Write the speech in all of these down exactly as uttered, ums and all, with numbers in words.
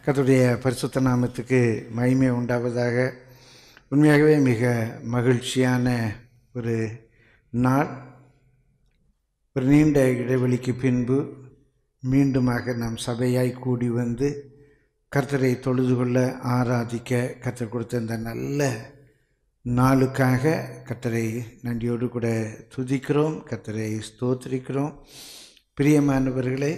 கர்த்தருடைய பரிசுத்த நாமத்துக்கு மகிமை உண்டாவதாக. உண்மையாகவே மிக மகிழ்ச்சியான ஒரு நாள். ஒரு நீண்ட இடைவெளிக்கு பின்பு மீண்டுமாக நாம் சபையாய் கூடி வந்து கர்த்தரை தொழுது கொள்ள ஆராதிக்க கர்த்தர் கொடுத்த இந்த நல்ல நாளுக்காக கர்த்தரை நன்றியோடு கூட துதிக்கிறோம், கர்த்தரை ஸ்தோத்திரிக்கிறோம். பிரியமானவர்களே,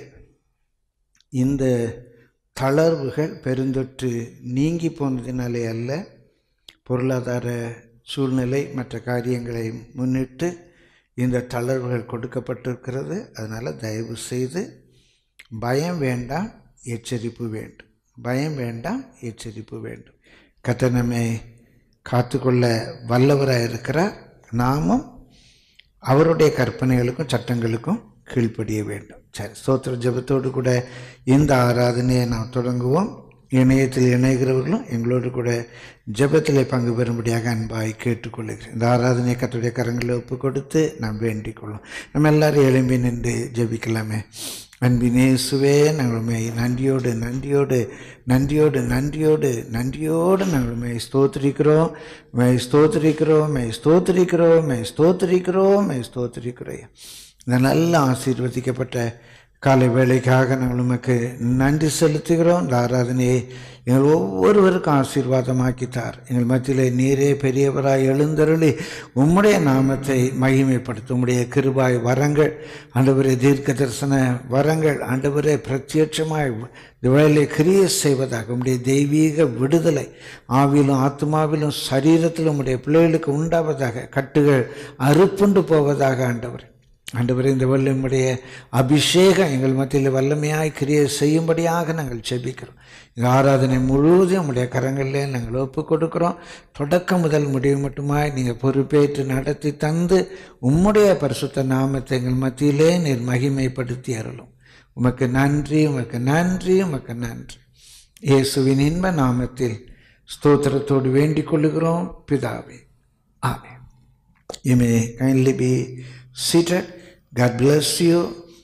இந்த தளர்வுகள் பெருந்தொற்று நீங்கி போனதினாலே அல்ல, பொருளாதார சூழ்நிலை மற்ற காரியங்களை முன்னிட்டு இந்த தளர்வுகள் கொடுக்கப்பட்டிருக்கிறது. அதனால் தயவு செய்து பயம் வேண்டாம், எச்சரிப்பு வேண்டும். பயம் வேண்டாம், எச்சரிப்பு வேண்டும். கர்த்தர் நம்மை காத்துக்கொள்ள வல்லவராக இருக்கிறார். நாமும் அவருடைய கற்பனைகளுக்கும் சட்டங்களுக்கும் கீழ்ப்படிய வேண்டும். சரி, ஸ்தோத்திர ஜெபத்தோடு கூட இந்த ஆராதனையை நாம் தொடங்குவோம். இணையத்தில் இணைகிறவர்களும் எங்களோடு கூட ஜெபத்திலே பங்கு பெறும்படியாக அன்பாய் கேட்டுக்கொள்கிறேன். இந்த ஆராதனை கர்த்தருடைய கரங்களை ஒப்பு கொடுத்து நாம் வேண்டிக் கொள்ளும். நம்ம எல்லாரும் எழும்பி நின்று ஜெபிக்கலாமே. அன்பின் இயேசுவே, நாங்களுமே நன்றியோடு நன்றியோடு நன்றியோடு நன்றியோடு நன்றியோடு நாங்களுமே ஸ்தோத்திரிக்கிறோம், மே ஸ்தோத்திரிக்கிறோம், மே ஸ்தோத்திரிக்கிறோம், மே ஸ்தோத்திரிக்கிறோம், மே ஸ்தோத்திரிக்கிறோம். இந்த நல்ல ஆசீர்வதிக்கப்பட்ட காலை வேளைக்காக நாங்கள் உமக்கு நன்றி செலுத்துகிறோம். இந்த ஆராதனையை எங்கள் ஒவ்வொருவருக்கும் ஆசீர்வாதமாக்கித்தார். எங்கள் மத்தியிலே நீரே பெரியவராய் எழுந்தருளி உம்முடைய நாமத்தை மகிமைப்படுத்தும். உம்முடைய கிருபாய் வரங்கள், ஆண்டவரே தீர்க்க தரிசன வரங்கள், ஆண்டவரே பிரத்யட்சமாய் இந்த வேலையை கிரியை செய்வதாக உம்முடைய தெய்வீக விடுதலை ஆவிலும் ஆத்மாவிலும் சரீரத்திலும் உம்முடைய பிள்ளைகளுக்கு உண்டாவதாக, கட்டுகள் அறுப்புண்டு போவதாக. ஆண்டவர் ஆண்டவரே, இந்த வல்லமுடைய அபிஷேகம் எங்கள் மத்தியில் வல்லமையாய் கிரியை செய்யும்படியாக நாங்கள் செபிக்கிறோம். இந்த ஆராதனை முழுவதும் உம்முடைய கரங்களிலே நாங்கள் ஒப்பு கொடுக்குறோம். தொடக்கம் முதல் முடிவு மட்டுமாய் நீங்கள் பொறுப்பேற்று நடத்தி தந்து உம்முடைய பரிசுத்த நாமத்தை எங்கள் மத்தியிலே நீர் மகிமைப்படுத்தி அருளும். உமக்கு நன்றி, உமக்கு நன்றி, உமக்கு நன்றி. இயேசுவின் இன்ப நாமத்தில் ஸ்தோத்திரத்தோடு வேண்டிக் கொள்ளுகிறோம் பிதாவே, ஆமென். You may kindly be seated. God bless you.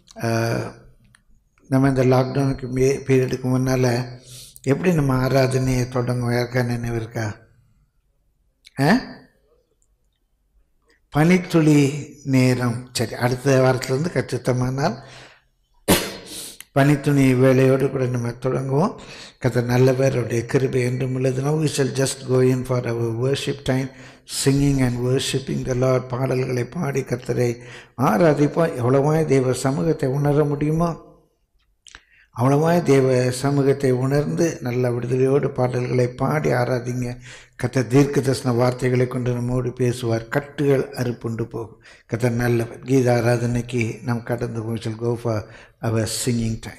நம்ம இந்த லாக்டவுனுக்கு மே பீரியடுக்கு முன்னால் எப்படி நம்ம ஆராதனையை தொடங்குவோம்? யாருக்கா நினைவு இருக்கா? ஆ பனித்துளி நேரம். சரி, அடுத்த வாரத்திலேருந்து கச்சித்தமானால் பனித்துணி வேலையோடு கூட நம்ம தொடங்குவோம். கர்த்தர் நல்லவர், அவருடைய கிருபை என்றும் உள்ளது. Now we shall just go in for our worship time, singing and worshiping the Lord. பாடல்களை பாடி கர்த்தரை ஆராதிப்போம். எவ்வளவாய் தேவ சமூகத்தை உணர முடியுமோ அவ்வளவாய் தேவ சமூகத்தை உணர்ந்து நல்ல விடுதலையோடு பாடல்களை பாடி ஆராதிங்க. கர்த்தர் தீர்க்க தரிசன வார்த்தைகளை கொண்டு நம்மோடு பேசுவார். கட்டுகள் அறுப்புண்டு போகும். கர்த்தர் நல்லவர். கீத ஆராதனைக்கு நாம் கடந்து போய் shall go for our singing time.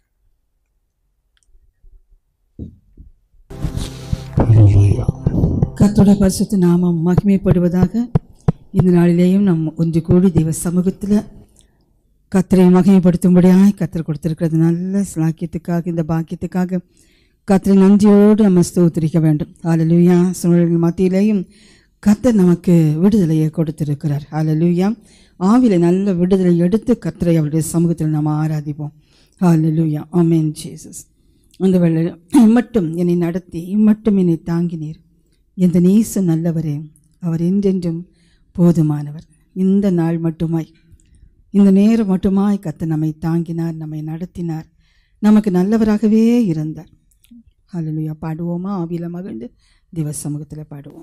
கர்த்தருடைய பரிசுத்த நாமம் மகிமைப்படுவதாக. இந்த நாளிலேயும் நம் ஒன்று கூடி தெய்வ சமூகத்தில் கர்த்தரை மகிமைப்படுத்தும்படியாய் கர்த்தர் கொடுத்திருக்கிறது நல்ல ஸ்லாக்கியத்துக்காக, இந்த பாக்கியத்துக்காக கர்த்தரை நன்றியோடு நம்ம ஸ்தோத்திரிக்க வேண்டும். ஹல்லேலூயா. சூழல்கள் மத்தியிலேயும் கர்த்தர் நமக்கு விடுதலையை கொடுத்திருக்கிறார். ஹல்லேலூயா. ஆவில நல்ல விடுதலை எடுத்து கர்த்தரை அவருடைய சமூகத்தில் நாம் ஆராதிப்போம். ஹல்லேலூயா. Amen Jesus. அந்த வேளை இம்மட்டும் என்னை நடத்தி இம்மட்டும் என்னை தாங்கினீர். இந்த நேச நல்லவரே, அவர் என்றென்றும் போதுமானவர். இந்த நாள் மட்டுமாய், இந்த நேரம் மட்டுமாய் கர்த்தர் நம்மை தாங்கினார், நம்மை நடத்தினார், நமக்கு நல்லவராகவே இருந்தார். ஹல்லேலூயா. பாடுவோமா? ஆவியில மகிழ்ந்து தேவ சமூகத்தில் பாடுவோம்.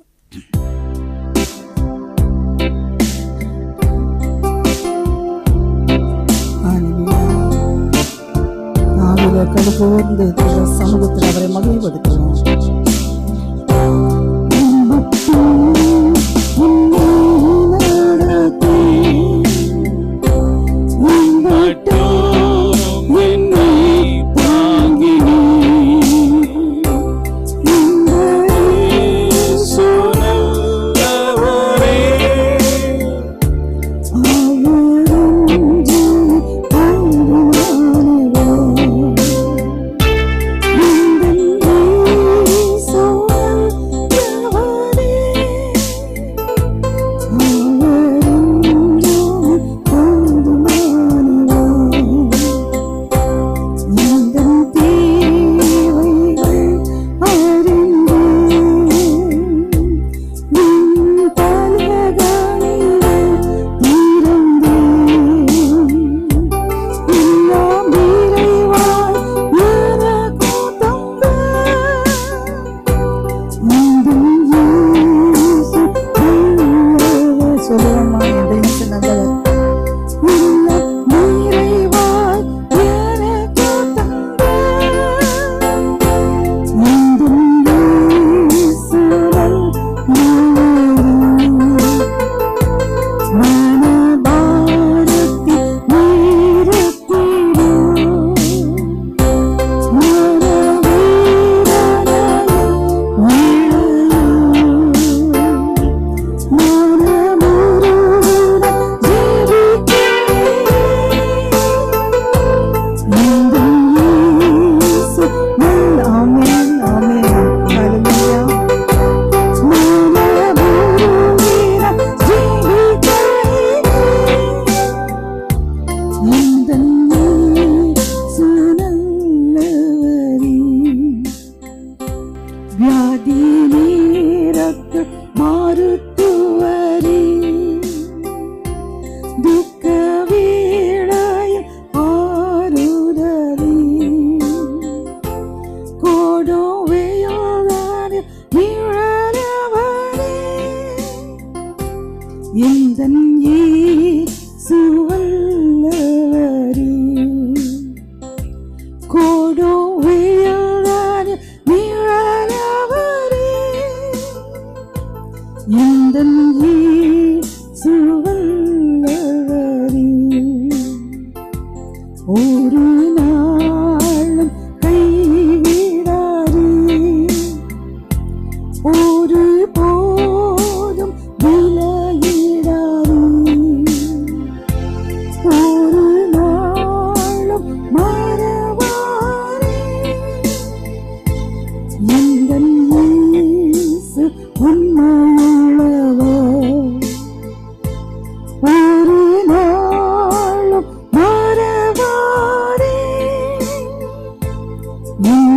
ஆவியில கடுகோர்ந்து தேவ சமூகத்தில் அவரை மகிழ்ப்படுத்துவோம். Oh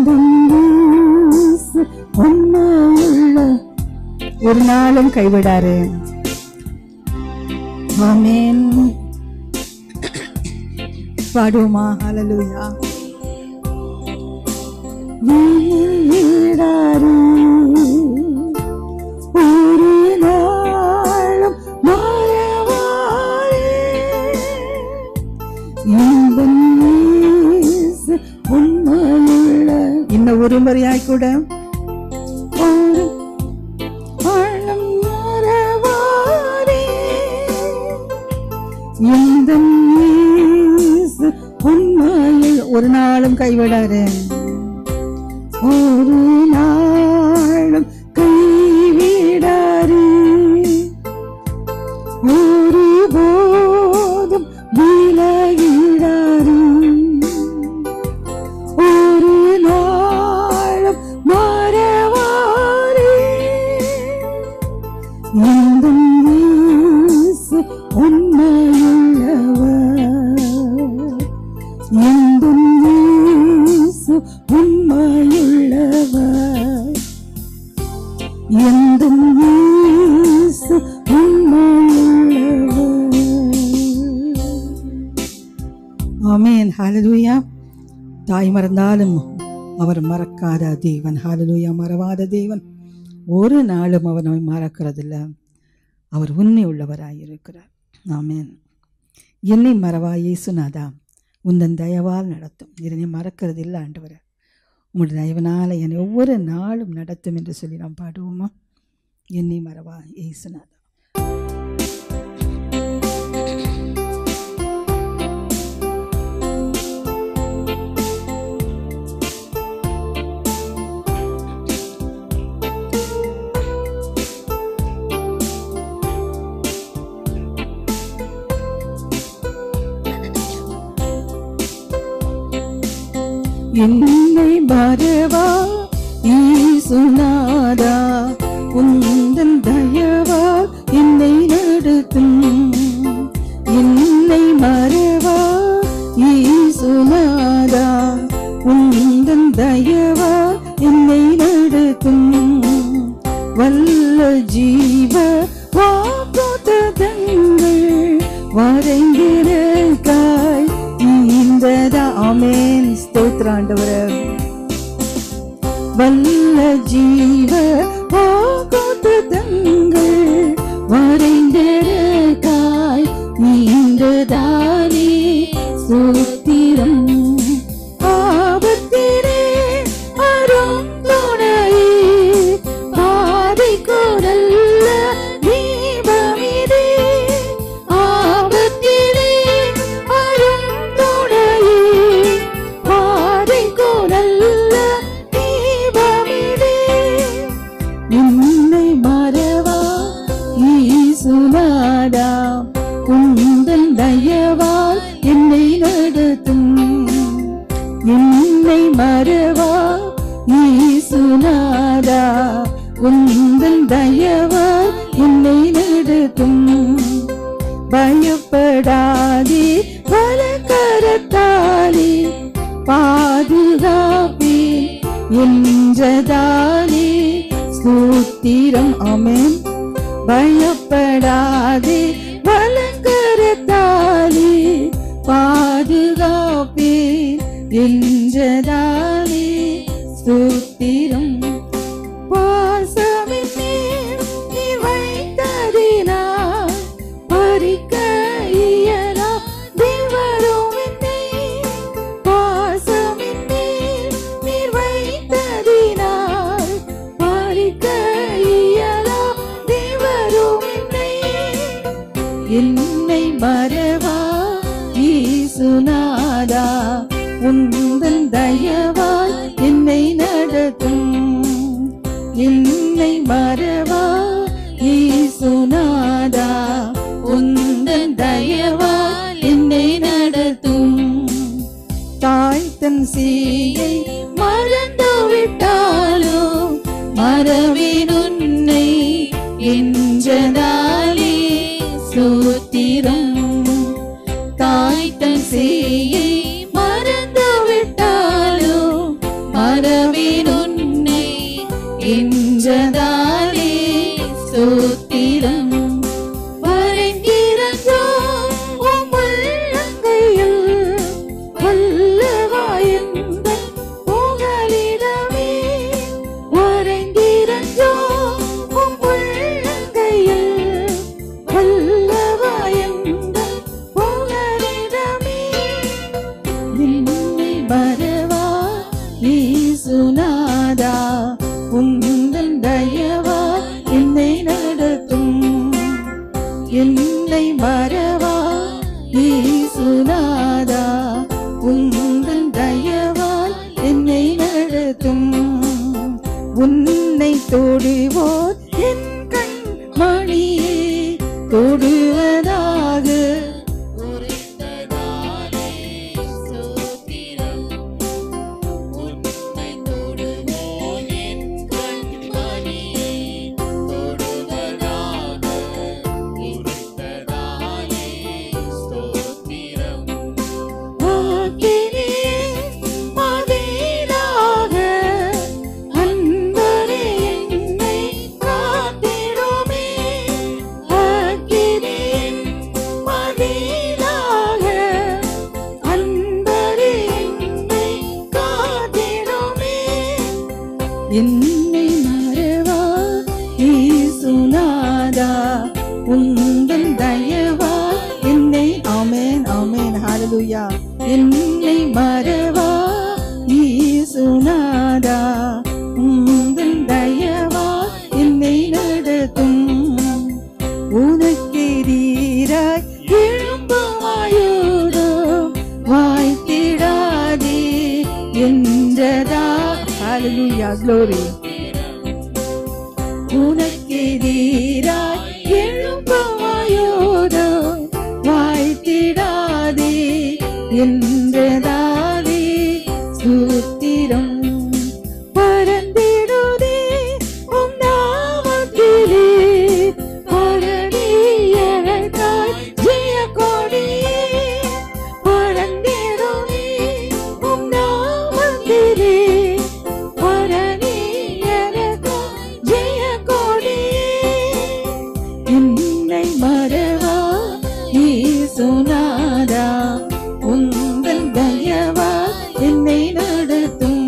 ஒரு நாளும் கைவிடாரு. ஆமென். பாடுவோமா? ஹல்லேலூயா. வீடாரு ஒரு நாளும் மாறவாரே, எந்தன் இயேசு உண்மையுள்ள. இன்னும் ஒரு முறையாய் கூட ஒரு நாளும் மாறவாரே, எந்தன் இயேசு உண்மையுள்ள. ஒரு நாளும் கைவிடாரு, ஒரு நாளும் கைவிடாரு, ஒரு போதும் விலகிடாரு, ஒரு நாளும் மறவாரே, எந்தன் இயேசு உண்மையுள்ளவர், எந்தன் இயேசு உண்மையுள்ளவர், எந்தன் இயேசு உண்மையுள்ளவர். ஆமென். ஹல்லேலூயா. தாய் மறந்தாலும் அவர் மறக்காத தேவன். ஹல்லேலூயா. மறவாத தேவன். ஒரு நாளும் அவர் நம்மை மறக்கிறதில்ல. அவர் உண்மை உள்ளவராயிருக்கிறார். ஆமென். என்னை மறவா இயேசுநாதா, உந்தன் தயவால் நடத்தும். இதனை மறக்கிறது இல்லை ஆண்டவரே, உங்களுடைய தயவனால என்னை ஒவ்வொரு நாளும் நடத்தும் என்று சொல்லி நாம் பாடுவோமா? என்னை மறவா இயேசுநாதா. என்னை மறவா இயேசுநாதா, உந்தன் தயவால் என்னை நடத்தும். என்னை மறவா இயேசுநாதா, உந்தன் தயவால் என்னை நடத்தும். வல்ல ஜீவ வாக்குத்தத்தங்கள் வரைந்திருக்காய் இந்ததா. ஆமென். ஸ்தோத்திரம் ஆண்டவரே. வல்ல ஜீவ வாக்குத்தத்தங்கள் வரைந்திருக்காய் இந்ததானே ஸ்தோத்திரம். ஆபத்திலே அரும் துணையே, பாதை கூடல்ல தீபமிதே. ஆபத்திலே அரும் துணையே, பாதை கூடல்ல தீபமிதே. என்னை மறவா இயேசுநாதா, உந்தன் தயவால் என்னை நடத்தும். என்னை மறவா இயேசுநாதா, உந்தன் தயவால் என்னை நடத்தும். பயப்படாதே வலக்கரத்தாலே பாதுகாப்பே என்றதாலே ஸ்தோத்திரம். ஆமென். பயப்படாதே வலக்கரத்தாலே பாதுகாப்பே என்றதாலே ஸ்தோத்திரம். பாசமின் மேல் நீ வைத்ததினால் பறிக்க இயலா தேவரும் என்னை. பாசமின் மேல் நீர் வைத்ததினால் பறிக்க இயலா தேவரும் என்னை. என்னை மறவா இயேசுநாதா, உந்தன் தயவால் என்னை நடத்தும். என்னை மறவா இயேசுநாதா, உந்தன் தயவால் என்னை நடத்தும். தாய் தன் சேயை மறந்து விட்டாலோ மறவேன் உன்னை என்றதாலே ஸ்தோத்திரம். தாய் தன் சேயை மறந்து விட்டாலோ மறவேன் ஆவின் உன்னை என்றதாலே ஸ்தோத்திரம். வரைந்திருந்தோம் உம் உள்ளங்கையில் வல்லவாயந்தன் புகலிடமே. வரைந்திருந்தோம் உம் உள்ளங்கையில் வல்லவாயந்தன் புகலிடமே. என்னை மறவா இயேசுநாதா, உந்தன் தயவா என்னை நடத்தும். என்னை மறவா இயேசுநாதா, உந்தன் தயவால் என்னை நடத்தும். உன்னை தொடுவோர் என் கண் மணியே தொடுவதாக. என்னை மறவா இயேசுநாதா, உந்தன் தயவா என்னை. ஆமென் ஆமென் ஹalleluya. என்னை மறவா இயேசுநாதா, உந்தன் தயவா என்னை நடத்தும். உனக்கெதிராய் எழும்புமாயோடும் வாய்த்திடாதே என்றதா. Hallelujah, glory. உனக்கெதிராய் எழும்புமாயோடும் வாய்த்திடாதே என்றதாலே ஸ்தோத்திரம். பரந்திடுதே உம் நாமத்திலே பரணியனக்காய் ஜெய கொடியே. பரந்திடுதே உம் நாமத்திலே பரணியனக்காய் ஜெய கொடியே. என்னை மறவா இயேசுநாதா, உந்தன் தயவா என்னை நடத்தும்.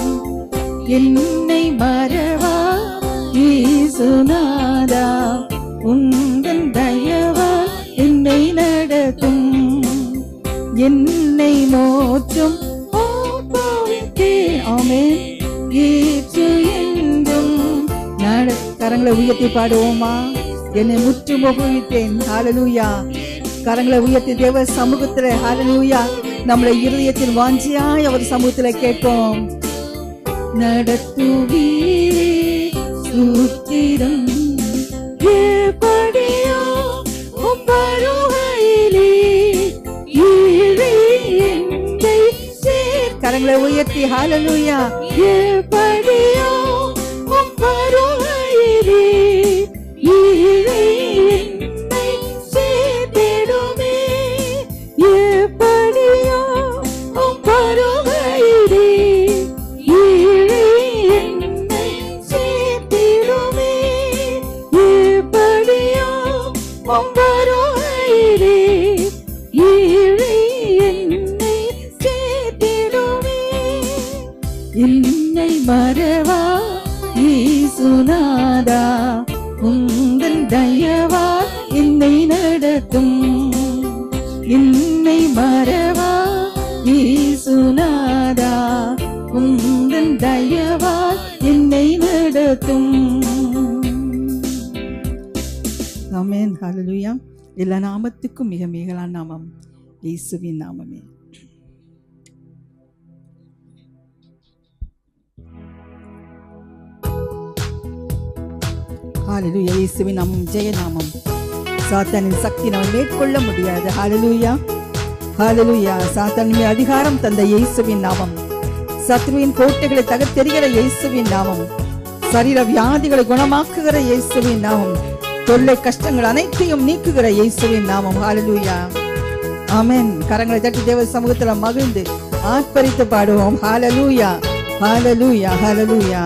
என்னை மறவா இயேசுநாதா, உந்தன் தயவா என்னை நடத்தும். என்னை நோற்றும் ஆத்மாவிற்கே ஆமென் ஏற்று என்றும் நட. கரங்களை உயர்த்தி பாடுவோமா? என்னை முற்றும் ஒப்புவித்தேன். ஹalleluya. கரங்களை உயர்த்தி தேவ சமூகத்திலே ஹalleluya நம்முடைய இருதயத்தின் வாஞ்சியாய் அவர் சமூகத்திலே கேட்போம். நடத்துவீரே ஸ்தோத்திரம். எப்படியோ உம் வருகையிலே ஈழே என்னை சேர். கரங்களை உயர்த்தி ஹalleluya. எப்படியோ உம் வருகையிலே ஈழே என்னை சேர்த்திடுமே. எப்படியோ உம் வருகையிலே ஈழே என்னை சேர்த்திடுமே. எப்படியோ உம் வருகையிலே ஈழே என்னை சேர்த்திடுமே. என்னை மறவா இயேசுநாதா, உந்தன் தயவா என்னை நடத்தும். என்னை மறவா இயேசுநாதா, உந்தன் தயவா என்னை நடத்தும். ஆமென் ஹalleluya. எல்லா நாமத்துக்கும் மிக மிகலான நாமம் இயேசுவின் நாமமே. ஹalleluya. இயேசுவின் நாமம் ஜெய நாமம். சாத்தானின் சக்தி நம்ம மேற்கொள்ள முடியாது. ஹalleluya ஹalleluya. சாத்தான் மேல் அதிகாரம் தந்த இயேசுவின் நாமம். சத்ருவின் கோட்டைகளை தகர்த்தெறிகிற இயேசுவின் நாமம். சரீர வியாதிகளை குணமாக்குகிற இயேசுவின் நாமம். தொல்லை கஷ்டங்கள் அனைத்தையும் நீக்குகிற இயேசுவின் நாமம். ஹalleluya. ஆமென். கரங்களை தட்டி தேவ சமூகத்தில் மகிழ்ந்து ஆர்ப்பரித்து பாடுவோம். ஹalleluya ஹalleluya ஹalleluya.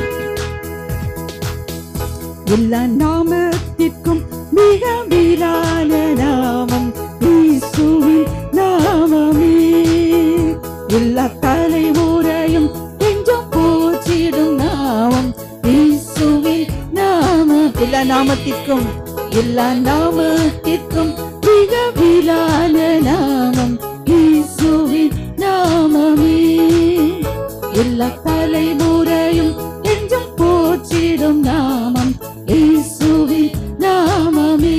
எல்லா நாமத்திற்கும் மிக மேலான நாமம் இயேசுவின் நாமமே. எல்லா தலைமுறையும் கொஞ்சம் போற்றிடும் நாமம் இயேசுவின் நாமம். எல்லா நாமத்திற்கும் எல்லா நாமத்திற்கும் மிக மேலான நாமம் இயேசுவின் நாமமே. எல்லா தலைமுறையும் கொஞ்சம் போற்றிடும் நாமம் இயேசுவின் நாமமே.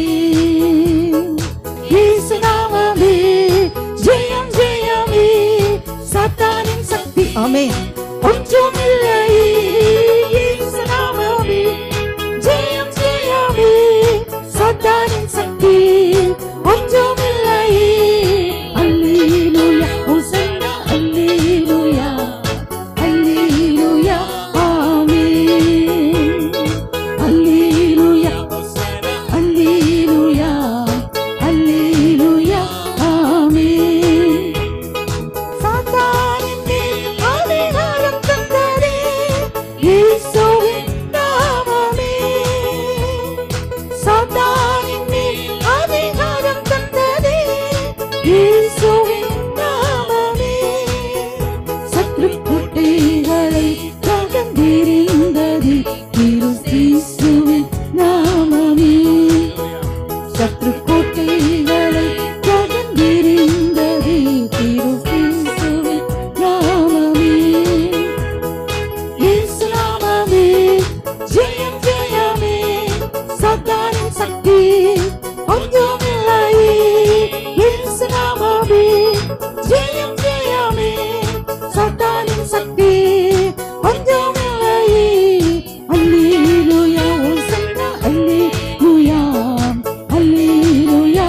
இயேசு நாமமே ஜெயம் ஜெயமே. சாத்தானின் சக்தி ஆமென் ஒன்றுமில்லை. இயேசு நாமமே ஜெயம் ஜெயமே. சாத்தானின் சக்தி ஒன்றுமில்லை. அல்லேலூயா ஹோசன்னா அல்லேலூயா அல்லேலூயா ஆமென். அல்லேலூயா அல்லேலூயா அல்லேலூயா ஆமென். சாத்தானின் மேல் அதிகாரம் தந்ததே இயேசுவின் நாமமே. சாத்தானின் மேல் அதிகாரம் தந்ததே இயேசுவின் நாமமே. சத்ரு கோட்டைகளை தகர்த்தெறிந்தது இயேசுவின் நாமமே. சத்ரு கோட்டைகளை தகர்த்தெறிந்தது இயேசுவின் நாமமே. இயேசு நாமமே ஜெயம் ஜெயமே. சாத்தானின் சக்தி ஒன்றுமில்லை. இயேசு நாமமே ஜெயம் ஜெயமே. சாத்தானின் சக்தி ஒன்றுமில்லை. அல்லேலூயா ஹோசன்னா அல்லேலூயா அல்லேலூயா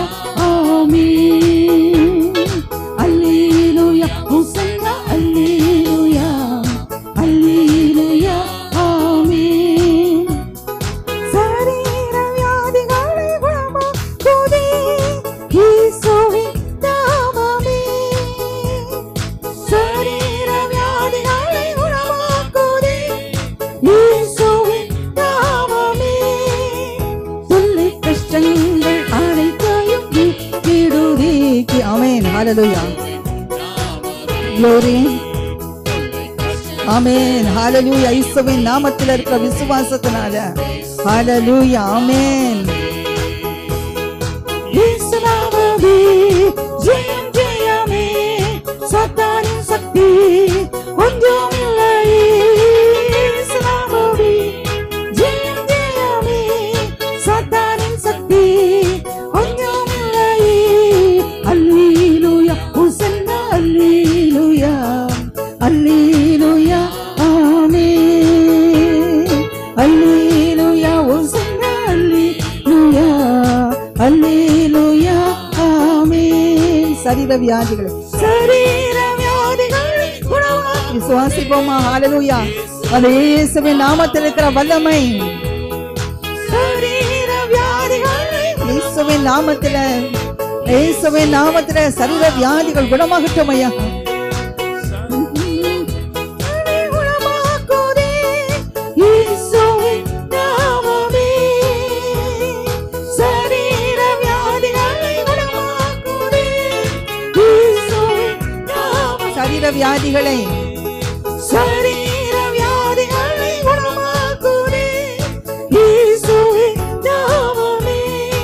ஆமென். அல்லேலூயா ஹோசன்னா அல்லேலூயா அல்லேலூயா ஆமென். சரீர வியாதிகளை குணமாக்குதே இயேசுவின் நாமமே. சரீர வியாதிகளை குணமாக்குதே இயேசுவின் நாமமே. தொல்லை கஷ்டங்கள் அனைத்தையும் நீக்கிடுதே. ஆமென் ஹalleluya glory ஆமென் ஹalleluya. இயேசுவின் நாமத்தில் இருக்கிற விசுவாசத்தினால ஹalleluya ஆமென். இயேசு நாமமே ஜெயம் ஜெயமே. சாத்தானின் சக்தி ஒன்றுமில்லை. இயேசு நாமமே ஜெயம் ஜெயமே. சாத்தானின் சக்தி ஒன்றுமில்லை. அல்லேலூயா ஹோசன்னா அல்லேலூயா அல்லேலூயா ஆமென். அல்லேலூயா ஹோசன்னா அல்லேலூயா அல்லேலூயா ஆமென். சரீர வியாதிகளை சரீர வியாதிகளை குணமாக்கு விசுவாசிப்போமா ஹalleluya. அது இயேசுவின் நாமத்தில் இருக்கிற வல்லமை. சரீர வியாதிகளை இயேசுவின் நாமத்தில் இயேசுவின் நாமத்தில் சரீர வியாதிகள் குணமாகட்டும் ஐயா. குணமாக்குதே இயேசுவின் நாமமே. சரீர வியாதிகளை குணமாக்குதே இயேசுவின் நாமமே. சரீர வியாதிகளை சரீர வியாதிகளை குணமாக்குதே இயேசுவின் நாமமே.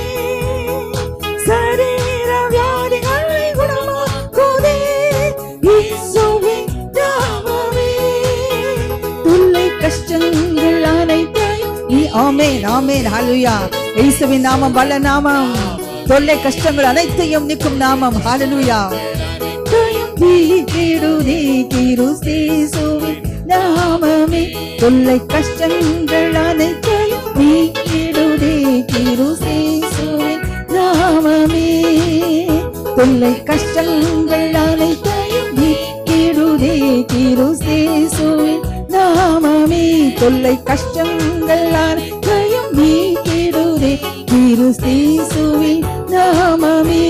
சரீர வியாதிகளை குணமாக்குதே இயேசுவின் நாமமே. தொல்லை கஷ்டங்கள் அனைத்தையும் நீ ஆமென் ஆமென் ஹalleluya. இயேசுவின் நாமம் வல்ல நாமம். தொல்லை கஷ்டங்கள் அனைத்தையும் நீக்கும் நாமம் ஹalleluya. நீக்கிடுதே இயேசுவின் நாமமே. தொல்லை கஷ்டங்கள் அனைத்தையும் நீக்கிடுதே இயேசுவின் நாமமே. தொல்லை கஷ்டங்கள் அனைத்தையும் நீக்கிடுதே இயேசுவின் நாமமே. தொல்லை கஷ்டங்கள் அனைத்தையும் நீக்கிடுதே இயேசுவின் நாமமே.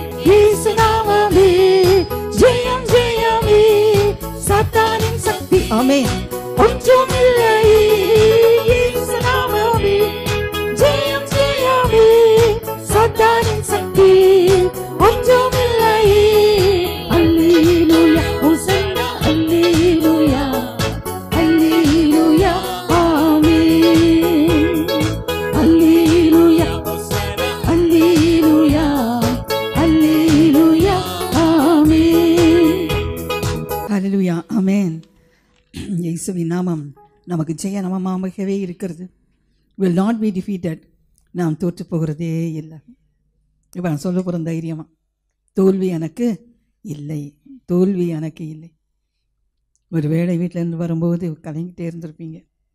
இயேசு நாமமே ஜெயம் ஜெயமே. சாத்தானின் சக்தி ஆமென். ஒன்றுமில்லை இயேசு நாமமே, ஜெயம் ஜெயமே சாத்தானின் சக்தி. ஒன்றுமில்லை அல்லேலூயா ஹோசன்னா அல்லேலூயா அல்லேலூயா ஆமென். அல்லேலூயா அல்லேலூயா அல்லேலூயா ஆமென். ஹல்லேலூயா ஆமென். இயேசுவின் நாமம் நமக்கு ஜெய நாமமாகவே இருக்கிறது. will not be defeated. நாம் தோற்று போகிறதே இல்லை. இப்போ நான் சொல்ல போகிற தைரியமா, தோல்வி எனக்கு இல்லை, தோல்வி எனக்கு இல்லை. ஒரு வேளை வீட்டிலேருந்து வரும்போது கலங்கிட்டே இருந்திருப்பீங்க.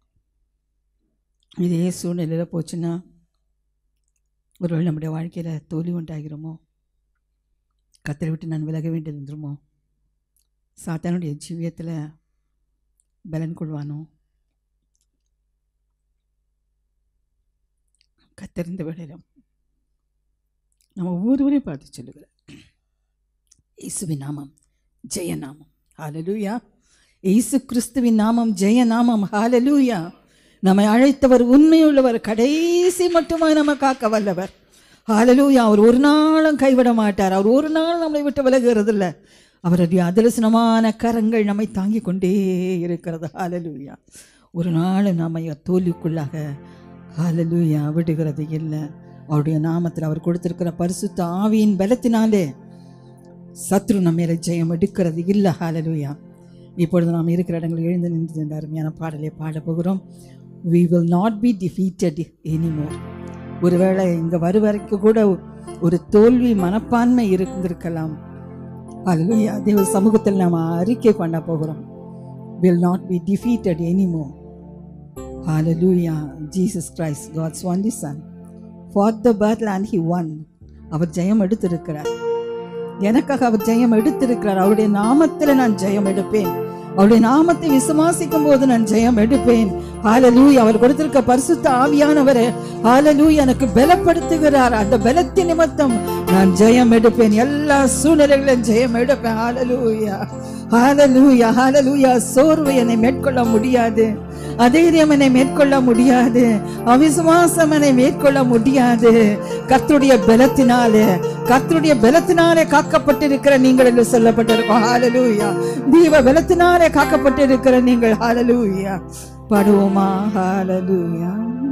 இதே சூழ்நிலையில் போச்சுன்னா ஒருவேளை நம்முடைய வாழ்க்கையில் தோல்வி உண்டாகிறோமோ, கத்தரை விட்டு நான் விலக வேண்டியது இருந்துருமோ, சாத்தானுடைய ஜீவியத்தில் பலன் கொள்வானோ. கத்தறிந்த வேளையிலும் நம்ம ஒவ்வொருவரையும் பார்த்து சொல்லுகிறேன், இயேசுவின் நாமம் ஜெய நாமம். ஹல்லேலூயா. இயேசு கிறிஸ்துவின் நாமம் ஜெய நாமம். ஹல்லேலூயா. நம்மை அழைத்தவர் உண்மையுள்ளவர், கடைசி மட்டுமாய் நம்ம காக்க வல்லவர். ஹல்லேலூயா. அவர் ஒரு நாளும் கைவிட மாட்டார். அவர் ஒரு நாள் நம்மளை விட்டு விலகுறது இல்லை. அவருடைய அதலசனமான கரங்கள் நம்மை தாங்கி கொண்டே இருக்கிறது. ஹல்லேலூயா. ஒரு நாள் நம்மை தோல்விக்குள்ளாக ஹல்லேலூயா விடுகிறது இல்லை. அவருடைய நாமத்தில் அவர் கொடுத்திருக்கிற பரிசுத்த ஆவியின் பலத்தினாலே சத்ரு நம்ம மேலே ஜெயம் எடுக்கிறது இல்லை. ஹல்லேலூயா. இப்பொழுது நாம் இருக்கிற இடங்களில் எழுந்து நின்று இந்த அருமையான பாடலை பாட போகிறோம். we will not be defeated anymore. ஒருவேளை இங்கே வருவரைக்கும் கூட ஒரு தோல்வி மனப்பான்மை இருந்திருக்கலாம். ஹல்லேலூயா. தேவ சமூகத்தில் நாம் அறிக்கை பண்ண போகிறோம், will not be defeated anymore. Hallelujah. Jesus Christ, God's only Son, fought the battle and he won. அவர் ஜெயம் எடுத்திருக்கிறார். எனக்காக அவர் ஜெயம் எடுத்திருக்கிறார். அவருடைய நாமத்தில் நான் ஜெயம் எடுப்பேன். அவருடைய நாமத்தை விசுவாசிக்கும் போது நான் ஜெயம் எடுப்பேன். ஹல்லேலூயா. அவர் கொடுத்திருக்க பரிசுத்த ஆவியானவரே ஹல்லேலூயா எனக்கு பலப்படுத்துகிறார். அந்த பலத்தின் நிமித்தம் நான் ஜெயம் எடுப்பேன். எல்லா சூழ்நிலைகளிலும் ஜெயம் எடுப்பேன். ஹல்லேலூயா ஹல்லேலூயா ஹல்லேலூயா. சோர்வு என்னை மேற்கொள்ள முடியாது, அதைரியம் என்னை மேற்கொள்ள முடியாது, அவிசுவாசம் என்னை மேற்கொள்ள முடியாது. கர்த்தருடைய பலத்தினாலே கர்த்தருடைய பலத்தினாலே காக்கப்பட்டிருக்கிற நீங்கள் என்று சொல்லப்பட்டிருக்கோம். ஹல்லேலூயா. தீவ பலத்தினாலே காக்கப்பட்டிருக்கிற நீங்கள். ஹல்லேலூயா. பாடுவோமா? ஹல்லேலூயா.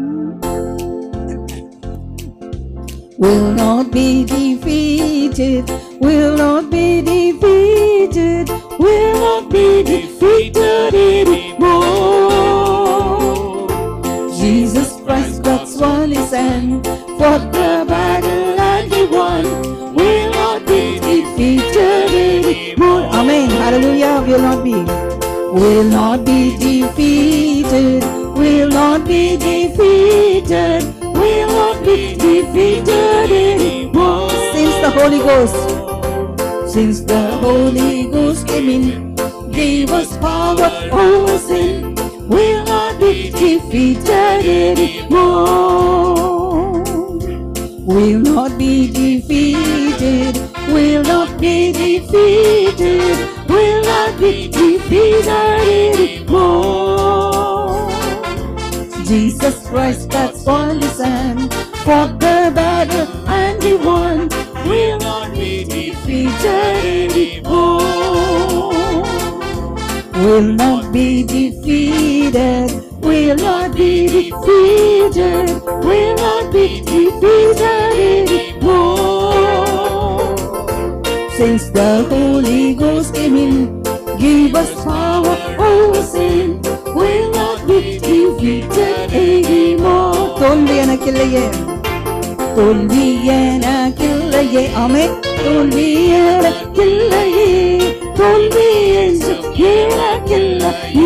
Will not be defeated, will not be defeated, will not be defeated anymore. Jesus Christ, God's only Son, fought the battle and he won. Will not be defeated anymore. Amen. Hallelujah. Will not be. Will not be defeated, will not be defeated, will not be defeated anymore. Since the Holy Ghost, since the Holy Ghost came in, gave us power over sin, will not be defeated anymore. Will not be defeated, will not be defeated, will not be defeated anymore. Jesus Christ, God's only Son, fought the battle and he won. Will not be defeated anymore. Will not be defeated, will not be defeated, will not be defeated anymore. Since the Holy Ghost came in, gave us power over sin, will not be defeated anymore. தோல்வி எனக்கில்லையே, தோல்வி எனக்கில்லையே. ஆமென். தோல்வி எனக்கில்லையே, தோல்வி என்று எனக்கில்லையே.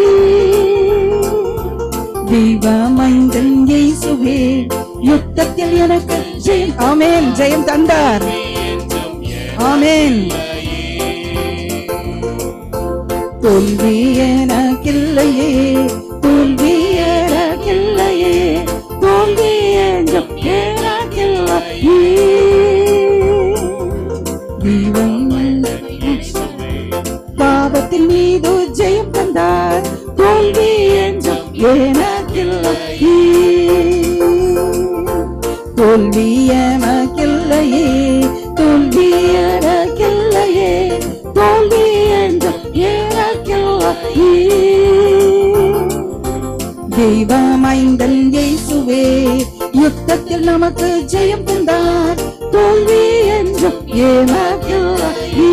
தெய்வமைந்தன் இயேசுவே யுத்தத்தில் எனக்கு ஜெயம். ஆமென். ஜெயம் தந்தார். ஆமென். தோல்வி எனக்கில்லையே, தோல்வி எனக்கில்லையே, தோல்வி என்றும் எனக்கில்லையே. தெய்வம் பாவத்தின் மீது ஜெயம் தந்தார். எனக்கில்லையே, தோல்வி எனக்கில்லையே, தோல்வி எனக்கில்லையே, தோல்வி என்றும் எனக்கில்லையே. தெய்வமைந்தன் இயேசுவே யுத்தத்தில் நமக்கு ஜெயம் தந்தார், தோல்வி என்றும் எனக்கில்லையே,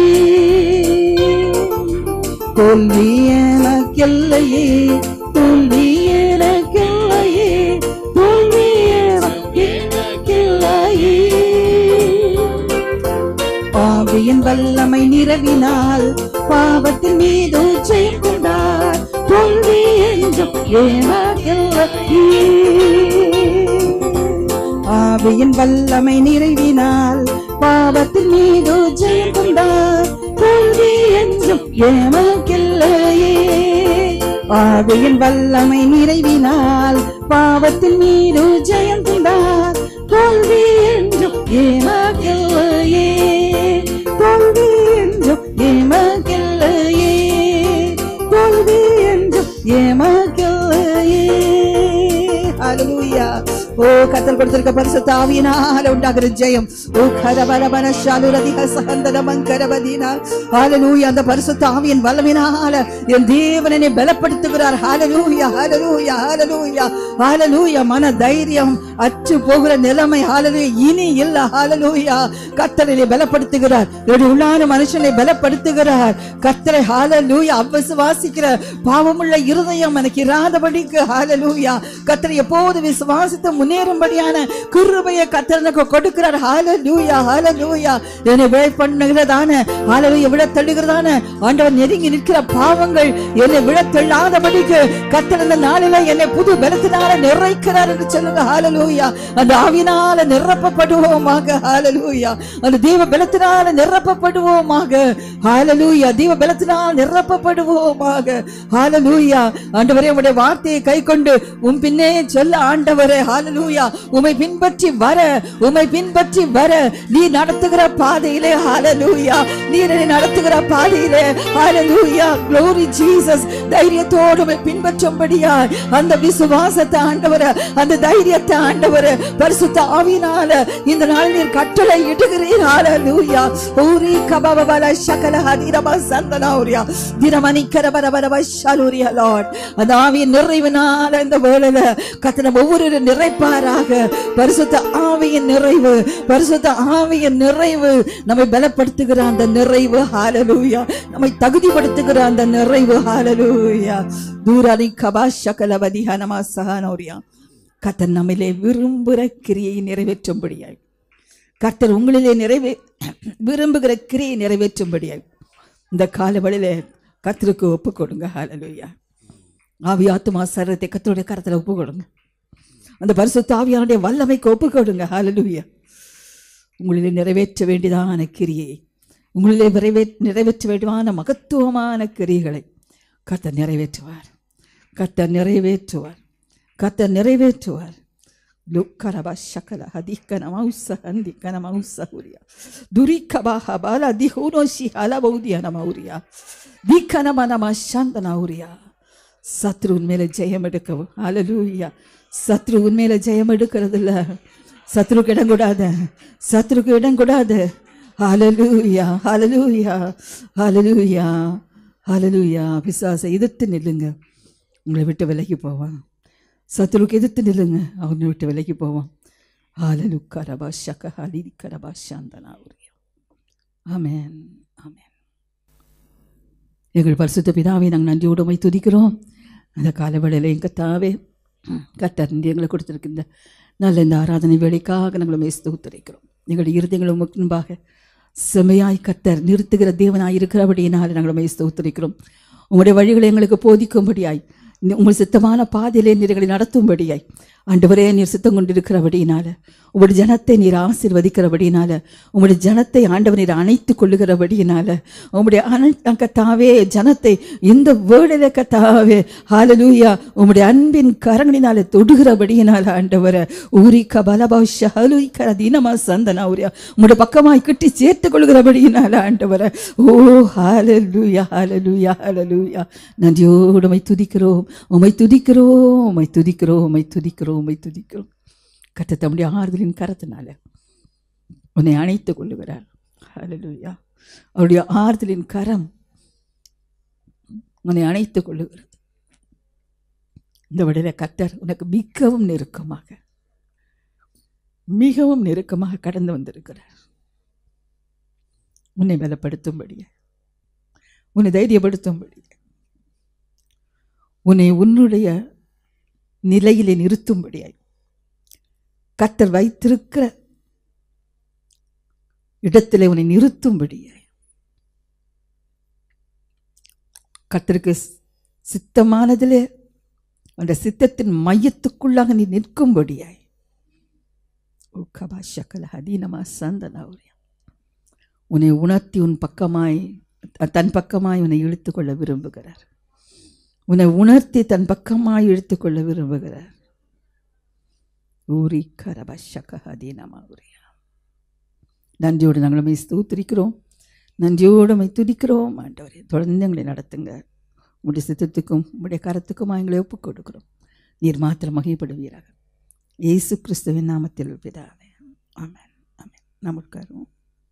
தோல்வி எனக்கில்லையே, தோல்வி எனக்கில்லையே, தோல்வி எனக்கில்லையே. ஆவியின் வல்லமை நிரவினால் பாவத்தின் மீது ஜெயம் கொண்டார், தோல்வி என்றும் எனக்கில்லையே. ஆவியின் வல்லமை நிறைவினால் பாவத்தின் மீது ஜெயம் கொண்டார், தோல்வி என்றும் எனக்கில்லையே. ஆவியின் வல்லமை நிறைவினால் பாவத்தின் மீது ஜெயம் கொண்டார், தோல்வி என்றும் எனக்கில்லையே, தோல்வி என்றும் எனக்கில்லையே, தோல்வி என்றும் எனக்கில்லையே. ஹல்லேலூயா. ஓ கர்த்தர் கொடுத்திருக்க பரிசுத்த ஆவியினால உண்டாகிற ஜெயம். ஓ கரபரபன ஷாலுரதிக சகந்தன மங்கரபதினா. ஹல்லேலூயா. அந்த பரிசுத்த ஆவியின் வல்லமையினால என் தேவன் என்னை பலப்படுத்துகிறார். ஹல்லேலூயா, ஹல்லேலூயா, ஹல்லேலூயா, ஹல்லேலூயா. மன தைரியம் அற்று போகிற நிலைமை ஹல்லேலூயா இனி இல்ல. ஹல்லேலூயா. கர்த்தர் என்னை பலப்படுத்துகிறார், என்னுடைய உள்ளான மனுஷனை பலப்படுத்துகிறார். கர்த்தரை ஹல்லேலூயா அவிசுவாசிக்கிற பாவமுள்ள இருதயம் எனக்கு இராதபடிக்கு ஹல்லேலூயா கர்த்தரை எப்போது விசுவாசித்து முன்னேறும்படியான கிருபையை கர்த்தர் எனக்கு கொடுக்கிறார். ஹல்லேலூயா, ஹல்லேலூயா. என்னை விழ பண்ணுகிறதான ஹல்லேலூயா விழ தள்ளுகிறதான ஆண்டவர் நெருங்கி நிற்கிற பாவங்கள் என்னை விழ தள்ளாதபடிக்கு கர்த்தர் இந்த நாளில என்னை புது பலத்தினால நிறைக்கிறார் என்று சொல்லுங்க. ஹல்லேலூயா. அந்த ஆவியினால நிரப்பப்படுவோமாக. ஹல்லேலூயா. அந்த தேவ பலத்தினால நிரப்பப்படுவோமாக. ஹல்லேலூயா. தேவ பலத்தினால் நிரப்பப்படுவோமாக. ஹல்லேலூயா. ஆண்டவரே உம்முடைய வார்த்தையை கைக்கொண்டு உம் பின்னே சொல்ல ஆண்டவரே ஹல்லேலூயா உம்மை பின்பற்றி வர உம்மை பின்பற்றி வர நீ நடத்துகிற பாதையிலே ஹல்லேலூயா நீர் என்னை நடத்துகிற பாதையிலே ஹல்லேலூயா glory Jesus தைரியத்தோடு உம்மை பின்பற்றும்படியா அந்த விசுவாசத்தை ஆண்டவரே அந்த தைரியத்தை ஆண்டவரே பரிசுத்த ஆவியினால இந்த நாளில் நீர் கட்டளை இடுகிறீர். ஹல்லேலூயா. ஊரி கபபபல சகல ஹதிரப சந்தனௌரியா திரமணிக்கரபரபரப ஷலூரியா லார்ட் அந்த ஆவியின் நிறைவினால இந்த வேளையில கர்த்தர் ஒவ்வொரு நிறைப்பாராக. பரிசுத்த ஆவியின் நிறைவு, பரிசுத்த ஆவியின் நிறைவு நம்மை பலப்படுத்துகிற அந்த நிறைவு. ஹல்லேலூயா. நம்மை தகுதிப்படுத்துகிற அந்த நிறைவு. ஹல்லேலூயா. தூரானி கபா சகலவதி ஹனமா சஹனோரியா. கர்த்தர் நம்மிலே விரும்புகிற கிரியை நிறைவேற்றும்படியாய் கர்த்தர் உங்களிலே நிறைவே விரும்புகிற கிரியை நிறைவேற்றும்படியாய் இந்த காலவெளியிலே கர்த்தருக்கு ஒப்பு கொடுங்க. ஹல்லேலூயா. ஆவி ஆத்துமா சரீரத்தை கர்த்தருடைய கரத்துல ஒப்பு கொடுங்க. அந்த பரிசுத்த ஆவியானுடைய வல்லமைக்கு ஒப்பு கொடுங்க. ஹல்லேலூயா. உங்களிலே நிறைவேற்ற வேண்டியதான கிரியை உங்களிலே நிறைவே நிறைவேற்ற வேண்டியதான மகத்துவமான கிரியைகளை கர்த்தர் நிறைவேற்றுவார். கர்த்தர் நிறைவேற்றுவார். கர்த்தர் நிறைவேற்றுவார். லுக்கரபா சகல ஹதிக்கன மௌச ஹந்திக்கன மௌசஹுரியா துரிக்கபா ஹபால திஹுனோஷி ஹலபௌதியன மௌரியா திக்கனம நம சாந்தனௌரியா. சத்ரு உண்மையில ஜெயம் எடுக்கவும். ஹல்லேலூயா. சத்ரு உண்மையில ஜெயம் எடுக்கிறது இல்ல. சத்ருக்கு இடம் கூடாது. சத்ருக்கு இடம் கூடாது. ஹல்லேலூயா, ஹல்லேலூயா, ஹல்லேலூயா, ஹல்லேலூயா. பிசாசை எதிர்த்து நில்லுங்க, உங்களை விட்டு விலகி போவான். சத்ருக்கு எதிர்த்து நில்லுங்க, அவனை விட்டு விலகி போவான். ஹல்லேலூயா. ஷக ஹலிகரபா சாந்தனௌரியா. ஆமென், ஆமென். எங்கள் பரிசுத்த பிதாவை நாங்கள் நன்றியோடு உம்மை துதிக்கிறோம். அந்த காலவேளையில் எங்கள் தாவே கர்த்தர் எங்களை கொடுத்திருக்கின்ற நல்ல இந்த ஆராதனை வேலைக்காக நாங்கள் உம்மை ஸ்தோத்திரிக்கிறோம். எங்களுடைய இருதயங்கள் உமக்கு முன்பாக செமையாய் கர்த்தர் நிறுத்துகிற தேவனாய் இருக்கிறபடியினால் நாங்கள் உம்மை ஸ்தோத்திரிக்கிறோம். உங்களுடைய வழிகளை எங்களுக்கு போதிக்கும்படியாய் உங்கள் சித்தமான பாதையிலே நீர்களை நடத்தும்படியாய் ஆண்டவரே, நீர் சித்தம் கொண்டிருக்கிறபடியினால, உங்களுடைய ஜனத்தை நீர் ஆசீர்வதிக்கிறபடியினால, உங்களுடைய ஜனத்தை ஆண்டவர் நீர் அணைத்து கொள்ளுகிறபடியினால, உங்களுடைய அனை கத்தாவே ஜனத்தை இந்த வேளையில கத்தாவே ஹல்லேலூயா உங்களுடைய அன்பின் கரங்களினால தொடுகிறபடியினால ஆண்டவரை ஊரி கபலபாஷ ஹலுய் கரதீனமா சந்தனா ஊரியா உங்களுடைய பக்கமாய் கிட்டி சேர்த்து கொள்கிறபடியினால ஆண்டவரை ஓ ஹல்லேலூயா ஹல்லேலூயா ஹல்லேலூயா நன்றியோடு உம்மை துதிக்கிறோம், உம்மை துதிக்கிறோம், உம்மை துதிக்கிறோம், உம்மை துதிக்கிறோம், உம்மை துதிக்கிறோம். கர்த்தர் தம்முடைய ஆறுதலின் கரத்தினால உன்னை அணைத்துக் கொள்ளுகிறார். ஹல்லேலூயா. அவருடைய ஆறுதலின் கரம் உன்னை அணைத்துக் கொள்ளுகிறது. இந்த விடையில கர்த்தர் உனக்கு மிகவும் நெருக்கமாக மிகவும் நெருக்கமாக கடந்து வந்திருக்கிறார். உன்னை பலப்படுத்தும்படியே, உன்னை தைரியப்படுத்தும்படியே, உன்னை உன்னுடைய நிலையிலே நிறுத்தும்படியாய் கர்த்தர் வைத்திருக்கிற இடத்திலே உன்னை நிறுத்தும்படியாய், கர்த்தருக்கு சித்தமானதிலே அந்த சித்தத்தின் மையத்துக்குள்ளாக நீ நிற்கும்படியாய் உன்னை உணர்த்தி உன் பக்கமாய் தன் பக்கமாய் உன்னை இழுத்துக்கொள்ள விரும்புகிறார். உன்னை உணர்த்தி தன் பக்கமாய் இழுத்துக்கொள்ள விரும்புகிறார். ஊரி கரபஷகஹதீனமா ஊரியா. நன்றியோடு நாங்கள் உம்மை ஸ்தோத்திரிக்கிறோம், நன்றியோடு உம்மை துதிக்கிறோம். ஆண்டவரே, தொடர்ந்து எங்களை நடத்துங்க. உம்முடைய சித்தத்துக்கும் உம்முடைய கரத்துக்குமா எங்களை ஒப்புக் கொடுக்கிறோம். நீர் மாத்திரம் மகிமைப்படுவீராக. இயேசு கிறிஸ்துவின் நாமத்தில் பிதாவே, ஆமென், ஆமென். நாம் உட்காருவோம்.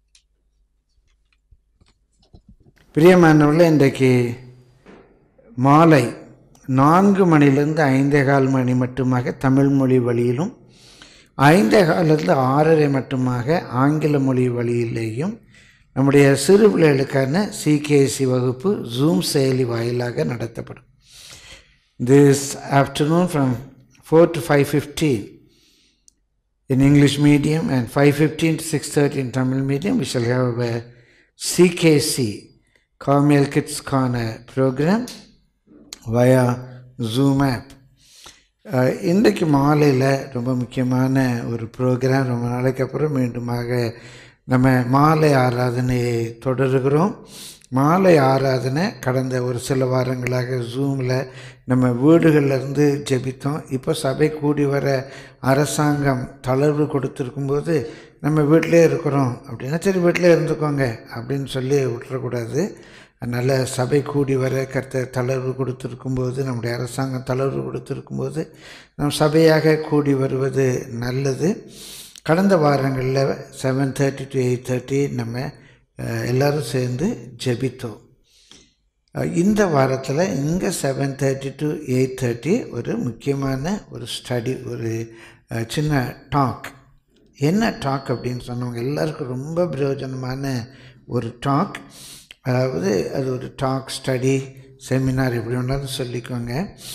பிரியமானவர்களே, இன்றைக்கு மாலை நான்கு மணிலிருந்து ஐந்தே கால் மணி மட்டுமாக தமிழ் மொழி வழியிலும், ஐந்தே காலிலிருந்து ஆறரை மட்டுமாக ஆங்கில மொழி வழியிலேயும் நம்முடைய சிறு பிள்ளைகளுக்கான சிகேசி வகுப்பு ஜூம் செயலி வாயிலாக நடத்தப்படும். This afternoon from four to five fifteen in English medium and five fifteen to six thirty in Tamil medium, we shall have a C K C, Carmel Kids Corner program via Zoom app. இன்றைக்கு மாலையில் ரொம்ப முக்கியமான ஒரு program. ரொம்ப நாளைக்கு அப்புறம் மீண்டுமாக நம்ம மாலை ஆராதனையை தொடருகிறோம். மாலை ஆராதனை கடந்த ஒரு சில வாரங்களாக ஜூமில் நம்ம வீடுகளிலிருந்து ஜெபித்தோம். இப்போ சபை கூடி வர அரசாங்கம் தளர்வு கொடுத்துருக்கும்போது நம்ம வீட்டிலே இருக்கிறோம் அப்படின்னா சரி வீட்டிலே இருந்துக்கோங்க அப்படின்னு சொல்லி விட்டுறக்கூடாது. அதனால் சபை கூடி வர கர்த்தர் தளர்வு கொடுத்துருக்கும்போது, நம்முடைய அரசாங்கம் தளர்வு கொடுத்துருக்கும்போது நம் சபையாக கூடி வருவது நல்லது. கடந்த வாரங்களில் seven thirty to eight thirty நம்ம எல்லோரும் சேர்ந்து ஜெபித்தோம். இந்த வாரத்தில் இங்கே seven thirty to eight thirty ஒரு முக்கியமான ஒரு ஸ்டடி, ஒரு சின்ன டாக். என்ன டாக் அப்படின்னு சொன்னவங்க எல்லாருக்கும் ரொம்ப பிரயோஜனமான ஒரு டாக். அதாவது அது ஒரு டாக், ஸ்டடி, செமினார் எப்படி வேணாலும் சொல்லிக்கோங்க.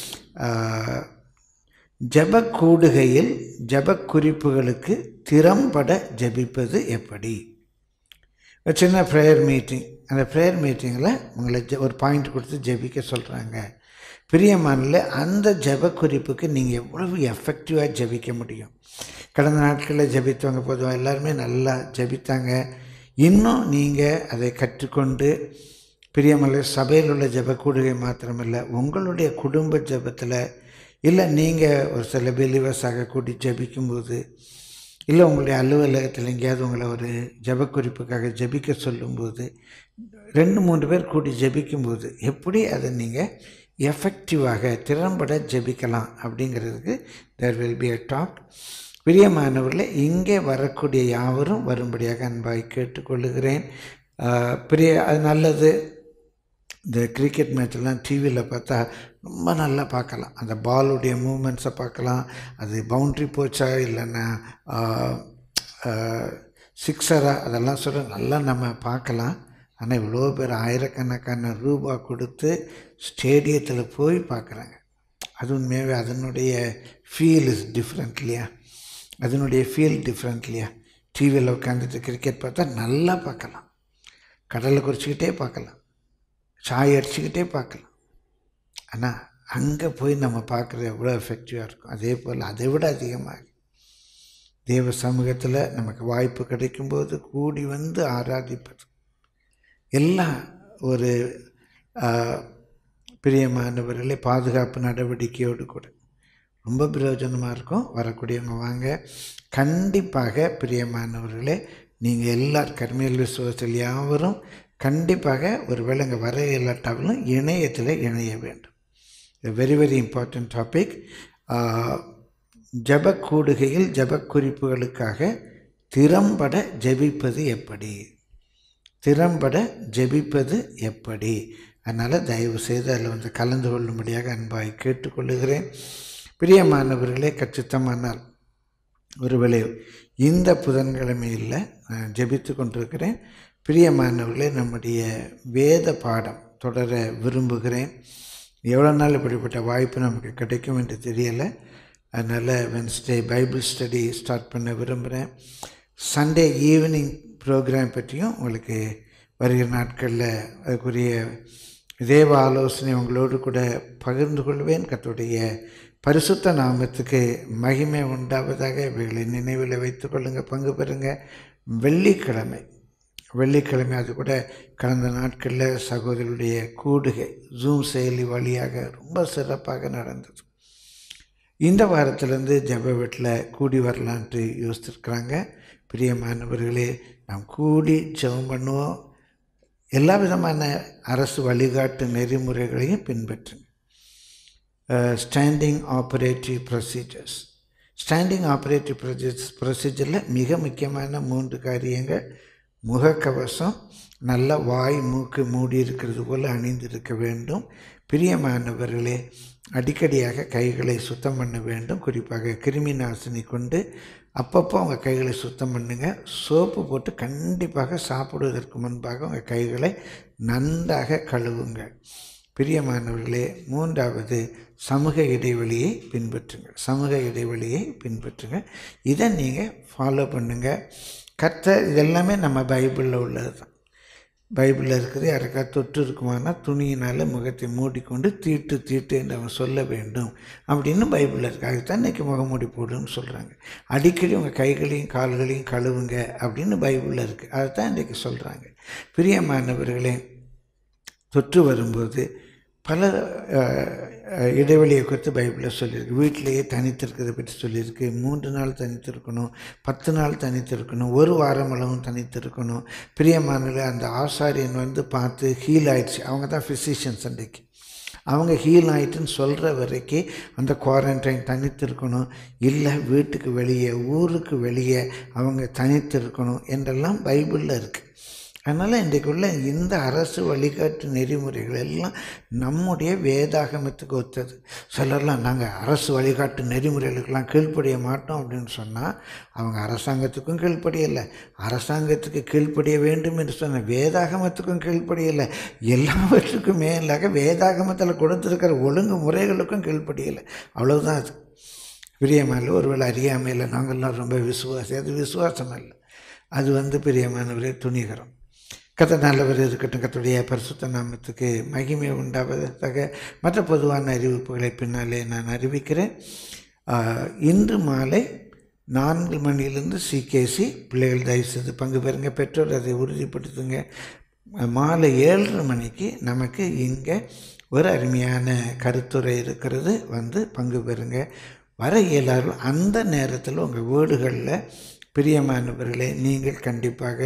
ஜப கூடுகையில் ஜப குறிப்புகளுக்கு திறம்பட ஜபிப்பது எப்படி? ஒரு சின்ன ப்ரேயர் மீட்டிங். அந்த ப்ரேயர் மீட்டிங்கில் உங்களை ஜ ஒரு பாயிண்ட் கொடுத்து ஜெபிக்க சொல்கிறாங்க. பிரியமானில் அந்த ஜப குறிப்புக்கு நீங்கள் எவ்வளவு எஃபெக்டிவாக ஜபிக்க முடியும்? கடந்த நாட்களில் ஜபித்தவங்க பொதுவாக எல்லாருமே நல்லா ஜபித்தாங்க. இன்னும் நீங்கள் அதை கற்றுக்கொண்டு பிரியமல்ல சபையில் உள்ள ஜப கூடுகை மாத்திரமில்லை, உங்களுடைய குடும்ப ஜபத்தில், இல்லை நீங்கள் ஒரு சில பிலீவர்ஸாக கூட்டி ஜபிக்கும்போது, இல்லை உங்களுடைய அலுவலகத்தில் எங்கேயாவது உங்களை ஒரு ஜப குறிப்புக்காக ஜபிக்க சொல்லும்போது, ரெண்டு மூன்று பேர் கூட்டி ஜபிக்கும்போது எப்படி அதை நீங்கள் எஃபெக்டிவாக திறம்பட ஜபிக்கலாம் அப்படிங்கிறதுக்கு there will be a talk. பிரியமானவர்களே, இங்கே வரக்கூடிய யாவரும் வரும்படியாக அன்பாய் கேட்டுக்கொள்ளுகிறேன். பிரிய அது நல்லது. இந்த கிரிக்கெட் மேட்செல்லாம் டிவியில் பார்த்தா ரொம்ப நல்லா பார்க்கலாம். அந்த பாலுடைய மூமெண்ட்ஸை பார்க்கலாம். அது பவுண்ட்ரி போச்சா இல்லைன்னா சிக்ஸரா அதெல்லாம் சொல்ல நல்லா நம்ம பார்க்கலாம். ஆனால் இவ்வளோ பேர் ஆயிரக்கணக்கான ரூபா கொடுத்து ஸ்டேடியத்தில் போய் பார்க்குறாங்க. அது உண்மையாகவே அதனுடைய ஃபீல் இஸ் டிஃப்ரெண்ட் இல்லையா? அதனுடைய ஃபீல் டிஃப்ரெண்ட் இல்லையா? டிவியில் உட்காந்துட்டு கிரிக்கெட் பார்த்தா நல்லா பார்க்கலாம். கடலை குறிச்சிக்கிட்டே பார்க்கலாம், சாய் அடிச்சுக்கிட்டே பார்க்கலாம். ஆனால் அங்கே போய் நம்ம பார்க்குறது எவ்வளோ எஃபெக்டிவாக இருக்கும். அதே போல் அதை விட அதிகமாக தேவ சமூகத்தில் நமக்கு வாய்ப்பு கிடைக்கும்போது கூடி வந்து ஆராதிப்பது எல்லாம் ஒரு பிரியமானவர்களே பாதுகாப்பு நடவடிக்கையோடு கூட ரொம்ப பிரயோஜனமாக இருக்கும். வரக்கூடியவங்க வாங்க. கண்டிப்பாக பிரியமானவர்களே, நீங்கள் எல்லார் கர்மேல் விசுவாசத்தில் யாவரும் கண்டிப்பாக ஒரு வேளை இங்கே வர இல்லாட்டாலும் இணையத்தில் இணைய வேண்டும். Very very important topic. ஜப கூடுகையில் ஜப குறிப்புகளுக்காக திறம்பட ஜெபிப்பது எப்படி திறம்பட ஜெபிப்பது எப்படி அதனால் தயவு செய்து அதில் வந்து கலந்து கொள்ளும்படியாக அன்பாய் கேட்டுக்கொள்ளுகிறேன். பிரியமானவர்களே, கச்சித்தமானால் ஒருவேளை இந்த புதன்கிழமையில் நான் ஜெபித்து கொண்டிருக்கிறேன். பிரியமானவர்களே, நம்முடைய வேத பாடம் தொடர விரும்புகிறேன். எவ்வளோ நாள் இப்படிப்பட்ட வாய்ப்பு நமக்கு கிடைக்கும் என்று தெரியலை. அதனால் வென்ஸ்டே பைபிள் ஸ்டடி ஸ்டார்ட் பண்ண விரும்புகிறேன். சண்டே ஈவினிங் ப்ரோக்ராம் பற்றியும் உங்களுக்கு வருகிற நாட்களில் அதுக்குரிய தேவ ஆலோசனை உங்களோடு கூட பகிர்ந்து கொள்வேன். கர்த்தருடைய பரிசுத்த நாமத்துக்கு மகிமை உண்டாவதாக. இவைகளை நினைவில் வைத்து கொள்ளுங்கள், பங்கு பெறுங்க. வெள்ளிக்கிழமை வெள்ளிக்கிழமை அது கூட கடந்த நாட்களில் சகோதரருடைய கூடுகை ஜூம் செயலி வழியாக ரொம்ப சிறப்பாக நடந்தது. இந்த வாரத்திலேருந்து ஜெப வீட்டில் கூடி வரலான்ட்டு யோசித்துருக்குறாங்க. பிரியமானவர்களே, நாம் கூடி ஜெபம் பண்ணுவோம். எல்லா விதமான அரசு வழிகாட்டு நெறிமுறைகளையும் பின்பற்றுங்க. Standing operative procedures standing operative procedures ப்ரொசீஜரில் மிக முக்கியமான மூன்று காரியங்கள்: முகக்கவசம் நல்ல வாய் மூக்கு மூடி இருக்கிறது போல் அணிந்திருக்க வேண்டும். பிரியமானவர்களே, அடிக்கடியாக கைகளை சுத்தம் பண்ண வேண்டும். குறிப்பாக கிருமி நாசினி கொண்டு அப்பப்போ உங்கள் கைகளை சுத்தம் பண்ணுங்க. சோப்பு போட்டு கண்டிப்பாக சாப்பிடுவதற்கு முன்பாக உங்கள் கைகளை நன்றாக கழுவுங்க. பிரியமானவர்களே, மூன்றாவது சமூக இடைவெளியை பின்பற்றுங்கள். சமூக இடைவெளியை பின்பற்றுங்கள். இதை நீங்கள் ஃபாலோ பண்ணுங்கள். கர்த்தர் இதெல்லாமே நம்ம பைபிளில் உள்ளது தான். பைபிளில் இருக்குது. யாருக்கா தொற்று இருக்குமானா துணியினால் முகத்தை மூடிக்கொண்டு தீட்டு தீட்டு என்று அவன் சொல்ல வேண்டும் அப்படின்னு பைபிளில் இருக்குது. அதுதான் இன்றைக்கி முகமூடி போடுன்னு சொல்கிறாங்க. அடிக்கடி உங்கள் கைகளையும் கால்களையும் கழுவுங்க அப்படின்னு பைபிளில் இருக்குது. அதுதான் இன்றைக்கி சொல்கிறாங்க. பிரியமானவர்களே, தொற்று வரும்போது பல இடைவெளியை குறித்து பைபிளில் சொல்லியிருக்கு. வீட்டிலேயே தனித்திருக்கிறத பற்றி சொல்லியிருக்கு. மூன்று நாள் தனித்திருக்கணும், பத்து நாள் தனித்திருக்கணும், ஒரு வாரம் அளவும் தனித்திருக்கணும். பிரியமானவர்களே, அந்த ஆசாரியன் வந்து பார்த்து ஹீல் ஆயிடுச்சு. அவங்க தான் ஃபிசிஷியன்ஸ். அன்றைக்கு அவங்க ஹீல் ஆகிட்டுன்னு சொல்கிற வரைக்கும் அந்த குவாரண்டைன் தனித்திருக்கணும். இல்லை வீட்டுக்கு வெளியே ஊருக்கு வெளியே அவங்க தனித்திருக்கணும் என்றெல்லாம் பைபிளில் இருக்குது. அதனால் இன்றைக்குள்ள இந்த அரசு வழிகாட்டு நெறிமுறைகள் எல்லாம் நம்முடைய வேதாகமத்துக்கு ஒத்தது. சிலர்லாம் நாங்கள் அரசு வழிகாட்டு நெறிமுறைகளுக்கெல்லாம் கீழ்ப்படிய மாட்டோம் அப்படின்னு சொன்னால் அவங்க அரசாங்கத்துக்கும் கீழ்ப்படியலை, அரசாங்கத்துக்கு கீழ்ப்படிய வேண்டும் என்று சொன்ன வேதாகமத்துக்கும் கீழ்ப்படியலை, எல்லாவற்றுக்கும் மேலாக வேதாகமத்தில் கொடுத்துருக்கிற ஒழுங்கு முறைகளுக்கும் கீழ்ப்படியலை. அவ்வளவுதான் அது. பிரியமான ஒருவேளை அறியாமையில் நாங்கள்லாம் ரொம்ப விசுவாசி. அது விசுவாசம் அல்ல, அது வந்து பிரியமானவரே துணிகரம். கர்த்தர் நல்லவர் இருக்கட்டும். கர்த்தருடைய பரிசுத்த நாமத்துக்கு மகிமை உண்டாவதாக. மற்ற பொதுவான அறிவிப்புகளை பின்னாலே நான் அறிவிக்கிறேன். இன்று மாலை நான்கு மணியிலிருந்து சிகேசி பிள்ளைகள் தயவு செய்து பங்கு பெறுங்க. பெற்றோர் அதை உறுதிப்படுத்துங்க. மாலை ஏழரை மணிக்கு நமக்கு இங்கே ஒரு அருமையான கருத்துரை இருக்கிறது. வந்து பங்கு பெறுங்க. வர இயலார்கள் அந்த நேரத்தில் உங்கள் வீடுகளில் பிரியமானவர்களே நீங்கள் கண்டிப்பாக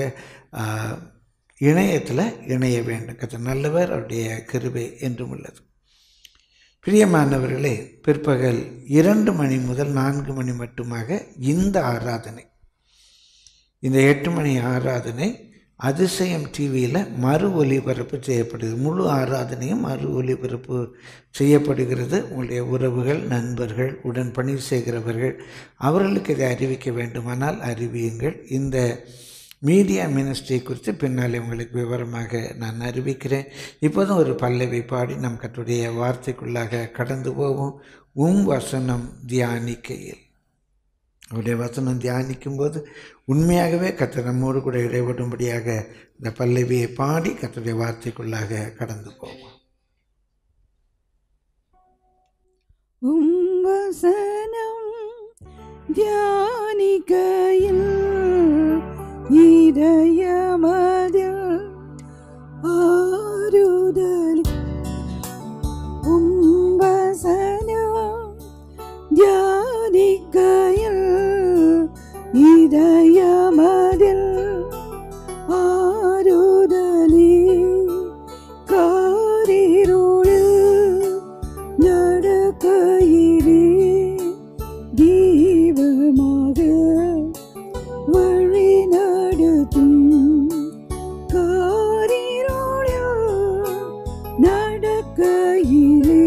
இணையத்தில் இணைய வேண்டும். கர்த்தர் நல்லவர், அவருடைய கிருபை என்றும் உள்ளது. பிரியமானவர்களே, பிற்பகல் இரண்டு மணி முதல் நான்கு மணி மட்டுமாக இந்த ஆராதனை, இந்த எட்டு மணி ஆராதனை அதிசயம் டிவியில் மறு ஒலிபரப்பு செய்யப்படுகிறது. முழு ஆராதனையும் மறு ஒலிபரப்பு செய்யப்படுகிறது. உங்களுடைய உறவுகள், நண்பர்கள், உடன் பணி செய்கிறவர்கள் அவர்களுக்கு இதை அறிவிக்க வேண்டுமானால் அறிவியுங்கள். இந்த மீடியா மினிஸ்ட்ரி குறித்து பின்னாலே உங்களுக்கு விவரமாக நான் அறிவிக்கிறேன். இப்போதும் ஒரு பல்லவி பாடி நம் கர்த்தருடைய வார்த்தைக்குள்ளாக கடந்து போவோம். உம் வசனம் தியானிக்கையில், அவருடைய வசனம் தியானிக்கும் போது உண்மையாகவே கர்த்தர் நம்மோடு கூட இடைபடும்படியாக இந்த பல்லவியை பாடி கர்த்தருடைய வார்த்தைக்குள்ளாக கடந்து போவோம். வசனம் தியானிக்கையில் இதயமதில் ஆறுதல். உம் வசனம் தியானிக்கையில் இதயமதில் ஆறுதலே. காரிருளில் நடக்கையிலே தீபமாக வழி நடத்தும். காரிருளில் நடக்கையிலே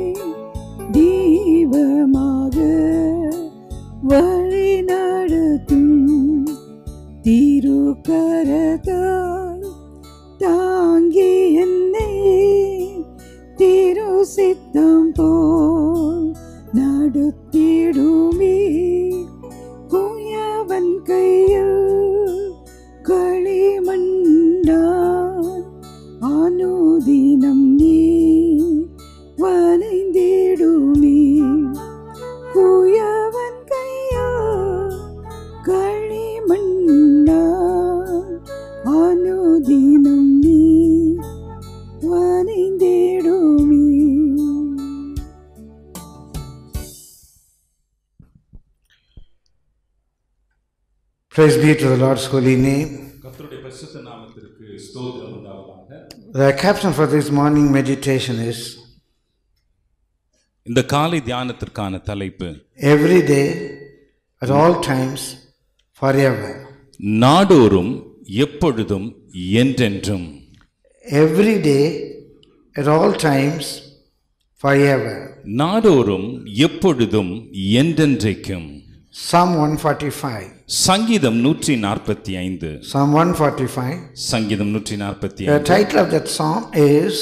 தீபமாக வழி நடத்தும். திருக்கரத்தால் தாங்கி என்னை திரு சித்தம் போல் நடத்திடுமே. குயவன் கையில் களிமண்ணான் அனுதினம் நீ வளைந்திடுமே. குயவன் கையில் களிமண்ணான் அனுதினம் நீ வளைந்திடுமே. Praise be to the Lord's holy name. கர்த்தருடைய பரிசுத்த நாமத்திற்கு ஸ்தோத்திரம் உண்டாவதாக. The caption for this morning meditation is இந்த காலை தியானத்திற்கான தலைப்பு every day, at all times, forever. நாடோறும் எப்பொழுதும் என்றென்றும். Every day, at all times, forever. நாடோறும் எப்பொழுதும் என்றென்றைக்கும். Psalm one forty-five. சங்கீதம் நூற்றி நாற்பத்தி ஐந்து. Psalm one forty-five. சங்கீதம் நூற்றி நாற்பத்தி The ஐந்து. title of that psalm is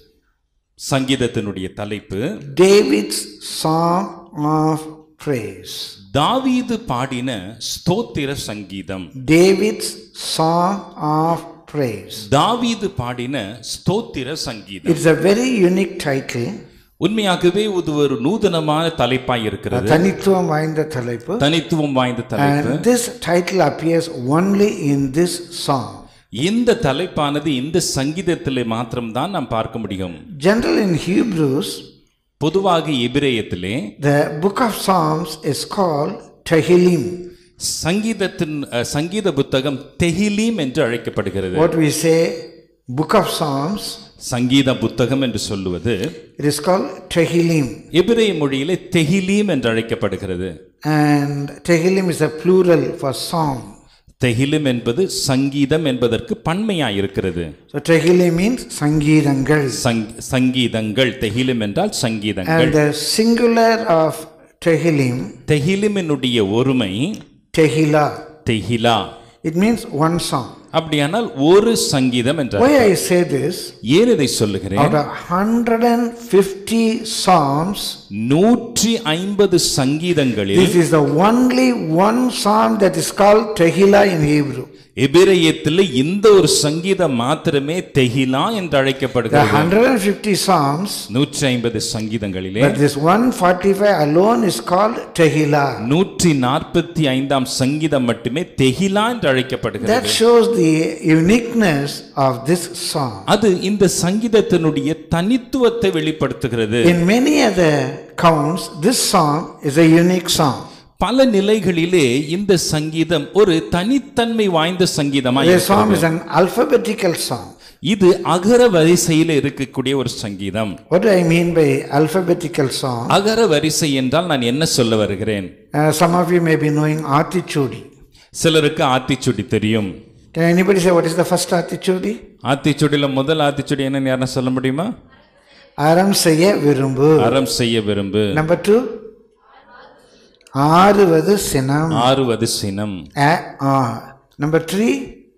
சங்கீதத்தினுடைய தலைப்பு David's Psalm of Praise. தாவீது பாடின ஸ்தோத்திர சங்கீதம். David's Psalm of Praise. தாவீது பாடின ஸ்தோத்திர சங்கீதம். It's a very unique title. உண்மையாகவே இது ஒரு நூதனமான தலைப்பாய் இருக்கிறது. தனித்துவம் வாய்ந்த தலைப்பு. தனித்துவம் வாய்ந்த தலைப்பு. And this title appears only in this psalm. இந்த தலைப்பானது இந்த சங்கீதத்திலே மாத்திரம்தான் நாம் பார்க்க முடியும். Generally in Hebrews, பொதுவாக எபிரேயத்திலே the book of Psalms is called Tehillim. சங்கீதத்தின் சங்கீத புத்தகம் தெஹிலீம் என்று அழைக்கப்படுகிறது. What we say book of Psalms, சங்கீத புத்தகம் என்று சொல்லுவது it is called Tehillim. எபிரேய மொழியிலே தெஹிலீம் என்று அழைக்கப்படுகிறது. And Tehillim is a plural for psalm. தெஹிலிம் என்பது சங்கீதம் என்பதற்கு பன்மையாய் இருக்கிறது. So Tehillim means சங்கீதங்கள். சங்கீதங்கள் தெஹிலிம் என்றால் சங்கீதங்கள். And the singular of Tehillim, தெஹிலிமினுடைய ஒருமை Tehillah. தெஹிலா. It means one song. அப்படியானால் ஒரு சங்கீதம் என்றால். Why I say this? ஏன் இதை சொல்லுகிறேன்? Out of one hundred fifty psalms, நூற்றி ஐம்பது சங்கீதங்களில் this is the only one psalm that is called Tehillah in Hebrew. எபிரேயத்தில் இந்த ஒரு சங்கீதம் மாத்திரமே தெஹிலா என்று அழைக்கப்படுகிறது. The one hundred fifty psalms, நூற்றி ஐம்பது சங்கீதங்களிலே but this one forty-five alone is called Tehillah. நூற்றி நாற்பத்தி ஐந்தாம் சங்கீதம் மட்டுமே தெஹிலா என்று அழைக்கப்படுகிறது. That shows the uniqueness of this song. அது இந்த சங்கீதத்தினுடைய தனித்துவத்தை வெளிப்படுத்துகிறது. In many other counts, this song is a unique song. பல நிலைகளிலே இந்த சங்கீதம் ஒரு தனித்தன்மை வாய்ந்த சங்கீதமாய் The psalm is an alphabetical song. இது அகர வரிசையில் இருக்கக்கூடிய ஒரு சங்கீதம். What do I mean by alphabetical song? அகர வரிசை என்றால் நான் என்ன சொல்ல வருகிறேன்? Uh, some of you may be knowing Aathichoodi. சிலருக்கு ஆத்திச்சூடி தெரியும். Can anybody say what is the first Aathichoodi? ஆத்திச்சூடியில முதல் ஆத்திச்சூடி என்னன்னு யாரா சொல்ல முடியுமா? அறம் செய்ய விரும்பு. அறம் செய்ய விரும்பு. Number two, ஆறுவது சினம். ஆறுவது சினம். Number three,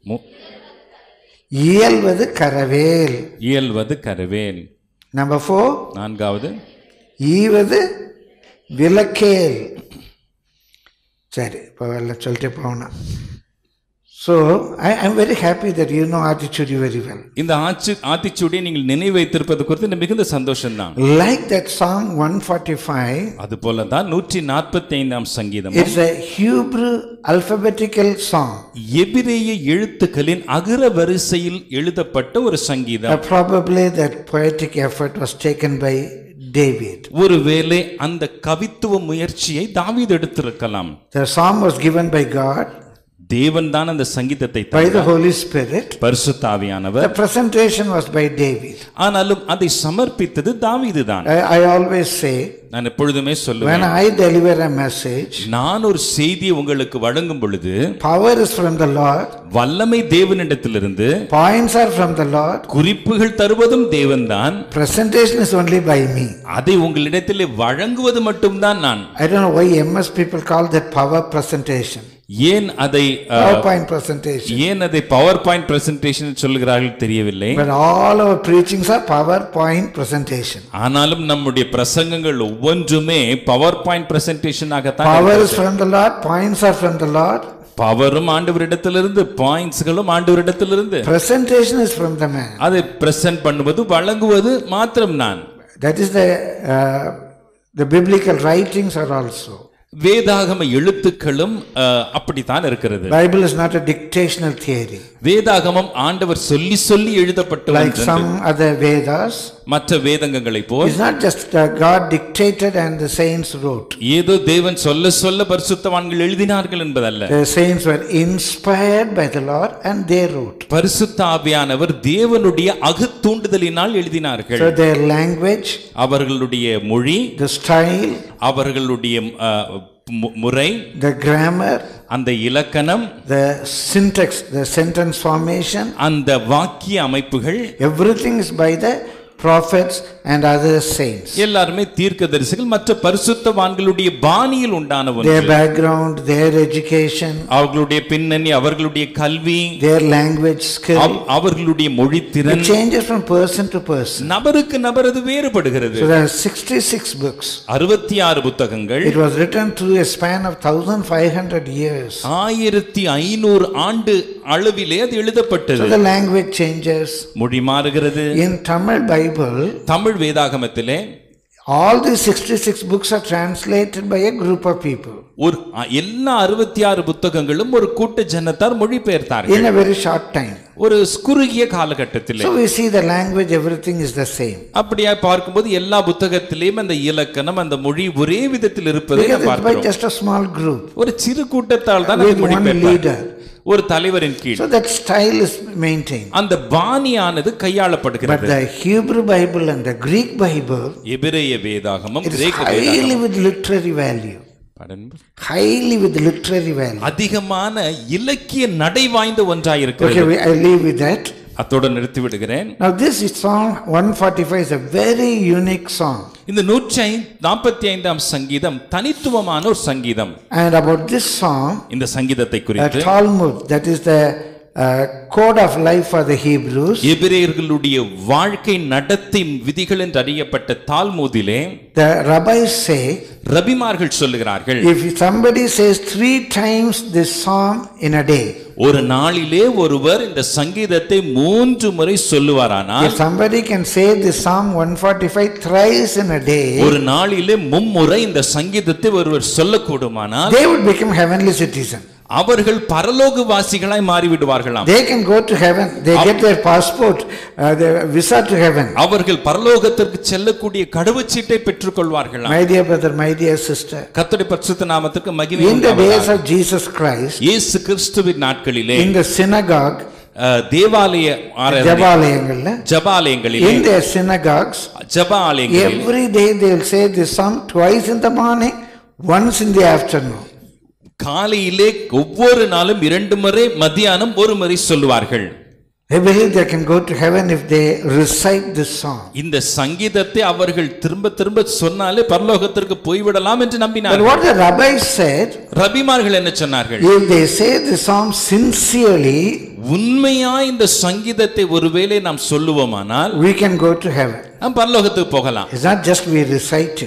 இயல்வது கரவேல். இயல்வது கரவேல். Number four, நான்காவது ஈவது விளக்கேல். சரி, இப்போ எல்லாம் சொல்லிட்டு போகணும். So I am very happy that you know Attitude very well. இந்த ஆட்சி ஆத்திச்சூடியை நீங்கள் நினைவு வைத்திருப்பது குறித்து எனக்கு மிகுந்த சந்தோஷம்தான். Like that Psalm one forty-five, அதுபோல தான் நூற்றி நாற்பத்தி ஐந்தாம் சங்கீதம் it's a Hebrew alphabetical song. எபிரேய எழுத்துக்களின் அகர வரிசையில் எழுதப்பட்ட ஒரு சங்கீதம். Uh, probably that poetic effort was taken by David. ஒருவேளை அந்த கவித்துவ முயற்சியை தாவீது எடுத்திருக்கலாம். The psalm was given by God, தேவன் தான் அந்த சங்கீதத்தை by the Holy Spirit. பரிசுத்த ஆவியானவர். The presentation was by David. ஆனாலும் அதை சமர்ப்பித்தது தாவீது தான். I, I always say, நான் எப்பொழுதுமே when சொல்லுவேன், I deliver a message, நான் ஒரு செய்தியை உங்களுக்கு வழங்கும் பொழுது power is from the Lord, வல்லமை தேவனிடத்திலிருந்து, points are from the Lord, குறிப்புகள் தருவதும் தேவன்தான், presentation is only by me. அதை உங்களிடத்திலே வழங்குவது மட்டும்தான் நான். I don't know why M S people call that power presentation. ஏன் அதை அஹ், PowerPoint presentation. ஏன் அதை பவர் பாயிண்ட் பிரசன்டேஷன் சொல்கிறார்கள் தெரியவில்லை. But all our preachings are PowerPoint presentation. ஆனாலும் நம்முடைய பிரசங்கங்கள் ஒவ்வொன்றுமே பவர் பாயிண்ட் பிரசன்டேஷன் ஆகத்தான் Power is இருக்கிறது. from the Lord, points are from the Lord, பவரும் ஆண்டவரிடத்திலிருந்து, பாயிண்ட்ஸ்களும் ஆண்டவரிடத்திலிருந்து. presentation is from the man. அதை பிரசன்ட் பண்ணுவது, வழங்குவது மாத்திரம் நான். That is the uh, the biblical writings are also. வேதாகம எழுத்துக்களும் அஹ், அப்படித்தான் இருக்கிறது. Bible is not a dictational theory வேதாகமம் ஆண்டவர் சொல்லி சொல்லி எழுதப்பட்ட like ஒன்று. some other Vedas. மற்ற வேதங்களை போல் It's not just uh, God dictated and the saints wrote. ஏதோ தேவன் சொல்ல சொல்ல பரிசுத்தவான்கள் எழுதினார்கள் என்பதல்ல. The saints were inspired by the Lord and they wrote. பரிசுத்த ஆவியானவர் தேவனுடைய அகத்தூண்டுதலினால் எழுதினார்கள். So their language, அவர்களுடைய மொழி, the style, அவர்களுடைய அஹ், மு- முறை, the grammar, அந்த இலக்கணம், the syntax, the sentence formation, அந்த வாக்கிய அமைப்புகள் everything is by the prophets and other saints. எல்லாருமே தீர்க்கதரிசிகள் மற்ற பரிசுத்தவான்களுடைய பாணியில் உண்டான Their ஒன்று. background, their education, அவர்களுடைய பின்னணி, அவர்களுடைய கல்வி, their language skill, அவ- அவர்களுடைய it மொழித்திறன் changes from person to person. நபருக்கு நபர் அது வேறுபடுகிறது. So there are sixty-six books. அறுபத்தி ஆறு புத்தகங்கள் It was written through a span of one thousand five hundred years. ஆயிரத்தி ஐநூறு ஆண்டு அளவிலே அது So எழுதப்பட்டது. the language changes. மொழி மாறுகிறது. In Tamil Bible, தமிழ் வேதாகமத்திலே all these sixty-six books are translated by a group of people ஒரு எல்லா அறுபத்தி ஆறு புத்தகங்களும் ஒரு கூட்ட ஜனத்தார் in மொழிபெயர்த்தார்கள் a very short time. ஒரு குறுகிய காலகட்டத்திலே. So we see the language, everything is the same. அப்படியா பார்க்கும்போது எல்லா புத்தகத்திலேயும் அந்த இலக்கணம், அந்த மொழி ஒரே விதத்தில் இருப்பதை Because நாம் it's by பார்க்கிறோம். just a small group ஒரு சிறு கூட்டத்தால் தான் அது with one மொழிபெயர்ப்பார். leader. ஒரு தலைவரின் கீழ் So that style is maintained. அந்த பாணியானது But கையாளப்படுகிறது. the Hebrew Bible and the Greek Bible, எபிரேய வேதாகமம், it is கிரேக்க highly வேதாகமம் with literary value. Biden. Highly with literary value. அதிகமான இலக்கிய நடை வாய்ந்த ஒன்றாயிருக்கிறது. Okay, we- I leave with that. அத்தோடு நிறுத்தி விடுகிறேன். Now this is Psalm one forty-five is a very unique song. இந்த நூற்றி நாற்பத்தி ஐந்தாம் சங்கீதம் தனித்துவமான ஒரு சங்கீதம். And about this song, இந்த சங்கீதத்தை a குறித்து Talmud, that is the uh, code of life for the Hebrews, எபிரேயர்களுடைய வாழ்க்கை நடத்தை விதிகள் என்று அறியப்பட்ட தால்மூதிலே the rabbis say, ரபிமார்கள் சொல்லுகிறார்கள், if somebody says three times this psalm in a day, ஒரு நாளிலே ஒருவர் இந்த சங்கீதத்தை மூன்று முறை சொல்லுவாரானால், if somebody can say this psalm one forty-five thrice in a day, ஒரு நாளிலே மும்முறை இந்த சங்கீதத்தை ஒருவர் சொல்லக்கூடுமானால் they would become heavenly citizen. அவர்கள் பரலோக வாசிகளாய் மாறிவிடுவார்களாம். They can go to heaven. They get their passport, uh, their visa to heaven. அவர்கள் பரலோகத்திற்கு செல்லக்கூடிய கடவுச்சீட்டை பெற்றுக் கொள்வார்களாம். My dear brother, my dear sister, கர்த்தருடைய பரிசுத்த நாமத்திற்கு மகிமை in the days உண்டாவதாக. of Jesus Christ, இயேசு கிறிஸ்துவின் நாட்களிலே in the synagogue, அஹ், தேவாலய ஆராதனை, ஜபாலயங்கள்ல, ஜபாலயங்களிலே, in their synagogues, ஜபாலயங்களிலே every day they will say this psalm twice in the morning, once in the afternoon. காலையிலே ஒவ்வொரு நாளும் இரண்டு முறை, மத்தியானம் ஒரு முறை சொல்லுவார்கள். They believe they can go to heaven if they recite this song. இந்த சங்கீதத்தை அவர்கள் திரும்ப திரும்ப சொன்னாலே பரலோகத்திற்கு போய்விடலாம் என்று But நம்பினார்கள். what the rabbis said, ரபிமார்கள் என்ன சொன்னார்கள்? if they say this psalm sincerely, உண்மையா இந்த சங்கீதத்தை ஒருவேளை நாம் சொல்லுவோமானால் we can go to heaven. நாம் பரலோகத்துக்கு போகலாம். It's not just we recite it.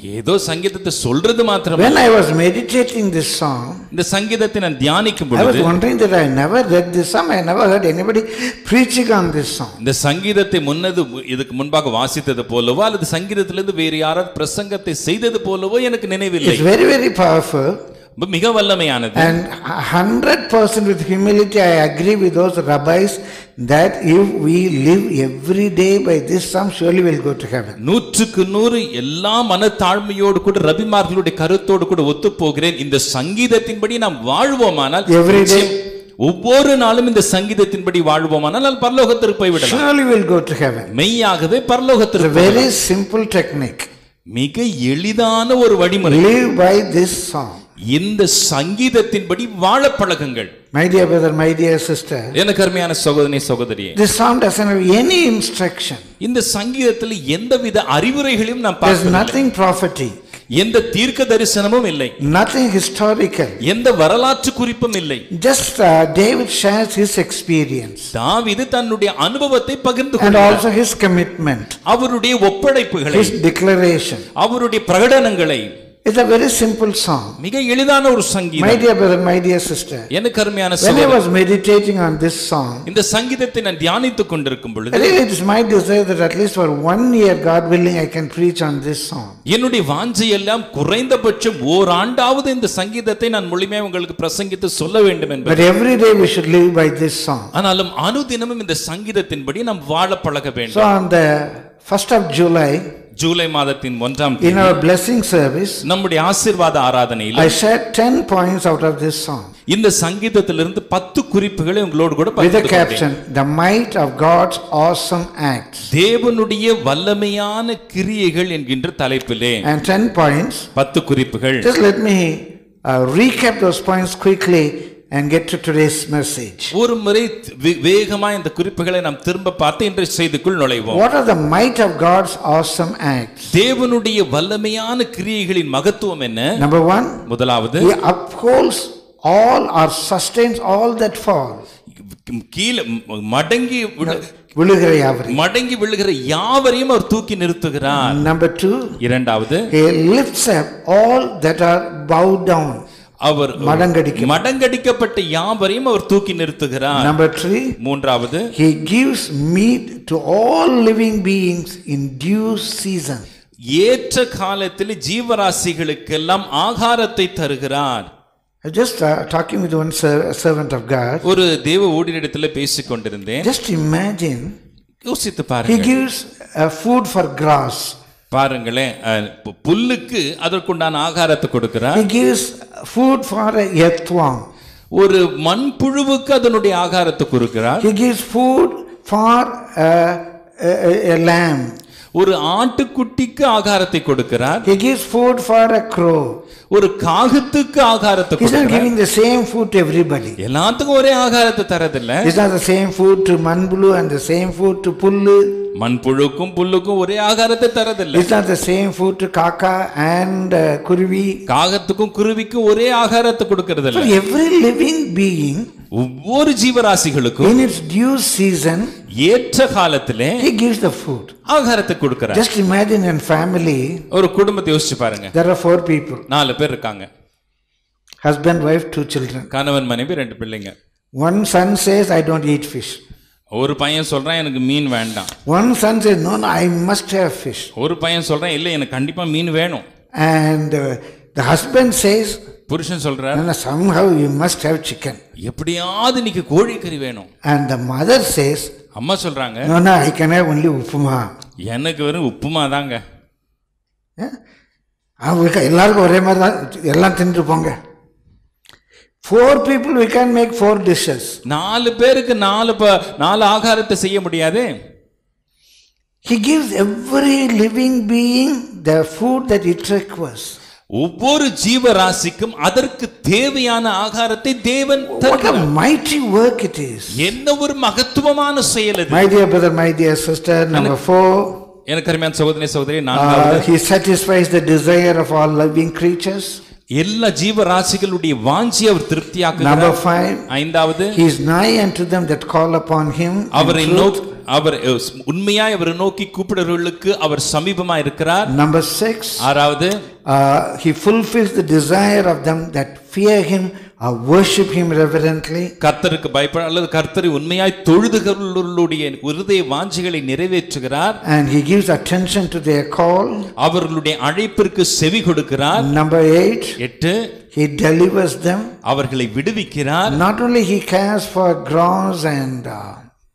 ஏதோ சங்கீதத்தை சொல்றது மாத்திரமே. When I was meditating this song, இந்த சங்கீதத்தை நான் தியானிக்கும் I was பொழுது wondering that I never read this song. I never heard anybody preaching on this song. இந்த சங்கீதத்தை முன்னது இதுக்கு முன்பாக வாசித்தது போலவோ அல்லது சங்கீதத்திலிருந்து வேறு யாராவது பிரசங்கத்தை செய்தது போலவோ எனக்கு நினைவில்லை. It's very very powerful. மிக வல்லமையானது. And one hundred percent with humility I agree with those rabbis that if we live every day by this psalm, surely we'll go to heaven. நூற்றுக்கு நூறு எல்லா மனத்தாழ்மையோடு கூட ரபிமார்களுடைய கருத்தோடு கூட ஒத்து போகிறேன். இந்த சங்கீதத்தின்படி நாம் வாழ்வோமானால் every day ஒவ்வொரு நாளும் இந்த சங்கீதத்தின்படி வாழ்வோமானால் பரலோகத்திற்கு போய் விடலாம். surely we'll go to heaven. மெய்யாகவே பரலோகத்திற்கு. Very simple technique. மிக எளிதான ஒரு வழிமுறை. Live by this song. இந்த சங்கீதத்தின்படி வாழ பழகுங்கள். My dear brother, my dear sister, எனக்கு அருமையான சகோதரனே சகோதரியே, this psalm doesn't have any instruction. இந்த சங்கீதத்தில் எந்தவித அறிவுரைகளையும் நாம் There's பார்க்கவில்லை. nothing prophetic. எந்த தீர்க்க தரிசனமும் இல்லை. Nothing historical. எந்த வரலாற்று குறிப்பும் இல்லை. Just uh, David shares his experience. தாவீது தன்னுடைய அனுபவத்தை பகிர்ந்து And கொண்டார். also his commitment. அவருடைய ஒப்படைப்புகளை, His declaration. அவருடைய பிரகடனங்களை. It's a very simple song. மிக எளிதான ஒரு My சங்கீதம். dear brother, my dear sister, எனக்கு அருமையான when I சகோதரன், was meditating on this song, இந்த சங்கீதத்தை நான் தியானித்துக் கொண்டிருக்கும் பொழுது really it is my desire that at least for one year, God willing, I can preach on this song. என்னுடைய வாஞ்சை எல்லாம் குறைந்தபட்சம் ஓராண்டாவது இந்த சங்கீதத்தை நான் முழுமையாக உங்களுக்கு பிரசங்கித்து சொல்ல வேண்டும் என்பது. But every day we should live by this song. ஆனாலும் அனுதினமும் இந்த சங்கீதத்தின்படி நாம் வாழ பழக So வேண்டும். on the first of July, July மாதத்தின் ஒன்றாம் in our blessing service, நம்முடைய ஆசீர்வாத ஆராதனையில் I shared ten points out of this song இந்த சங்கீதத்திலிருந்து பத்து குறிப்புகளை உங்களோடு கூட with the பகிர்ந்து கொண்டேன். caption, The Might of God's Awesome Acts. தேவனுடைய வல்லமையான கிரியைகள் என்கின்ற தலைப்பிலே And ten points. பத்து குறிப்புகள். Just let me uh, recap those points quickly and get to today's message. ஒரு முறை வே- வேகமா இந்த குறிப்புகளை நாம் திரும்ப பார்த்து இன்றைய செய்திக்குள் நுழைவோம். What are the might of God's awesome acts? தேவனுடைய வல்லமையான கிரியைகளின் மகத்துவம் என்ன? Number one, முதலாவது, He upholds all or sustains all that fall. கீழே மடங்கி விழு- விழுகிற யாவரையும். மடங்கி விழுகிற யாவரையும் அவர் தூக்கி நிறுத்துகிறார். Number two, இரண்டாவது, He lifts up all that are bowed down. அவர் மடங்கடிக்க- மடங்கடிக்கப்பட்ட யாவரையும் அவர் தூக்கி நிறுத்துகிறார். Number three, மூன்றாவது, He gives meat to all living beings in due season. ஏற்ற காலத்தில் ஜீவராசிகளுக்கெல்லாம் ஆகாரத்தை தருகிறார். I was just uh, talking with one ser- servant of God. ஒரு தேவ ஊழியரிடத்தில் பேசிக் கொண்டிருந்தேன். Just imagine, யோசித்து He பாருங்க. gives uh, food for grass. பாருங்களேன், அஹ், பு- புல்லுக்கு அதற்குண்டான ஆகாரத்தை கொடுக்கிறார். He gives food for a earthworm. ஒரு மண்புழுவுக்கு அதனுடைய ஆகாரத்தை கொடுக்கிறார். He gives food for a, a, a, a lamb. ஒரு ஆட்டுக்குட்டிக்கு ஆகாரத்தை கொடுக்கிறார். He gives food for a crow. ஒரு காகத்துக்கு ஆகாரத்தை He's not கொடுக்கிறார். giving the same food to everybody. எல்லாத்துக்கும் ஒரே ஆகாரத்தை தரதில்ல. It's not the same food to manbulu and the same food to pullu. மண்புழுக்கும் புல்லுக்கும் ஒரே ஆகாரத்தை தரதில்ல. It's not the same food to kaka and uh, kuruvi. காகத்துக்கும் குருவிக்கும் ஒரே ஆகாரத்தை கொடுக்கிறது For இல்ல. every living being, ஒவ்வொரு ஜீவராசிகளுக்கும் in its due season, ஏற்ற காலத்திலே He gives the food. ஆகாரத்தை கொடுக்கிறார். Just imagine in family, ஒரு குடும்பத்தை யோசிச்சு பாருங்க. there are four people. நாலு பேர் இருக்காங்க. Husband, wife, two children. கணவன் மனைவி ரெண்டு பிள்ளைங்க. One son says, I don't eat fish. ஒரு பையன் சொல்றான் எனக்கு மீன் வேண்டாம். One son says, no, no, I must have fish. ஒரு பையன் சொல்றான் இல்ல எனக்கு கண்டிப்பா மீன் வேணும். And uh, the husband says, புருஷன் சொல்றார் no, no, somehow you must have chicken. எப்படியாவது இன்னைக்கு கோழிக்கறி வேணும். And the mother says, அம்மா சொல்றாங்க no, no, I can have only upuma. எனக்கு வெறும் உப்புமா தாங்க. அவங்களுக்கு எல்லாருக்கும் ஒரே மாதிரி தான் எல்லாம் தின்று போங்க. Four people we can make four dishes. நாலு பேருக்கு நாலு ப- நாலு ஆகாரத்தை செய்ய முடியாது. He gives every living being the food that it requires. ஒவ்வொரு ஜீவராசிக்கும் அதற்கு தேவையான ஆகாரத்தை தேவன் What a தருகிறார். mighty work it is. என்ன ஒரு மகத்துவமான செயல் இது. My dear brother, my dear sister, number four, எனக்கு அருமையான சகோதரி சகோதரி uh, நான்காவது, He satisfies the desire of all living creatures. எல்லா ஜீவராசிகளுடைய வாஞ்சி அவர் திருப்தியாக்குகிறார். Number five, ஐந்தாவது, he is nigh unto them that call upon him. அவரை நோக்கி அவர் உண்மையாய் அவரை நோக்கி கூப்பிடுறவர்களுக்கு அவர் சமீபமா இருக்கிறார். Number six, ஆறாவது, uh, he fulfills the desire of them that fear him or worship him reverently. கர்த்தருக்கு பயப்பட அல்லது கர்த்தரை உண்மையாய் தொழுதுகிறவர்களுடைய இருதய வாஞ்சிகளை நிறைவேற்றுகிறார். And he gives attention to their call. அவர்களுடைய அழைப்பிற்கு செவி கொடுக்கிறார். Number eight, எட்டு, he delivers them. அவர்களை விடுவிக்கிறார். Not only he cares for grass and uh,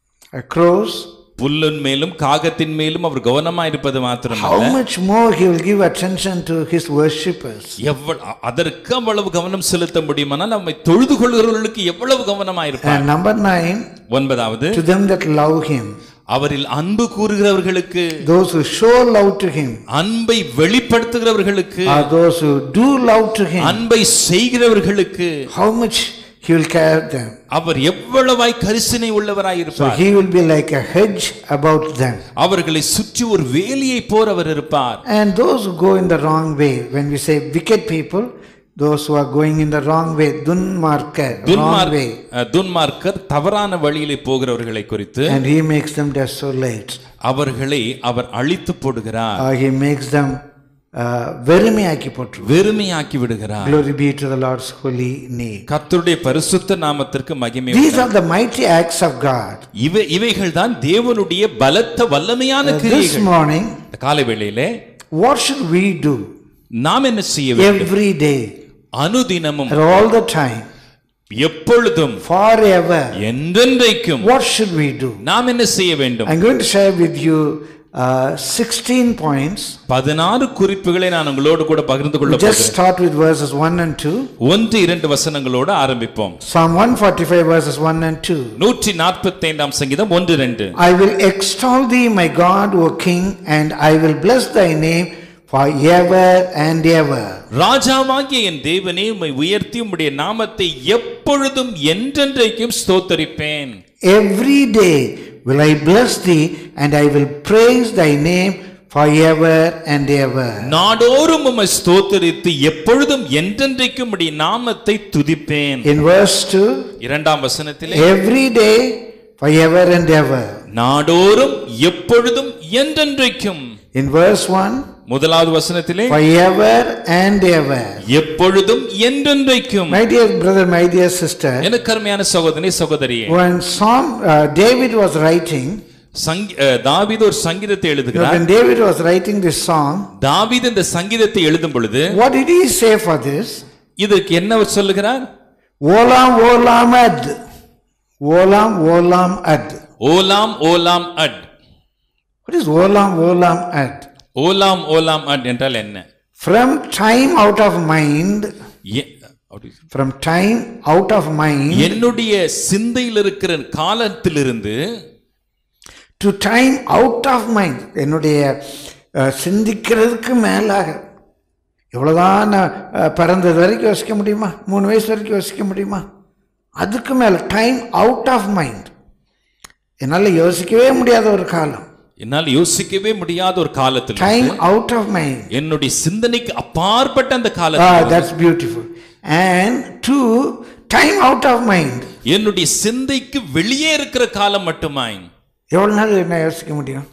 crows, புல்லின் மேலும் காகத்தின் மேலும் அவர் கவனமா இருப்பது how மாத்திரமல்ல, much more he will give attention to his worshippers. எவ்வளவு அதற்கு அவ்வளவு கவனம் செலுத்த முடியுமானால் நம்மை தொழுது கொள்கிறவர்களுக்கு எவ்வளவு கவனமா இருப்பார். And number nine, ஒன்பதாவது, to them that love him, அவரில் அன்பு கூறுகிறவர்களுக்கு, those who show love to him, அன்பை வெளிப்படுத்துகிறவர்களுக்கு, are those who do love to him, அன்பை செய்கிறவர்களுக்கு how much he will care them. அவர் எவ்வளவாய் கரிசனை உள்ளவராய் So இருப்பார். he will be like a hedge about them. அவர்களை சுற்றி ஒரு வேலியை போர் அவர் இருப்பார். And those who go in the wrong way, when we say wicked people, those who are going in the wrong way, dunmarkar, wrong way, துன்மார்க்கர் தவறான வழியிலே போகிறவர்களை குறித்து, and he makes them desolate, அவர்களை அவர் அழித்து போடுகிறார், or he makes them வெறுமையாக்கி போட்டு, வெறுமையாக்கி விடுகிறார். Glory be to the Lord's holy name. கர்த்தருடைய பரிசுத்த நாமத்திற்கு மகிமை. These are the mighty acts of God. இவை இவைகள் தான் தேவனுடைய பலத்த வல்லமையான This கிரியைகள். morning, காலை வேளையிலே what should we do? நாம் என்ன செய்ய வேண்டும்? Every day, அனுதினமும், all the time, எப்பொழுதும், forever, என்றென்றைக்கும் what should we do? நாம் என்ன செய்ய வேண்டும்? I'm going to share with you uh, sixteen points. பதினாறு குறிப்புகளை நான் உங்களோடு கூட பகிர்ந்து கொள்ள Just போகிறேன். start with verses one and two. ஒன்று இரண்டு வசனங்களோடு ஆரம்பிப்போம். Psalm one forty-five verses one and two. நூற்றி நாற்பத்தி ஐந்தாம் சங்கீதம் ஒன்று இரண்டு. I will extol thee, my God, O King, and I will bless thy name forever and ever. ராஜாவாகிய என் தேவனே, உம்மை உயர்த்தி உம்முடைய நாமத்தை எப்பொழுதும் என்றென்றைக்கும் ஸ்தோத்தரிப்பேன். Every day will I bless thee, and I will praise thy name forever and ever. நாடோறும் உம்மை ஸ்தோத்தரித்து எப்பொழுதும் என்றென்றைக்கும் உம்முடைய நாமத்தை துதிப்பேன். In verse two, இரண்டாம் வசனத்திலே, every day forever and ever. நாடோறும் எப்பொழுதும் என்றென்றைக்கும். In verse one, முதலாவது வசனத்திலே, forever and ever. எப்பொழுதும் என்றென்றைக்கும். My dear brother, my dear sister, எனக்கு அருமையான சகோதரனே சகோதரியே, when Psalm uh, David was writing, தாவீது ஒரு சங்கீதத்தை எழுதுகிறார். when David was writing this song, தாவீது இந்த சங்கீதத்தை எழுதும் பொழுது what did he say for this? இதற்கு என்ன அவர் சொல்லுகிறார்? Olam olam ad, olam olam ad. ஓலாம் ஓலாம் அட். What is olam olam ad? ஓலாம் ஓலாம் அட் என்றால் என்ன? From time out of mind, from time out of mind, என்னுடைய சிந்தையில் இருக்கிற காலத்திலிருந்து, to time out of mind, என்னுடைய சிந்திக்கிறதுக்கு மேலாக, எவ்வளோதான் பிறந்தது வரைக்கும் யோசிக்க முடியுமா? மூணு வயசு வரைக்கும் யோசிக்க முடியுமா? அதுக்கு மேலே டைம் அவுட் ஆஃப் மைண்ட், என்னால் யோசிக்கவே முடியாத ஒரு காலம், என்னால் யோசிக்கவே முடியாத ஒரு காலத்தில், டைம் அவுட் ஆஃப் மைண்ட், என்னுடைய சிந்தனைக்கு அப்பாற்பட்ட அந்த காலத்தில், that's beautiful. And to time out of mind, என்னுடைய சிந்தைக்கு வெளியே இருக்கிற காலம் மட்டுமாய். எவ்வளோ நாள் என்ன யோசிக்க முடியும்?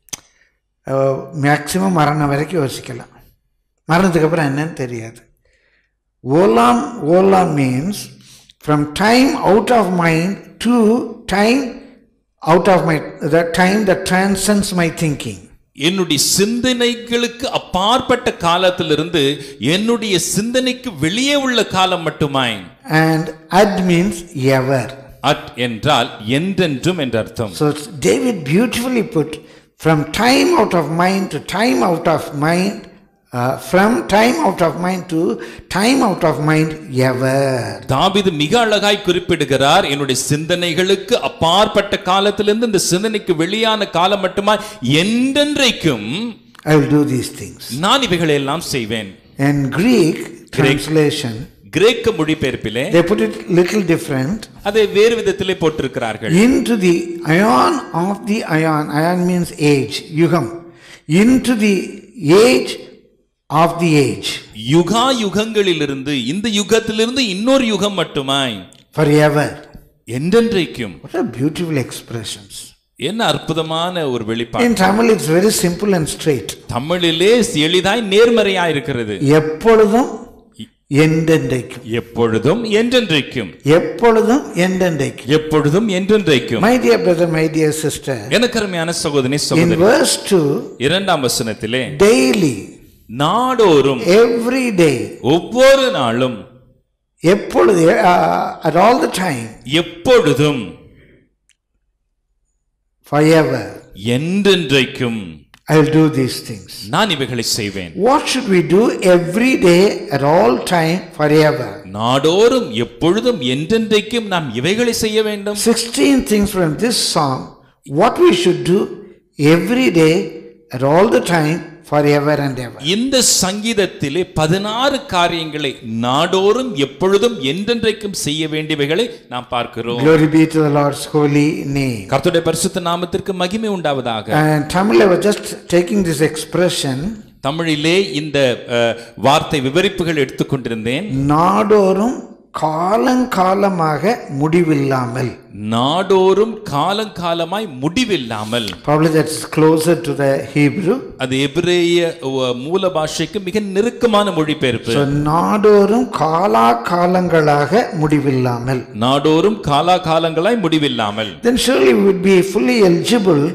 மேக்சிமம் மரணம் வரைக்கும் யோசிக்கலாம், மரணத்துக்கு அப்புறம் என்னன்னு தெரியாது. ஓலாம் ஓலாம் means from time out of mind to time out of my that time that transcends my thinking. என்னுடைய சிந்தனைகளுக்கு அப்பாற்பட்ட காலத்திலிருந்து என்னுடைய சிந்தனைக்கு வெளியே உள்ள காலம் மட்டுமாய். And ad means ever. அட் என்றால் என்றென்றும் என்ற அர்த்தம். So David beautifully put from time out of mind to time out of mind, uh, from time out of mind to time out of mind ever. தாவீது மிக அழகாய் குறிப்பிடுகிறார், என்னுடைய சிந்தனைகளுக்கு அப்பாற்பட்ட காலத்திலிருந்து இந்த சிந்தனைக்கு வெளியான காலம் மட்டுமா என்றென்றைக்கும் I will do these things. நான் இவைகளை எல்லாம் செய்வேன். And Greek translation, கிரேக்க மொழிபெயர்ப்பிலே they put it little different. அதை வேறு விதத்திலே போட்டிருக்கிறார்கள். Into the ion of the ion, ion means age, yugam, into the age of the age. யுகா யுகங்களிலிருந்து இந்த யுகத்திலிருந்து இன்னொரு யுகம் மட்டுமாய். Forever. என்றென்றைக்கும். What a beautiful expressions. என்ன அற்புதமான ஒரு வெளிப்பாடு. In Tamil it's very simple and straight. தமிழிலே எளிதாய் நேர்மறையா இருக்கிறது. எப்பொழுதும் என்றென்றைக்கும். எப்பொழுதும் என்றென்றைக்கும். எப்பொழுதும் என்றென்றைக்கும். எப்பொழுதும் என்றென்றைக்கும். My dear brother, my dear sister. எனக்கு அருமையான சகோதரி சகோதரி. In verse two. இரண்டாம் வசனத்திலே. Daily. நாடோறும். Every day. ஒவ்வொரு நாளும். எப்பொழுது at all the time. எப்பொழுதும். Forever. என்றென்றைக்கும். I will do these things. நான் இவைகளை செய்வேன். What should we do every day at all time forever? நாடோறும் எப்பொழுதும் என்றென்றைக்கும் நாம் இவைகளை செய்ய வேண்டும். sixteen things from this psalm what we should do every day at all the time forever and ever. இந்த சங்கீதத்திலே பதினாறு காரியங்களை நாடோறும் எப்பொழுதும் என்றென்றைக்கும் செய்ய வேண்டியவைகளை நாம் பார்க்கிறோம். Glory be to the Lord's holy name. கர்த்தருடைய பரிசுத்த நாமத்திற்கு மகிமை உண்டாவதாக. And Tamil, I was just taking this expression. தமிழிலே இந்த வார்த்தை விவரிப்புகள் எடுத்துக்கொண்டிருந்தேன். நாடோறும் காலங்காலமாக முடிவில்லாமல். நாடோறும் காலங்காலமாய் முடிவில்லாமல். Probably that's closer to the Hebrew. அது எபிரேய மூல பாஷைக்கு மிக நெருக்கமான மொழிபெயர்ப்பு. So நாடோறும் காலா காலங்களாக முடிவில்லாமல். நாடோறும் காலா காலங்களாய் முடிவில்லாமல். Then surely we would be fully eligible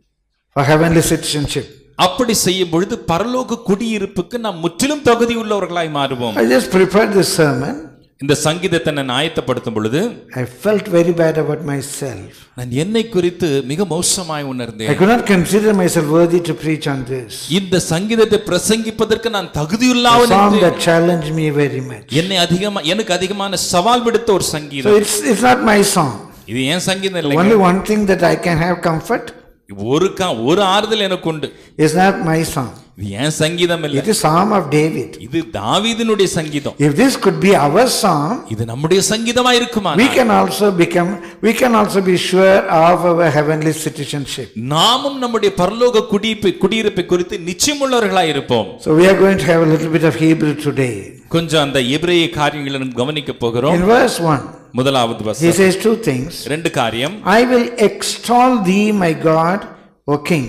for heavenly citizenship. அப்படி செய்யும் பொழுது பரலோக குடியிருப்புக்கு நாம் முற்றிலும் தகுதி உள்ளவர்களாய் மாறுவோம். I just prepared this sermon. இந்த சங்கீதத்தை நான் ஆயத்தப்படுத்தும் பொழுது I felt very bad about myself. நான் என்னை குறித்து மிக மோசமாய் உணர்ந்தேன். I could not consider myself worthy to preach on this. இந்த சங்கீதத்தை பிரசங்கிப்பதற்கு நான் தகுதியுள்ளவன் என்று. Song that challenged me very much. என்னை அதிகமா எனக்கு அதிகமான சவால் விடுத்த ஒரு சங்கீதம். So it's it's not my song. இது ஏன் சங்கீதம் இல்ல. Only one thing that I can have comfort. ஒரு ஒரு ஆறுதல் எனக்கு உண்டு. It's not my song. இது ஏன் சங்கீதம் இல்ல. It is Psalm of David. இது தாவீதினுடைய சங்கீதம். If this could be our song, இது நம்முடைய சங்கீதமா இருக்குமானால் we can also become we can also be sure of our heavenly citizenship. நாமும் நம்முடைய பரலோக குடியிருப்பை குடியிருப்பை குறித்து நிச்சயமுள்ளவர்களாய் இருப்போம். So we are going to have a little bit of Hebrew today. கொஞ்சம் அந்த எபிரேய காரியங்களை நாம் கவனிக்க போகிறோம். In verse one, முதலாவது வசனம். He says two things. ரெண்டு காரியம். I will extol thee, my God, O King.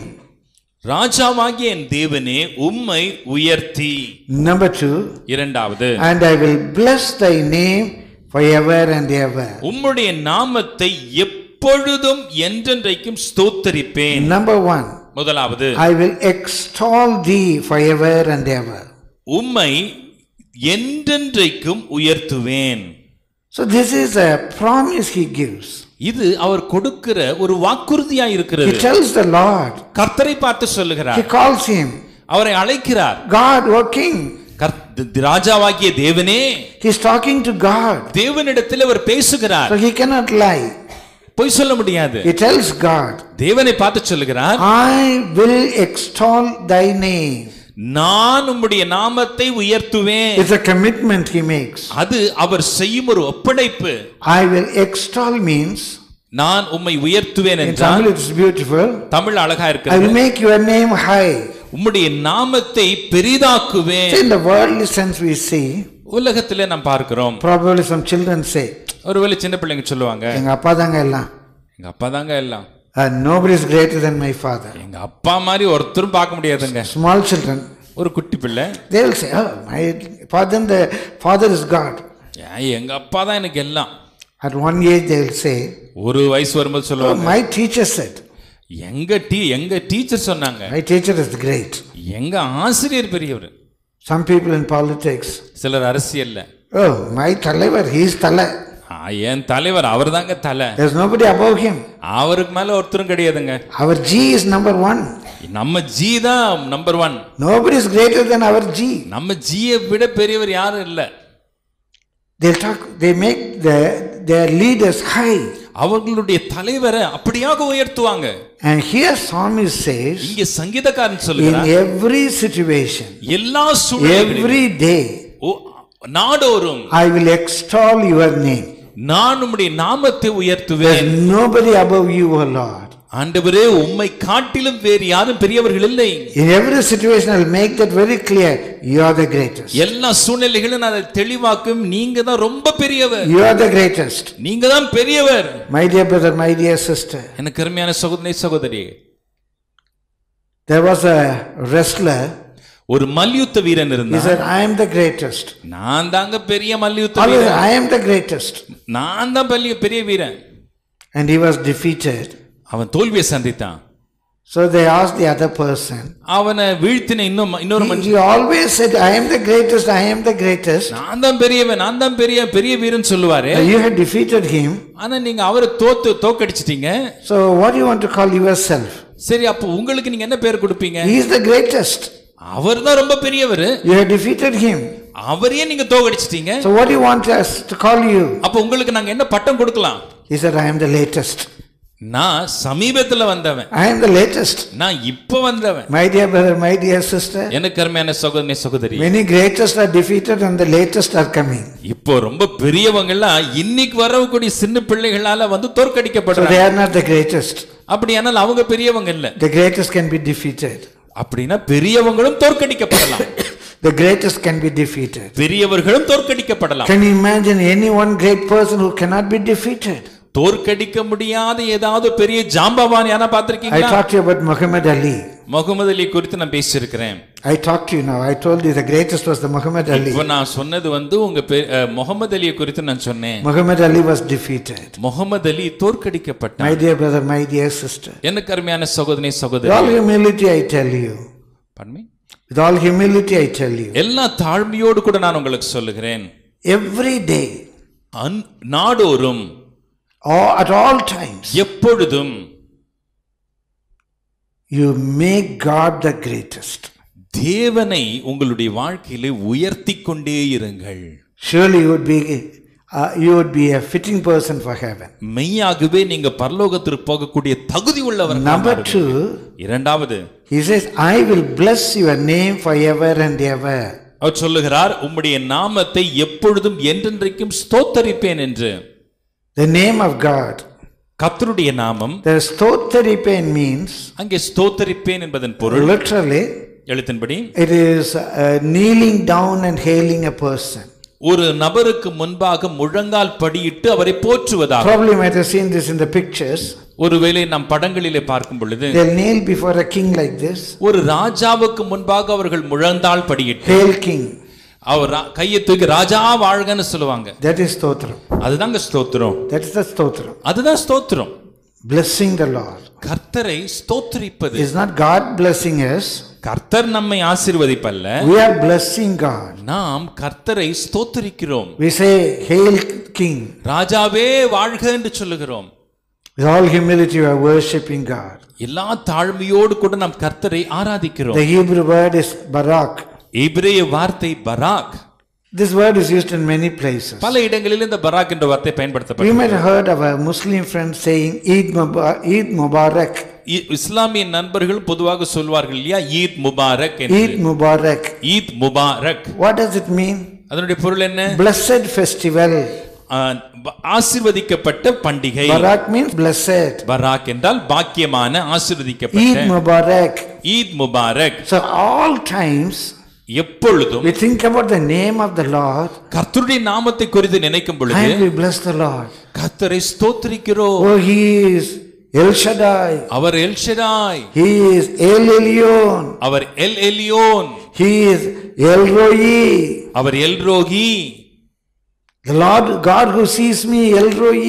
ராஜாவாகிய என் தேவனே உம்மை உயர்த்தி. Number two. இரண்டாவது. And I will bless thy name forever and ever. உம்முடைய நாமத்தை எப்பொழுதும் என்றென்றைக்கும் ஸ்தோத்திரிப்பேன். Number one. முதலாவது. I will extol thee forever and ever. உம்மை என்றென்றைக்கும் உயர்த்துவேன். So this is a promise he gives. இது அவர் கொடுக்கிற ஒரு வாக்குறுதியாய் இருக்கிறது. He tells the Lord. கர்த்தரை பார்த்து சொல்லுகிறார். He calls him. அவரை அழைக்கிறார். God, O King. ராஜாவாகிய தேவனே. He is talking to God. தேவனிடத்தில் அவர் பேசுகிறார். So he cannot lie. பொய் சொல்ல முடியாது. He tells God. தேவனை பார்த்து சொல்லுகிறார். I will extol thy name. நான் உம்முடைய நாமத்தை உயர்த்துவேன். It's a commitment he makes. அது அவர் செய்யும் ஒரு ஒப்படைப்பு. I will extol means நான் உம்மை உயர்த்துவேன் என்றால். In Tamil it's beautiful. Tamil அழகா இருக்கிறது. I will make your name high. உம்முடைய நாமத்தை பெரிதாக்குவேன். In the worldly sense we see. உலகத்திலே நாம் பார்க்கிறோம். Probably some children say. ஒருவேளை சின்ன பிள்ளைங்க சொல்லுவாங்க. எங்க அப்பா தாங்க எல்லாம். எங்க அப்பா தாங்க எல்லாம். Uh, nobody is greater than my father. எங்க அப்பா மாதிரி ஒருத்தரும் பார்க்க முடியாதுங்க. Small children. ஒரு குட்டி பிள்ளை. They will say, oh, my father, the father is God. எங்க அப்பா தான் எனக்கு எல்லாம். At one age they will say. ஒரு வயசு வரும்போது சொல்லுவாங்க. Oh, my teacher said. எங்க டீ எங்க டீச்சர் சொன்னாங்க. My teacher is great. எங்க ஆசிரியர் பெரியவர். Some people in politics. சிலர் அரசியல்ல. Oh, my தலைவர், he is தலை. என் தலைவர் அவர் தாங்க தலை. There's nobody above him. அவருக்கு மேல ஒருத்தரும் கிடையாதுங்க. Our G is number one. நம்ம ஜி தான் number one. Nobody is greater than our G. நம்ம ஜியை விட பெரியவர் யாரும் இல்ல. They talk, they make the their leaders high. அவர்களுடைய தலைவரை அப்படியாக உயர்த்துவாங்க. And here psalmist says. இங்க சங்கீதக்காரன் சொல்றார். In every situation. எல்லா சூழ்நிலைகளிலும். Every day. நாடோறும். I will extol your name. நான் உம்முடைய நாமத்தை உயர்த்துவேன். There is nobody above you, O Lord. ஆண்டவரே உம்மை காட்டிலும் வேறு யாரும் பெரியவர்கள் இல்லை. In every situation I will make that very clear. You are the greatest. எல்லா சூழ்நிலைகளிலும் நான் அதை தெளிவாக்கும். நீங்க தான் ரொம்ப பெரியவர். You are the greatest. நீங்க தான் பெரியவர். My dear brother, my dear sister. எனக்கு அருமையான சகோதரனே சகோதரி, There was a wrestler. ஒரு மல்யுத்த வீரன் He இருந்தான். said, I am the greatest. நான் தாங்க பெரிய மல்யுத்த Always, வீரன். I am the greatest. நான் தான் பெரிய பெரிய வீரன். And he was defeated. அவன் தோல்வியை சந்தித்தான். So they asked the other person. அவனை வீழ்த்தின இன்னும் இன்னொரு He, மனுஷன், he always said, I am the greatest, I am the greatest. நான் தான் பெரியவன், நான் தான் பெரிய பெரிய வீரன் சொல்லுவாரு. You had defeated him. ஆனா நீங்க அவரை தோத்து தோக்கடிச்சிட்டீங்க. So what do you want to call yourself? சரி, அப்போ உங்களுக்கு நீங்க என்ன பேர் கொடுப்பீங்க? He is the greatest. அவர் தான் ரொம்ப பெரியவர். You have defeated him. அவரையே நீங்க தோக்கடிச்சிட்டீங்க. So what do you want us to call you? அப்போ உங்களுக்கு நாங்க என்ன பட்டம் கொடுக்கலாம்? He said, I am the latest. நான் சமீபத்துல வந்தவன். I am the latest. நான் இப்ப வந்தவன். My dear brother, my dear sister. எனக்கு அருமையான சகோதரனே சகோதரி, Many greatest are defeated and the latest are coming. இப்போ ரொம்ப பெரியவங்க எல்லாம் இன்னைக்கு வரக்கூடிய சின்ன பிள்ளைகளால வந்து So தோற்கடிக்கப்படுறாங்க. they are not the greatest. அப்படியானால் அவங்க பெரியவங்க இல்ல. The greatest can be defeated. அப்படின்னா பெரியவங்களும் தோற்கடிக்கப்படலாம். The greatest can be defeated. பெரியவர்களும் தோற்கடிக்கப்படலாம். Can you imagine any one great person who cannot be defeated? தோற்கடிக்க முடியாத ஏதாவது பெரிய ஜாம்பவான் யாரா I பாத்திருக்கீங்களா? talked to you about Muhammad Ali. Mohammed அலி குறித்து நான் பேசியிருக்கிறேன். I talked to you now. I told you the greatest was the Muhammad Ali. இப்போ நான் சொன்னது வந்து உங்க முகமது அலியை குறித்து நான் சொன்னேன். Muhammad Ali was defeated. Mohammed Ali தோற்கடிக்கப்பட்டார். My dear brother, my dear sister. எனக்கு அருமையான சகோதரனே With சகோதரி, all humility I tell you. Pardon me? With all humility I tell you. எல்லா தாழ்மையோடு கூட நான் உங்களுக்கு சொல்லுகிறேன், Every day நாடோறும் or at all times எப்பொழுதும் you make God the greatest. தேவனை உங்களுடைய வாழ்க்கையிலே உயர்த்தி கொண்டே இருங்கள். Surely you would be uh, you would be a fitting person for heaven. மெய்யாகவே நீங்க பரலோகத்திற்கு போகக்கூடிய தகுதி உள்ளவர். Number two, இரண்டாவது, he says, I will bless your name forever and ever. அவர் சொல்லுகிறார், உம்முடைய நாமத்தை எப்பொழுதும் என்றென்றைக்கும் ஸ்தோத்தரிப்பேன் என்று. The name of God. கர்த்தருடைய நாமம். The ஸ்தோத்தரிப்பேன் means, அங்கே ஸ்தோத்தரிப்பேன் என்பதன் பொருள் literally எழுத்தின்படி it is uh, kneeling down and hailing a person. ஒரு நபருக்கு முன்பாக முழங்கால் படியிட்டு அவரை போற்றுவதாக. Probably you might have seen this in the pictures. ஒருவேளை நாம் படங்களிலே பார்க்கும் பொழுது They'll kneel before a king like this. ஒரு ராஜாவுக்கு முன்பாக அவர்கள் முழந்தாள் படியிட்டு Hail king. அவர் கையை தூக்கி ராஜா வாழ்கன்னு சொல்லுவாங்க. That is stotram. அதுதாங்க ஸ்தோத்திரம். That is the stotram. அதுதான் ஸ்தோத்திரம். Blessing the Lord. கர்த்தரை ஸ்தோத்திரிப்பது. Is not God blessing us. கர்த்தர் நம்மை ஆசீர்வதிப்பல்ல, We are blessing God. நாம் கர்த்தரை ஸ்தோத்திரிக்கிறோம். We say, Hail king. ராஜாவே வாழ்க என்று சொல்லுகிறோம். With all humility we are worshipping God. எல்லா தாழ்மையோடு கூட நாம் கர்த்தரை ஆராதிக்கிறோம். The Hebrew word is barak. எபிரேய வார்த்தை பராக். This word is used in many places. பல இடங்களில் இந்த பராக் என்ற வார்த்தை You பயன்படுத்தப்படுகிறது. might have heard of a Muslim friend saying Eid Mubarak. Eid Mubarak. இஸ்லாமிய நண்பர்கள் பொதுவாக சொல்வார்கள் இல்லையா, ஈத் முபாரக் என்று. Eid Mubarak. Eid Mubarak. What does it mean? அதனுடைய பொருள் என்ன? Blessed festival. ஆசீர்வதிக்கப்பட்ட பண்டிகை. Barak means blessed. பராக் என்றால் பாக்கியமான, ஆசீர்வதிக்கப்பட்ட. Eid Mubarak. Eid Mubarak. So all times எப்பொழுதும் we think about the name of the Lord கர்த்தருடைய நாமத்தை குறித்து நினைக்கும் பொழுது and we bless the Lord. கர்த்தரை ஸ்தோத்திரிக்கிறோம். Oh, he is El Shaddai. Our L Shaddai. He is El Elyon. Our L Elyon. He is El Roi. Our L Rogi. The Lord God who sees me, El Roi.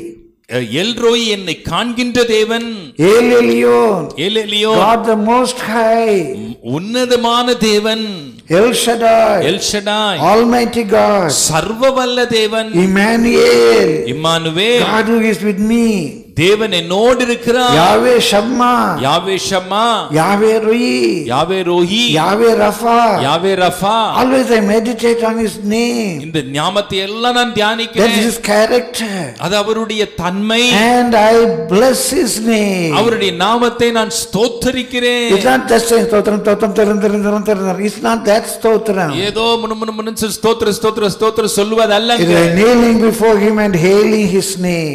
L ரோய் என்னை காண்கின்ற தேவன். El Elyon. L Elyon. God the Most High. உன்னதமான தேவன். El Shaddai. L Shaddai. Almighty God. சர்வவல்ல தேவன். Emmanuel. Emmanuel. God who is with me. தேவன் என்னோடு இருக்கிறார். Yahweh Shammah. Yahweh Shammah. Yahweh Roi. Yahweh Roi. Yahweh Rapha. Yahweh Rapha. Always I meditate on his name. இந்த ஞாபகத்தை எல்லாம் நான் That is தியானிக்கிறேன். his character. அது அவருடைய தன்மை. And I bless his name. அவருடைய நாமத்தை நான் ஸ்தோத்தரிக்கிறேன். It's not just saying stotram, stotram, stotram, stotram, stotram. It's not that stotram. ஏதோ முணுமுணுமுணுன்னு ஸ்தோத்திர ஸ்தோத்திர ஸ்தோத்திர சொல்லுவது அல்ல. It is kneeling before him and hailing his name.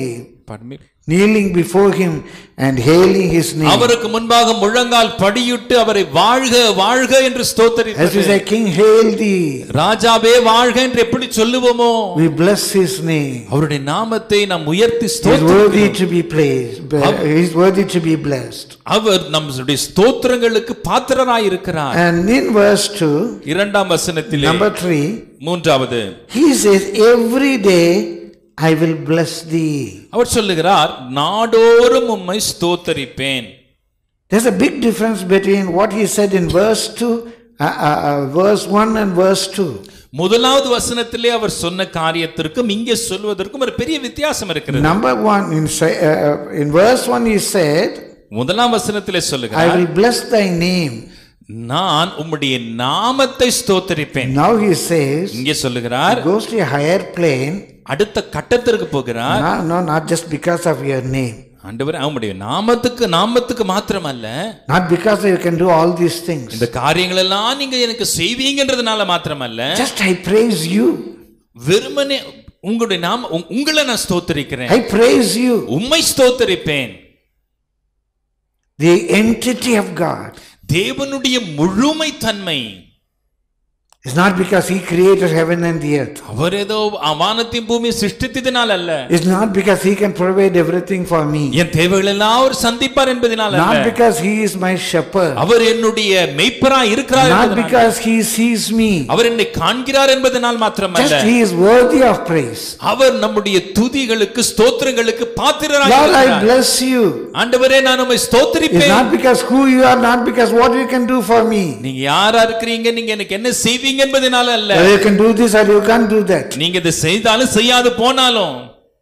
pardon me, kneeling before him and hailing his name. அவருக்கு முன்பாக முழங்கால் படியிட்டு அவரை வாழ்க வாழ்க என்று As we ஸ்தோத்திரிப்பது. say, King, hail thee. ராஜாவே வாழ்க என்று எப்படி சொல்லுவோமோ We bless his name. அவருடைய நாமத்தை நாம் உயர்த்தி He is worthy ஸ்தோத்திரிக்கிறோம். to be praised. He is worthy to be blessed. அவர் நம்முடைய ஸ்தோத்திரங்களுக்கு பாத்திரராய் இருக்கிறார். And in verse two, இரண்டாம் வசனத்திலே number three, மூன்றாவது he says, every day I will bless thee. அவர் சொல்லுகிறார், நாடோறும் உம்மை ஸ்தோத்தரிப்பேன். There's a big difference between what he said in verse two, uh, uh, uh, verse one and verse two. முதலாவது வசனத்திலே அவர் சொன்ன காரியத்திற்கும் இங்கே சொல்வதற்கும் ஒரு பெரிய வித்தியாசம் இருக்கிறது. Number one, in, uh, in verse one he said, முதலாம் வசனத்திலே I சொல்லுகிறார், will bless thy name. நான் உம்முடைய நாமத்தை ஸ்தோத்தரிப்பேன். Now he says, இங்கே சொல்லுகிறார், he goes to a higher plane. அடுத்த கட்டத்திற்கு போகிறார். No, no, not just because of your name. ஆண்டவரே, உம்முடைய நாமத்துக்கு நாமத்துக்கு மாத்திரமல்ல, Not because you can do all these things. இந்த காரியங்கள் எல்லாம் நீங்க எனக்கு செய்வீங்கன்றதுனால மாத்திரமல்ல, Just I praise you. வெறுமனே உங்களுடைய நாம உ- உங்களை நான் ஸ்தோத்தரிக்கிறேன். I praise you. உம்மை ஸ்தோத்தரிப்பேன். The entity of God. தேவனுடைய முழுமை தன்மை. It's not because he created heaven and the earth. அவர் ஏதோ வானத்தையும் பூமியை சிருஷ்டித்ததினால் அல்ல. It's not because he can provide everything for me. என் தேவைகள் எல்லாம் அவர் சந்திப்பார் என்பதனால் Not அல்ல. because he is my shepherd. அவர் என்னுடைய மேய்ப்பராய் இருக்கிறார் Not என்பதனால். because he sees me. அவர் என்னை காண்கிறார் என்பதனால் மாத்திரமல்ல. Just he is worthy of praise. அவர் நம்முடைய துதிகளுக்கு ஸ்தோத்திரங்களுக்கு பாத்திரராய் Lord, I இருக்கிறார். bless you. ஆண்டவரே, நான் உம்மை It's ஸ்தோத்திரிப்பேன். not because who you are, not because what you can do for me. நீங்க யாரா இருக்கிறீங்க, நீங்க எனக்கு என்ன செய்வீங்க என்பதனால அல்ல. Whether you can do this or you can't do that. நீங்க இதை செய்தாலும் செய்யாது போனாலும்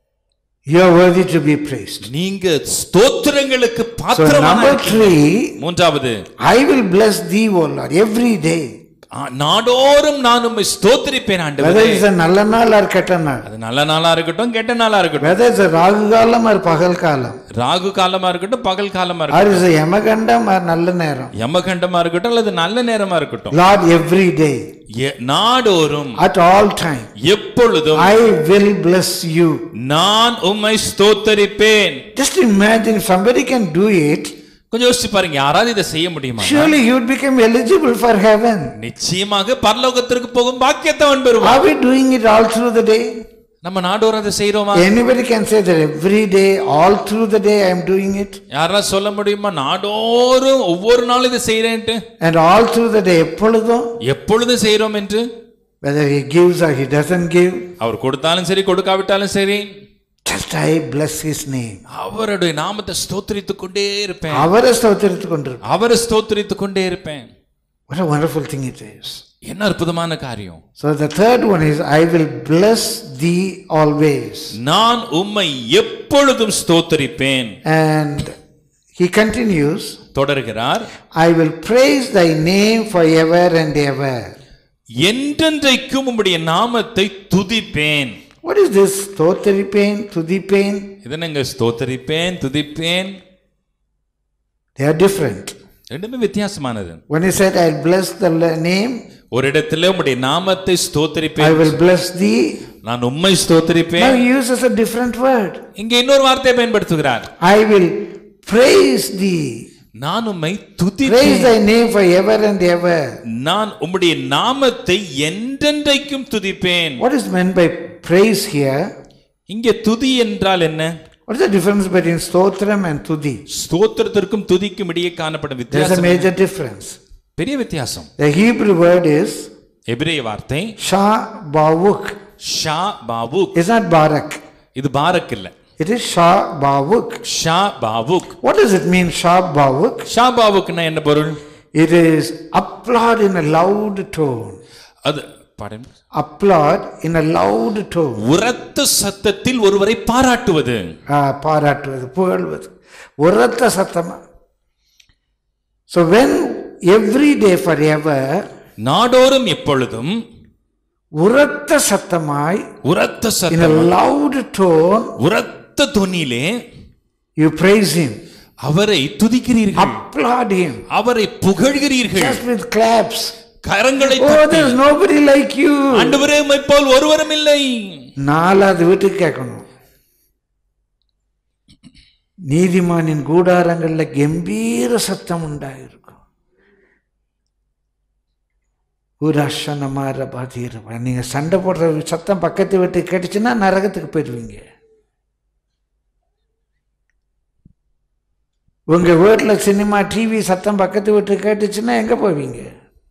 You are worthy to be praised. நீங்க ஸ்தோத்திரங்களுக்கு So பாத்திரமான number three, மூன்றாவது, I will bless thee, O Lord, every day. ஆ, நாடோறும் நான் உம்மை ஸ்தோத்திரிப்பேன் Whether ஆண்டவரே. it's a நல்ல நாள் or கெட்ட நாள். அது நல்ல நாளா இருக்கட்டும், கெட்ட நாளா இருக்கட்டும், Whether it's a ராகு காலம் or பகல் காலம். ராகு காலமா இருக்கட்டும், பகல் காலமா Or இருக்கட்டும், it's a யமகண்டம் or நல்ல நேரம். யமகண்டமா இருக்கட்டும் அல்லது நல்ல நேரமா இருக்கட்டும், Lord, every day, எ- நாடோறும் at all time, எப்பொழுதும் I will bless you. நான் உம்மை ஸ்தோத்தரிப்பேன். Just imagine if somebody can do it, கொஞ்சம் யோசிச்சு பாருங்க, யாராவது இதை செய்ய முடியுமா? surely you would become eligible for heaven. நிச்சயமாக பரலோகத்திற்கு போகும் பாக்கியத்தை அவன் பெறுவான். Are we doing it all through the day? நம்ம நாடோறும் அதை செய்யறோமா? Anybody can say that every day, all through the day I am doing it. யாராவது சொல்ல முடியுமா நாடோறும் ஒவ்வொரு நாளும் இதை செய்யறேன்ட்டு? And all through the day, எப்பொழுதும், எப்பொழுதும் செய்யறோம் என்று? whether he gives or he doesn't give, அவர் கொடுத்தாலும் சரி, கொடுக்காவிட்டாலும் சரி, just I bless his name. அவருடைய நாமத்தை ஸ்தோத்திரித்துக் கொண்டே இருப்பேன். அவரை ஸ்தோத்திரித்துக் கொண்டிருப்பேன். அவரை ஸ்தோத்திரித்துக் கொண்டே இருப்பேன். What a wonderful thing it is. என்ன அற்புதமான காரியம். So the third one is, I will bless thee always. நான் உம்மை எப்பொழுதும் ஸ்தோத்திரிப்பேன். And he continues, தொடர்கிறார், I will praise thy name forever and ever. என்றென்றைக்கும் உம்முடைய நாமத்தை துதிப்பேன். What is this? Stotharipain, Thudipain? இதனங்க ஸ்தோத்திரிப்பேன், துதிப்பேன், They are different. ரெண்டுமே வித்தியாசமானது. When he said, I'll bless the name, ஒரு இடத்துல உம்முடைய நாமத்தை I ஸ்தோத்திரிப்பேன், will bless thee. நான் உம்மை Now ஸ்தோத்திரிப்பேன். he uses a different word. இங்க இன்னொரு வார்த்தையை பயன்படுத்துகிறார். I will praise thee. நான் உம்மை Praise துதிப்பேன். thy name forever and ever. நான் உம்முடைய நாமத்தை என்றென்றைக்கும் துதிப்பேன். What is meant by praise here? இங்கே துதி என்றால் என்ன? What is the difference between stotram and tudhi? ஸ்தோத்திரத்திற்கும் துதிக்கும் இடையே காணப்படும் There's a வித்தியாசம் major difference. பெரிய வித்தியாசம். The Hebrew word is எபிரேய வார்த்தை Sha Bawuk. ஷா பாவுக். It's not Barak. இது பாரக் இல்ல, It is Sha Bawuk. ஷா பாவுக். What does it mean, Sha Bawuk? ஷா பாவுக்னா என்ன பொருள்? It is applaud in a loud tone. அது பாருங்க, Applaud in a loud tone. உரத்த சத்தத்தில் ஒருவரை பாராட்டுவது. Ah, பாராட்டுவது, புகழ்வது, உரத்த சத்தமா. So when every day forever, நாடோறும் எப்பொழுதும் உரத்த சத்தமாய், உரத்த in a சத்தம், loud tone, உரத்த தொனியிலே you praise him, அவரை துதிக்கிறீர்கள், applaud him, அவரை புகழ்கிறீர்கள், just with claps. கரங்களை Oh, தட்டி, there's nobody like you. ஆண்டவரே உம்மை போல் ஒருவரும் இல்லை. நாலாவது வீட்டுக்கு கேட்கணும். நீதிமானின் கூடாரங்களில் கம்பீர சத்தம் உண்டாயிருக்கும். ஊராஷனமாற பாதிருப்பா. நீங்க சண்டை போடுற சத்தம் பக்கத்து வீட்டுக்கு கேட்டுச்சுன்னா நரகத்துக்கு போயிடுவீங்க. உங்க வீட்டில் சினிமா டிவி சத்தம் பக்கத்து வீட்டுக்கு கேட்டுச்சுன்னா எங்க போவீங்க?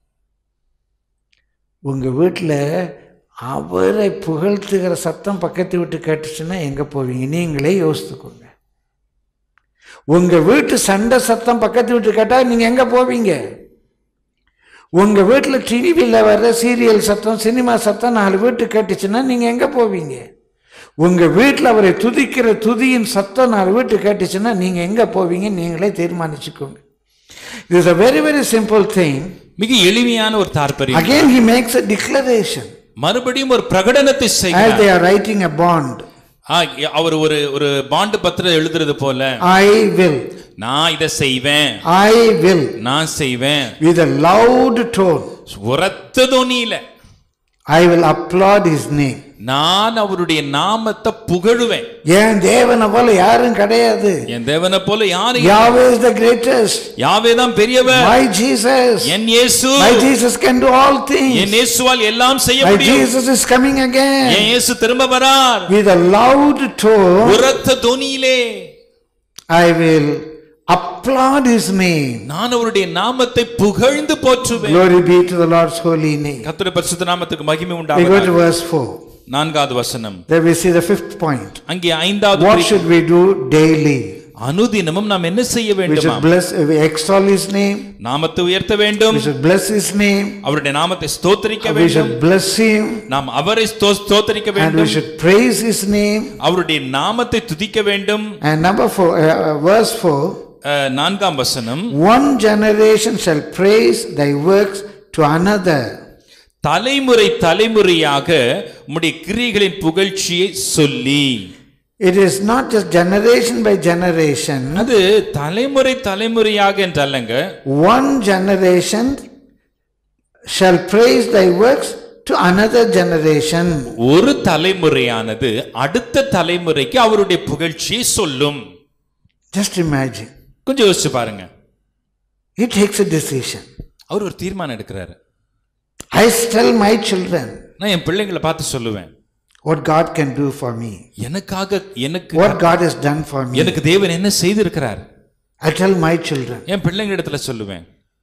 உங்க வீட்டில் அவரை புகழ்த்துகிற சத்தம் பக்கத்து வீட்டு கேட்டுச்சுன்னா எங்க போவீங்க? நீங்களே யோசித்துக்கோங்க. உங்க வீட்டு சண்டை சத்தம் பக்கத்து வீட்டு கேட்டா நீங்க எங்க போவீங்க? உங்க வீட்டில் டிவியில் வர்ற சீரியல் சத்தம் சினிமா சத்தம் நாலு வீட்டு கேட்டுச்சுன்னா நீங்க எங்க போவீங்க? உங்க வீட்டில் அவரை துதிக்கிற துதியின் சத்தம் நாலு வீட்டு கேட்டுச்சுன்னா நீங்க எங்க போவீங்க? நீங்களே தீர்மானிச்சுக்கோங்க. This is a very very simple thing. மிக எளிமையான ஒரு தாற்பயம். Again he makes a declaration. மறுபடியும் ஒரு பிரகடனத்தை செய்கிறார். As they are writing a bond. அவர் ஒரு ஒரு பாண்ட் பத்திரம் எழுதுறது போல, I will, நான் இதை செய்வேன், I will, நான் செய்வேன், with a loud tone, உரத்த தொனியில, I will applaud his name. நான் அவருடைய நாமத்தை புகழுவேன். என் தேவனை போல யாரும் கிடையாது. என் தேவனை போல யாரும். Yahweh is the greatest. யாவே தான் பெரியவர். My Jesus. என் இயேசு. My Jesus can do all things. என் இயேசுவால் எல்லாம் செய்ய My முடியும். Jesus is coming again. என் இயேசு திரும்ப வரார். With a loud tone, உரத்த தொனியிலே, I will applaud his name. நான் அவருடைய நாமத்தை புகழ்ந்து போற்றுவேன். Glory be to the Lord's holy name. கர்த்தருடைய பரிசுத்த நாமத்துக்கு மகிமை We go உண்டாவதாக. to verse four. நான்காவது வசனம். There we see the fifth point. அங்கே ஐந்தாவது What should we do daily? அனுதினமும் நாம் என்ன செய்ய We வேண்டுமா? should bless, we extol his name. நாமத்தை உயர்த்த வேண்டும். We should bless his name. அவருடைய நாமத்தை ஸ்தோத்திரிக்க We வேண்டும். should bless him. நாம் அவரை ஸ்தோ- ஸ்தோத்திரிக்க And we வேண்டும். should praise his name. அவருடைய நாமத்தை துதிக்க வேண்டும். And number four, uh, verse four. அஹ், நான்காம் வசனம். One generation shall praise thy works to another. தலைமுறை தலைமுறையாக உம்முடைய கிரியைகளின் புகழ்ச்சியை சொல்லி. It is not just generation by generation. அது தலைமுறை தலைமுறையாக என்றல்லங்க. One generation shall praise thy works to another generation. ஒரு தலைமுறையானது அடுத்த தலைமுறைக்கு அவருடைய புகழ்ச்சியை சொல்லும். Just imagine. கொஞ்சம் யோசிச்சு பாருங்க. He takes a decision. அவர் ஒரு தீர்மானம் எடுக்கிறாரு. I tell my children நான் என் பிள்ளைங்களை பார்த்து சொல்லுவேன், what God can do for me. எனக்காக எனக்கு What God has done for me. எனக்கு தேவன் என்ன செய்திருக்கிறார். I tell my children. என் பிள்ளைங்களிடத்துல சொல்லுவேன்.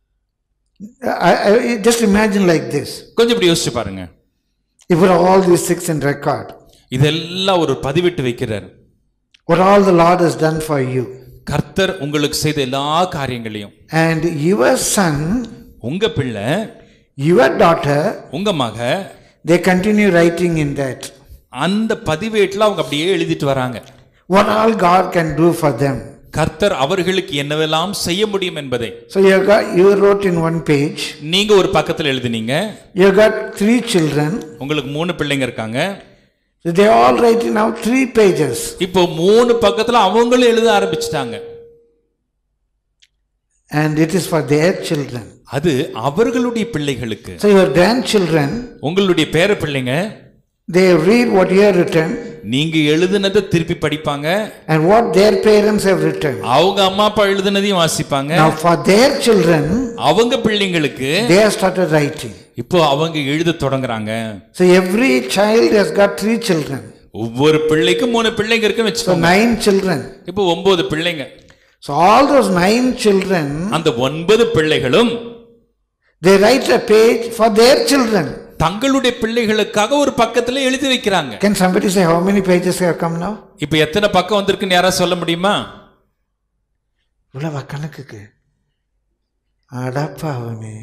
I, I, just imagine like this. கொஞ்சம் இப்படி யோசிச்சு பாருங்க. You put all these six in record. இதெல்லாம் ஒரு பதிவிட்டு வைக்கிறார். What all the Lord has done for you. கர்த்தர் உங்களுக்கு செய்த எல்லா காரியங்களையும். And your son, உங்க பிள்ளை, your daughter, உங்க மக, they continue writing in that. அந்த பதிவேட்டில் அவங்க அப்படியே எழுதிட்டு வராங்க. What all God can do for them. கர்த்தர் அவர்களுக்கு என்னவெல்லாம் செய்ய முடியும் என்பதை. So you got, you wrote in one page. நீங்க ஒரு பக்கத்தில் எழுதினீங்க. You got three children. உங்களுக்கு மூணு பிள்ளைங்க இருக்காங்க. So they all writing now three pages. இப்போ மூணு பக்கத்துல அவங்களும் எழுத ஆரம்பிச்சிட்டாங்க. And it is for their children. அது அவர்களுடைய பிள்ளைகளுக்கு. So your grandchildren, உங்களுடைய பேர பிள்ளைங்க, they read what you have written. நீங்க எழுதுனதை திருப்பி படிப்பாங்க. And what their parents have written. அவங்க அம்மா அப்பா எழுதுனதையும் வாசிப்பாங்க. Now for their children, அவங்க பிள்ளைங்களுக்கு they have started writing. இப்போ அவங்க எழுத தொடங்குறாங்க. So every child has got three children. ஒவ்வொரு பிள்ளைக்கும் மூணு பிள்ளைங்க இருக்குன்னு So வெச்சுக்கோங்க. nine children. இப்போ ஒன்பது பிள்ளைங்க. So all those nine children, அந்த ஒன்பது பிள்ளைகளும் they write a page for their children. தங்களுடைய பிள்ளைகளுக்காக ஒரு பக்கத்துல எழுதி வைக்கிறாங்க. Can somebody say how many pages have come now? இப்போ எத்தனை பக்கம் வந்திருக்குன்னு யாராவது சொல்ல முடியுமா? இவ்வளவு கணக்குக்கு அடப்பாவமே.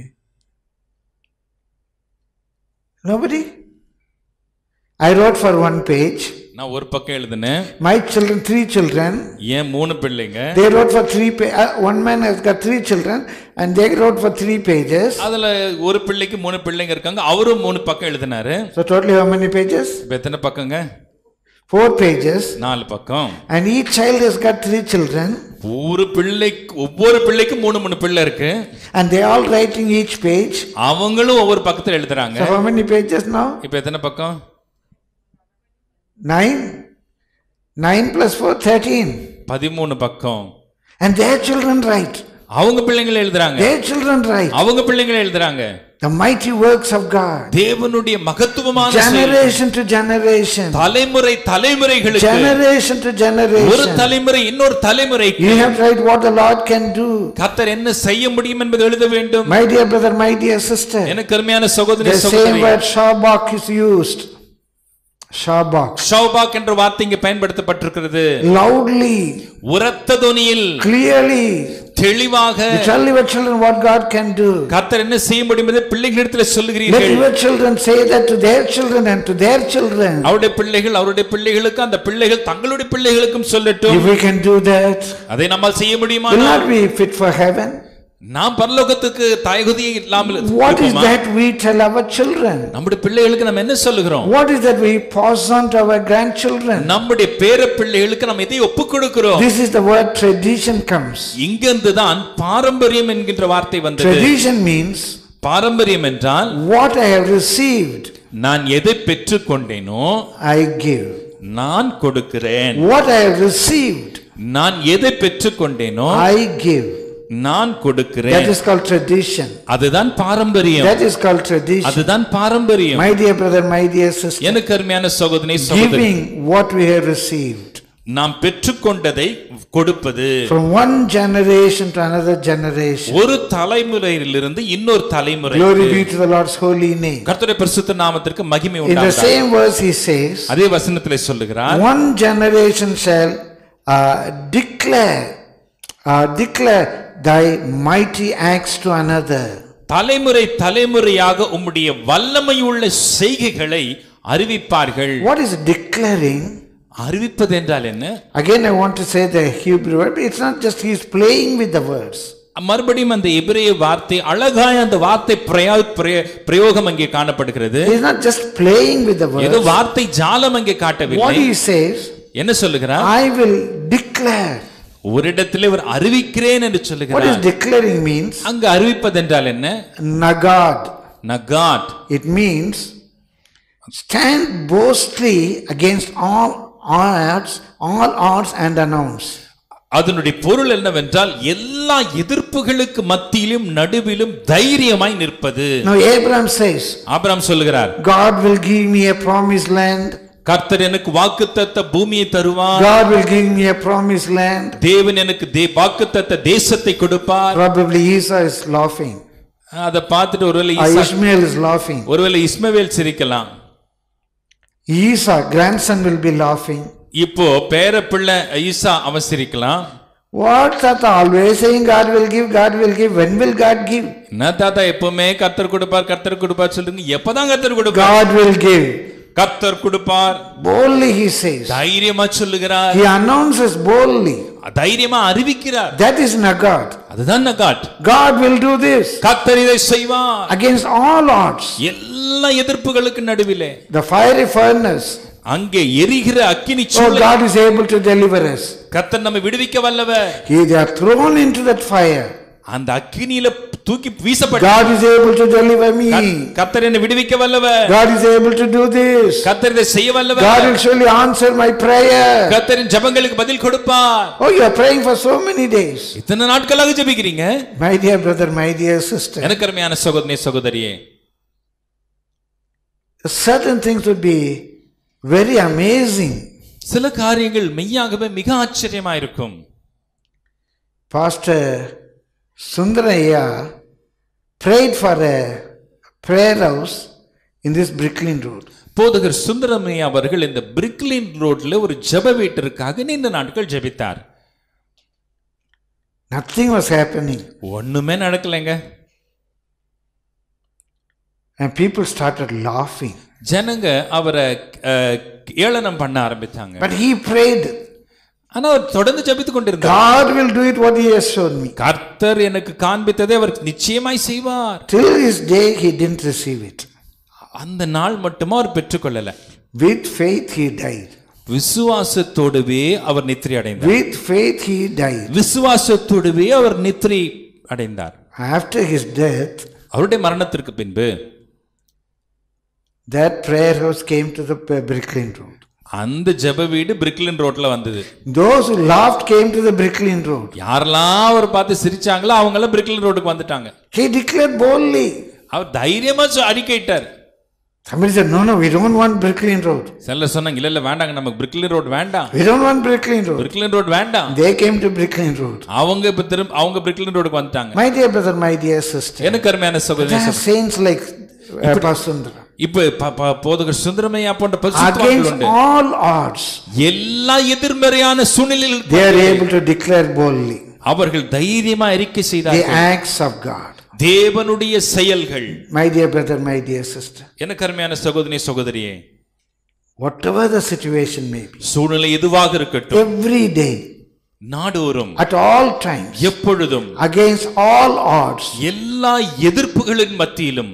Nobody? I wrote for one page. நான் ஒரு பக்கம் எழுதுனேன். My children, three children. ஏன் மூணு பிள்ளைங்க? They wrote for three pages. Uh, one man has got three children and they wrote for three pages. அதுல ஒரு பிள்ளைக்கு மூணு பிள்ளைங்க இருக்காங்க. அவரும் மூணு பக்கம் எழுதினாரு. So totally how many pages? இப்போ எத்தனை பக்கங்க? Four pages. நாலு பக்கம். And each child has got three children. ஒரு பிள்ளைக்கு ஒவ்வொரு பிள்ளைக்கும் மூணு மூணு பிள்ளை இருக்கு. And they all writing each page. அவங்களும் ஒவ்வொரு பக்கத்துல எழுதுறாங்க. So how many pages now? இப்போ எத்தனை பக்கம்? Nine. Nine plus four, thirteen. பதிமூணு பக்கம். And their children write. அவங்க பிள்ளைகள் எழுதுறாங்க. Their children write. அவங்க பிள்ளைகள் எழுதுறாங்க. The mighty works of God. தேவனுடைய மகத்துவமான generation to generation. தலைமுறை தலைமுறைகளுக்கு. generation to generation. ஒரு தலைமுறை இன்னொரு தலைமுறைக்கு. You have to write what the Lord can do. கர்த்தர் என்ன செய்ய முடியும் என்பதை எழுத வேண்டும். My dear brother, my dear sister. எனக்கு அருமையான சகோதரி சகோதரி. The same word Shabak is used. Shabak. Shabak என்ற வார்த்தை இங்கே பயன்படுத்தப்பட்டிருக்கிறது. Loudly. உரத்த தொனியில். Clearly. தெளிவாக. You tell your children what God can do. கர்த்தர் என்ன செய்ய முடியும் என்பதை பிள்ளைகளிடத்தில் சொல்லுகிறீர்கள். Let your children say that to their children and to their children. அவருடைய பிள்ளைகள் அவருடைய பிள்ளைகளுக்கு அந்த பிள்ளைகள் தங்களுடைய பிள்ளைகளுக்கும் சொல்லட்டும். If we can do that, அதை நம்மால் செய்ய முடியுமா? will not be fit for heaven. நாம் பரலோகத்துக்கு தகுதியே இல்லாமல் What is that we tell our children? நம்முடைய பிள்ளைகளுக்கு நாம் என்ன சொல்லுகிறோம்? What is that we pass on to our grandchildren? நம்முடைய பேர பிள்ளைகளுக்கு நாம் எதை ஒப்புக் கொடுக்கிறோம்? This is the word tradition comes. இங்கிருந்து தான் பாரம்பரியம் என்கின்ற வார்த்தை வந்தது. Tradition means பாரம்பரியம் என்றால் what I have received. நான் எதை பெற்றுக்கொண்டேனோ I give. நான் கொடுக்கிறேன். What I have received. நான் எதை பெற்றுக்கொண்டேனோ I give. நான் கொடுக்கிறேன். That is called tradition. அதுதான் பாரம்பரியம். That is called tradition. அதுதான் பாரம்பரியம். My dear brother, my dear sister. எனக்கு அருமையான சகோதரி சகோதரி. Giving what we have received. நாம் பெற்றுக்கொண்டதை கொடுப்பது. From one generation to another generation. ஒரு தலைமுறையிலிருந்து இன்னொரு தலைமுறைக்கு. Glory be to the Lord's holy name. கர்த்தருடைய பரிசுத்த நாமத்திற்கு மகிமை உண்டாவதாக. In the same verse he says. அதே வசனத்திலே சொல்லுகிறார். One generation shall uh, declare uh, declare thy mighty acts to another. தலைமுறை தலைமுறையாக உம்முடைய வல்லமையுள்ள செய்கைகளை அறிவிப்பார்கள். What is declaring? அறிவிப்பது என்றால் என்ன? Again I want to say the Hebrew word. It's not just he is playing with the words. மறுபடியும் அந்த எபிரேய வார்த்தை அழகாய் அந்த வார்த்தை பிரயோகம் அங்கே காணப்படுகிறது. He is not just playing with the words. ஏதோ வார்த்தை ஜாலம் அங்கே காட்டவில்லை. What he says? என்ன சொல்லுகிறார்? I will declare. ஒரு இடத்திலே அவர் அறிவிக்கிறேன் என்று சொல்லுகிறார். What is declaring means? அங்க அறிவிப்பது என்றால் என்ன? Nagad. Nagad. It means stand boldly against all odds, all odds and announce. அதனுடைய பொருள் என்னவென்றால் எல்லா எதிர்ப்புகளுக்கு மத்தியிலும் நடுவிலும் தைரியமாய் நிற்பது. Now Abraham says. ஆபிரகாம் சொல்லுகிறார். God will give me a promised land. கர்த்தர் எனக்கு வாக்குத்தத்த பூமியை தருவார். God will give me a promised land. தேவன் எனக்கு வாக்குத்தத்த தேசத்தை கொடுப்பார். Probably Esau is laughing. அத பார்த்துட்டு ஒருவேளை Ishmael is laughing. ஒருவேளை இஸ்மவேல் சிரிக்கலாம். Esau grandson will be laughing. இப்போ பேர பிள்ளை ஈசா அவன் சிரிக்கலாம். What தாத்தா always saying God will give, God will give. When will God give? என்ன தாத்தா எப்பவுமே கர்த்தர் கொடுப்பார் கர்த்தர் கொடுப்பார் சொல்றீங்க. எப்பதான் கர்த்தர் கொடுப்பார்? God will give. கர்த்தர் கொடுப்பார். Boldly he says. தைரியமா சொல்லுகிறார். He announces boldly. தைரியமா அறிவிக்கிறார். That is Nagad. அதுதான் நகாட். God will do this. கர்த்தர் இதை செய்வார். Against all odds. எல்லா எதிர்ப்புகளுக்கு நடுவிலே. The fiery furnace. அங்கே எரிகிற அக்கினி சூளை. Oh, God is able to deliver us. கர்த்தர் நம்மை விடுவிக்க வல்லவர். He they are thrown into that fire. அந்த அக்கினியில தூக்கி வீசப்பட்ட. God is able to deliver me. கர்த்தர் என்னை விடுவிக்க வல்லவர். God is able to do this. கர்த்தர் இதை செய்ய வல்லவர். God will surely answer my prayer. கர்த்தரின் ஜெபங்களுக்கு பதில் கொடுப்பார். Oh, you are praying for so many days. இத்தனை நாட்களாக ஜெபிக்கிறீங்க. My dear brother, my dear sister. எனக்கு அருமையான சகோதரனே சகோதரியே. Certain things would be very amazing. சில காரியங்கள் மெய்யாகவே மிக ஆச்சரியமா இருக்கும். Pastor Sundaraya prayed for a prayer house in this Bricklin Road. போதகர் சுந்தரமையா அவர்கள் இந்த பிரிக்லின் ரோட்ல ஒரு ஜெப வீட்டிற்காக நீண்ட நாட்கள் ஜெபித்தார். Nothing was happening. ஒண்ணுமே நடக்கலங்க. And people started laughing. ஜனங்க அவரை ஏளனம் பண்ண ஆரம்பிச்சாங்க. But he prayed. ஆனா அவர் தொடர்ந்து ஜெபித்துக் கொண்டிருந்தார். God will do it what he has shown me. கர்த்தர் எனக்கு காண்பித்ததை அவர் நிச்சயமாய் செய்வார். Till his day he didn't receive it. அந்த நாள் மட்டுமா அவர் பெற்றுக்கொள்ளல. With faith he died. விசுவாசத்தோடுவே அவர் நித்திரை அடைந்தார். With faith he died. விசுவாசத்தோடுவே அவர் நித்திரை அடைந்தார். After his death, அவருடைய மரணத்திற்கு பின்பு that prayer house came to the Bricklin Road. அந்த ஜெப வீடு பிரிக்லின் ரோட்ல வந்தது. Those who laughed came to the Bricklin Road. யாரெல்லாம் அவர் பார்த்து சிரிச்சாங்களோ அவங்க எல்லாம் பிரிக்லின் ரோட்டுக்கு வந்துட்டாங்க. He declared boldly. அவர் தைரியமா அறிக்கையிட்டார். Somebody said, no, no, we don't want Bricklin Road. சிலர் சொன்னாங்க, இல்ல இல்ல வேண்டாங்க, நமக்கு பிரிக்லின் ரோட் வேண்டாம். We don't want Bricklin Road. Bricklin road வேண்டாம். They came to Bricklin Road. அவங்க இப்ப திரும்ப அவங்க பிரிக்லின் ரோட்டுக்கு வந்துட்டாங்க. My dear brother, my dear sister. எனக்கு அருமையான சகோதரி, There are saints like uh, Pastor Sundara. இப்ப போதகர் சுந்தரமையா போன்ற பரிசுத்தவான்கள் உண்டு. Against all odds, எல்லா எதிர்மறையான சூழ்நிலையில் they are able to declare boldly அவர்கள் தைரியமா அறிக்கை the செய்தார்கள். acts of God. தேவனுடைய செயல்கள். My dear brother, my dear sister. எனக்கு அருமையான சகோதரி சகோதரியே, whatever the situation may be, சூழ்நிலை எதுவாக இருக்கட்டும், every day, நாடோறும், at all times, எப்பொழுதும், against all odds, எல்லா எதிர்ப்புகளின் மத்தியிலும்,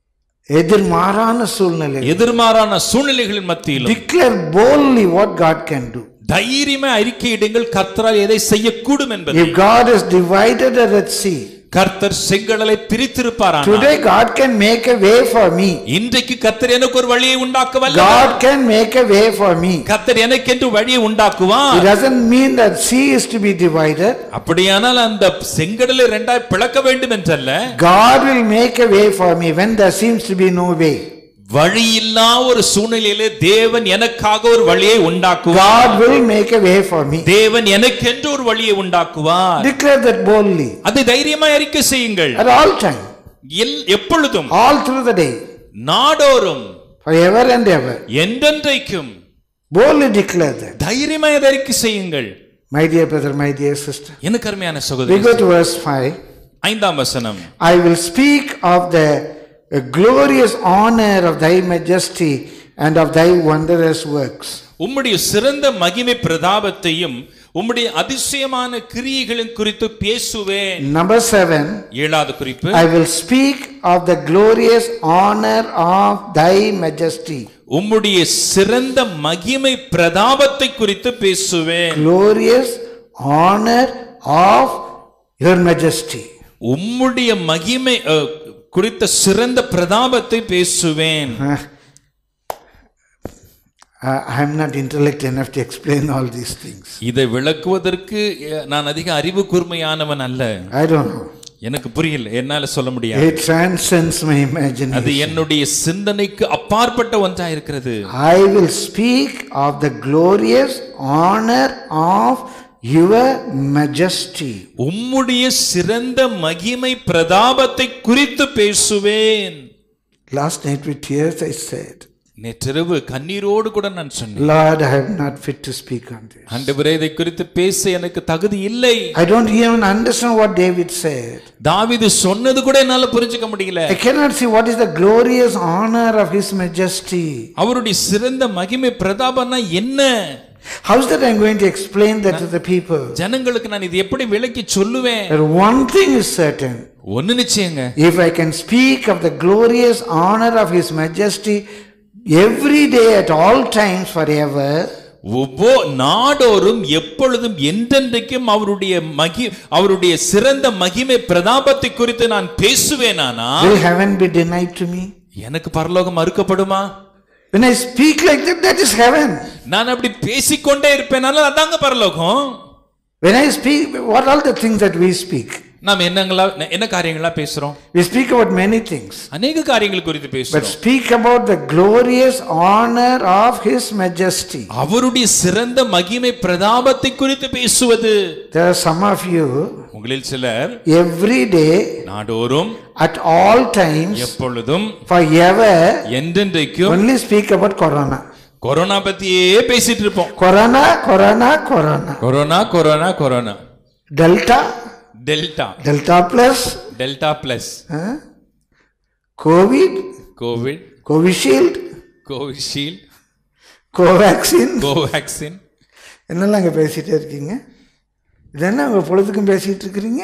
எதிர்மாறான சூழ்நிலை, எதிர்மாறான சூழ்நிலைகளின் மத்தியிலும் declare boldly what God can do. தைரியமா அறிக்கையிடுங்கள் கர்த்தரால் எதை செய்யக்கூடும் என்பதை. If God has divided the Red Sea, கர்த்தர் செங்கடலை பிரித்திருப்பாரானால், today God can make a way for me. இன்றைக்கு கர்த்தர் எனக்கு ஒரு வழியை உண்டாக்க வல்லவர். God can make a way for me. கர்த்தர் எனக்கென்று வழியை உண்டாக்குவார். It doesn't mean that sea is to be divided. அப்படியானால் அந்த செங்கடலை இரண்டாய் பிளக்க வேண்டும் என்றல்ல. God will make a way for me when there seems to be no way. வழி இல்லா ஒரு சூழ்நிலையிலே தேவன் எனக்காக ஒரு வழியை உண்டாக்குவார். God will make a way for me. தேவன் எனக்கென்று ஒரு வழியை உண்டாக்குவார். Declare that boldly. அதை தைரியமாய் அறிக்கை செய்யுங்கள். At all time. எப்பொழுதும். All through the day. நாடோறும். Forever and ever. என்றென்றைக்கும். Boldly declare that. தைரியமாய் அறிக்கை செய்யுங்கள். My dear brother, my dear sister. எனக்கு அருமையான சகோதரி. We go to verse five. ஐந்தாம் வசனம். I will speak of the a glorious honor of thy majesty and of thy wondrous works. உம்முடைய சிறந்த மகிமை பிரதாபத்தையும் உம்முடைய அதிசயமான கிரியைகளின் குறித்து பேசுவேன். Number seven. ஏழாவது குறிப்பு. I will speak of the glorious honor of thy majesty. உம்முடைய சிறந்த மகிமை பிரதாபத்தை குறித்து பேசுவேன். Glorious honor of your majesty. உம்முடைய மகிமை குறித்த சிறந்த பிரதாபத்தை பேசுவேன். I am not intellect enough to explain all these things. இதை விளக்குவதற்கு நான் அதிக அறிவு கூர்மையானவன் அல்ல. I don't know. எனக்கு புரியல, என்னால சொல்ல முடியாது. It transcends my imagination. அது என்னுடைய சிந்தனைக்கு அப்பாற்பட்ட ஒன்றா இருக்கிறது. I will speak of the glorious honor of your majesty. உம்முடைய சிறந்த மகிமை பிரதாபத்தை குறித்து பேசுவேன். Last night with tears I said, நேற்றிரவு கண்ணீரோடு கூட நான் சொன்னேன், Lord, I am not fit to speak on this. ஆண்டவரே, இதை குறித்து பேச எனக்கு தகுதி இல்லை. I don't even understand what David said. தாவீது சொன்னது கூட என்னால புரிஞ்சுக்க முடியல. I cannot see what is the glorious honor of his majesty. அவருடைய சிறந்த மகிமை பிரதாபம்னா என்ன? How is that I am going to explain that to the people? ஜனங்களுக்கு நான் இது எப்படி விளக்கி சொல்லுவேன்? But one thing is certain. ஒன்னு நிச்சயங்க. If I can speak of the glorious honor of his majesty every day at all times forever, ஒவ்வொரு நாடோறும் எப்பொழுதும் என்றென்றைக்கும் அவருடைய மகி அவருடைய சிறந்த மகிமை பிரதாபத்தை குறித்து நான் பேசுவேனானால், will heaven be denied to me? எனக்கு பரலோகம் மறுக்கப்படுமா? When I speak like that, that is heaven. நான் அப்படி பேசிக்கொண்டே இருப்பேனால அதாங்க பரலோகம். When I speak, what are the things that we speak? நாம் என்னங்களா என்ன காரியங்களா பேசுறோம்? We speak about many things. அநேக காரியங்கள் குறித்து But பேசுறோம். speak about the glorious honor of his majesty. அவருடைய சிறந்த மகிமை பிரதாபத்தை குறித்து பேசுவது. There are some of you, உங்களில் சிலர் every day, நாடோறும், at all times, எப்பொழுதும், forever, என்றென்றைக்கும் only speak about corona. Corona பத்தியே பேசிட்டு இருப்போம். Corona, corona, corona. Corona corona corona. Delta, delta, Delta plus, delta plus, huh? COVID, Covid, Covishield, Covishield, Covaxin. Covaxin. என்னெல்லாம் அங்கே பேசிகிட்டே இருக்கீங்க? இதென்ன உங்கள் பொழுதுக்கும் பேசிகிட்டு இருக்கிறீங்க?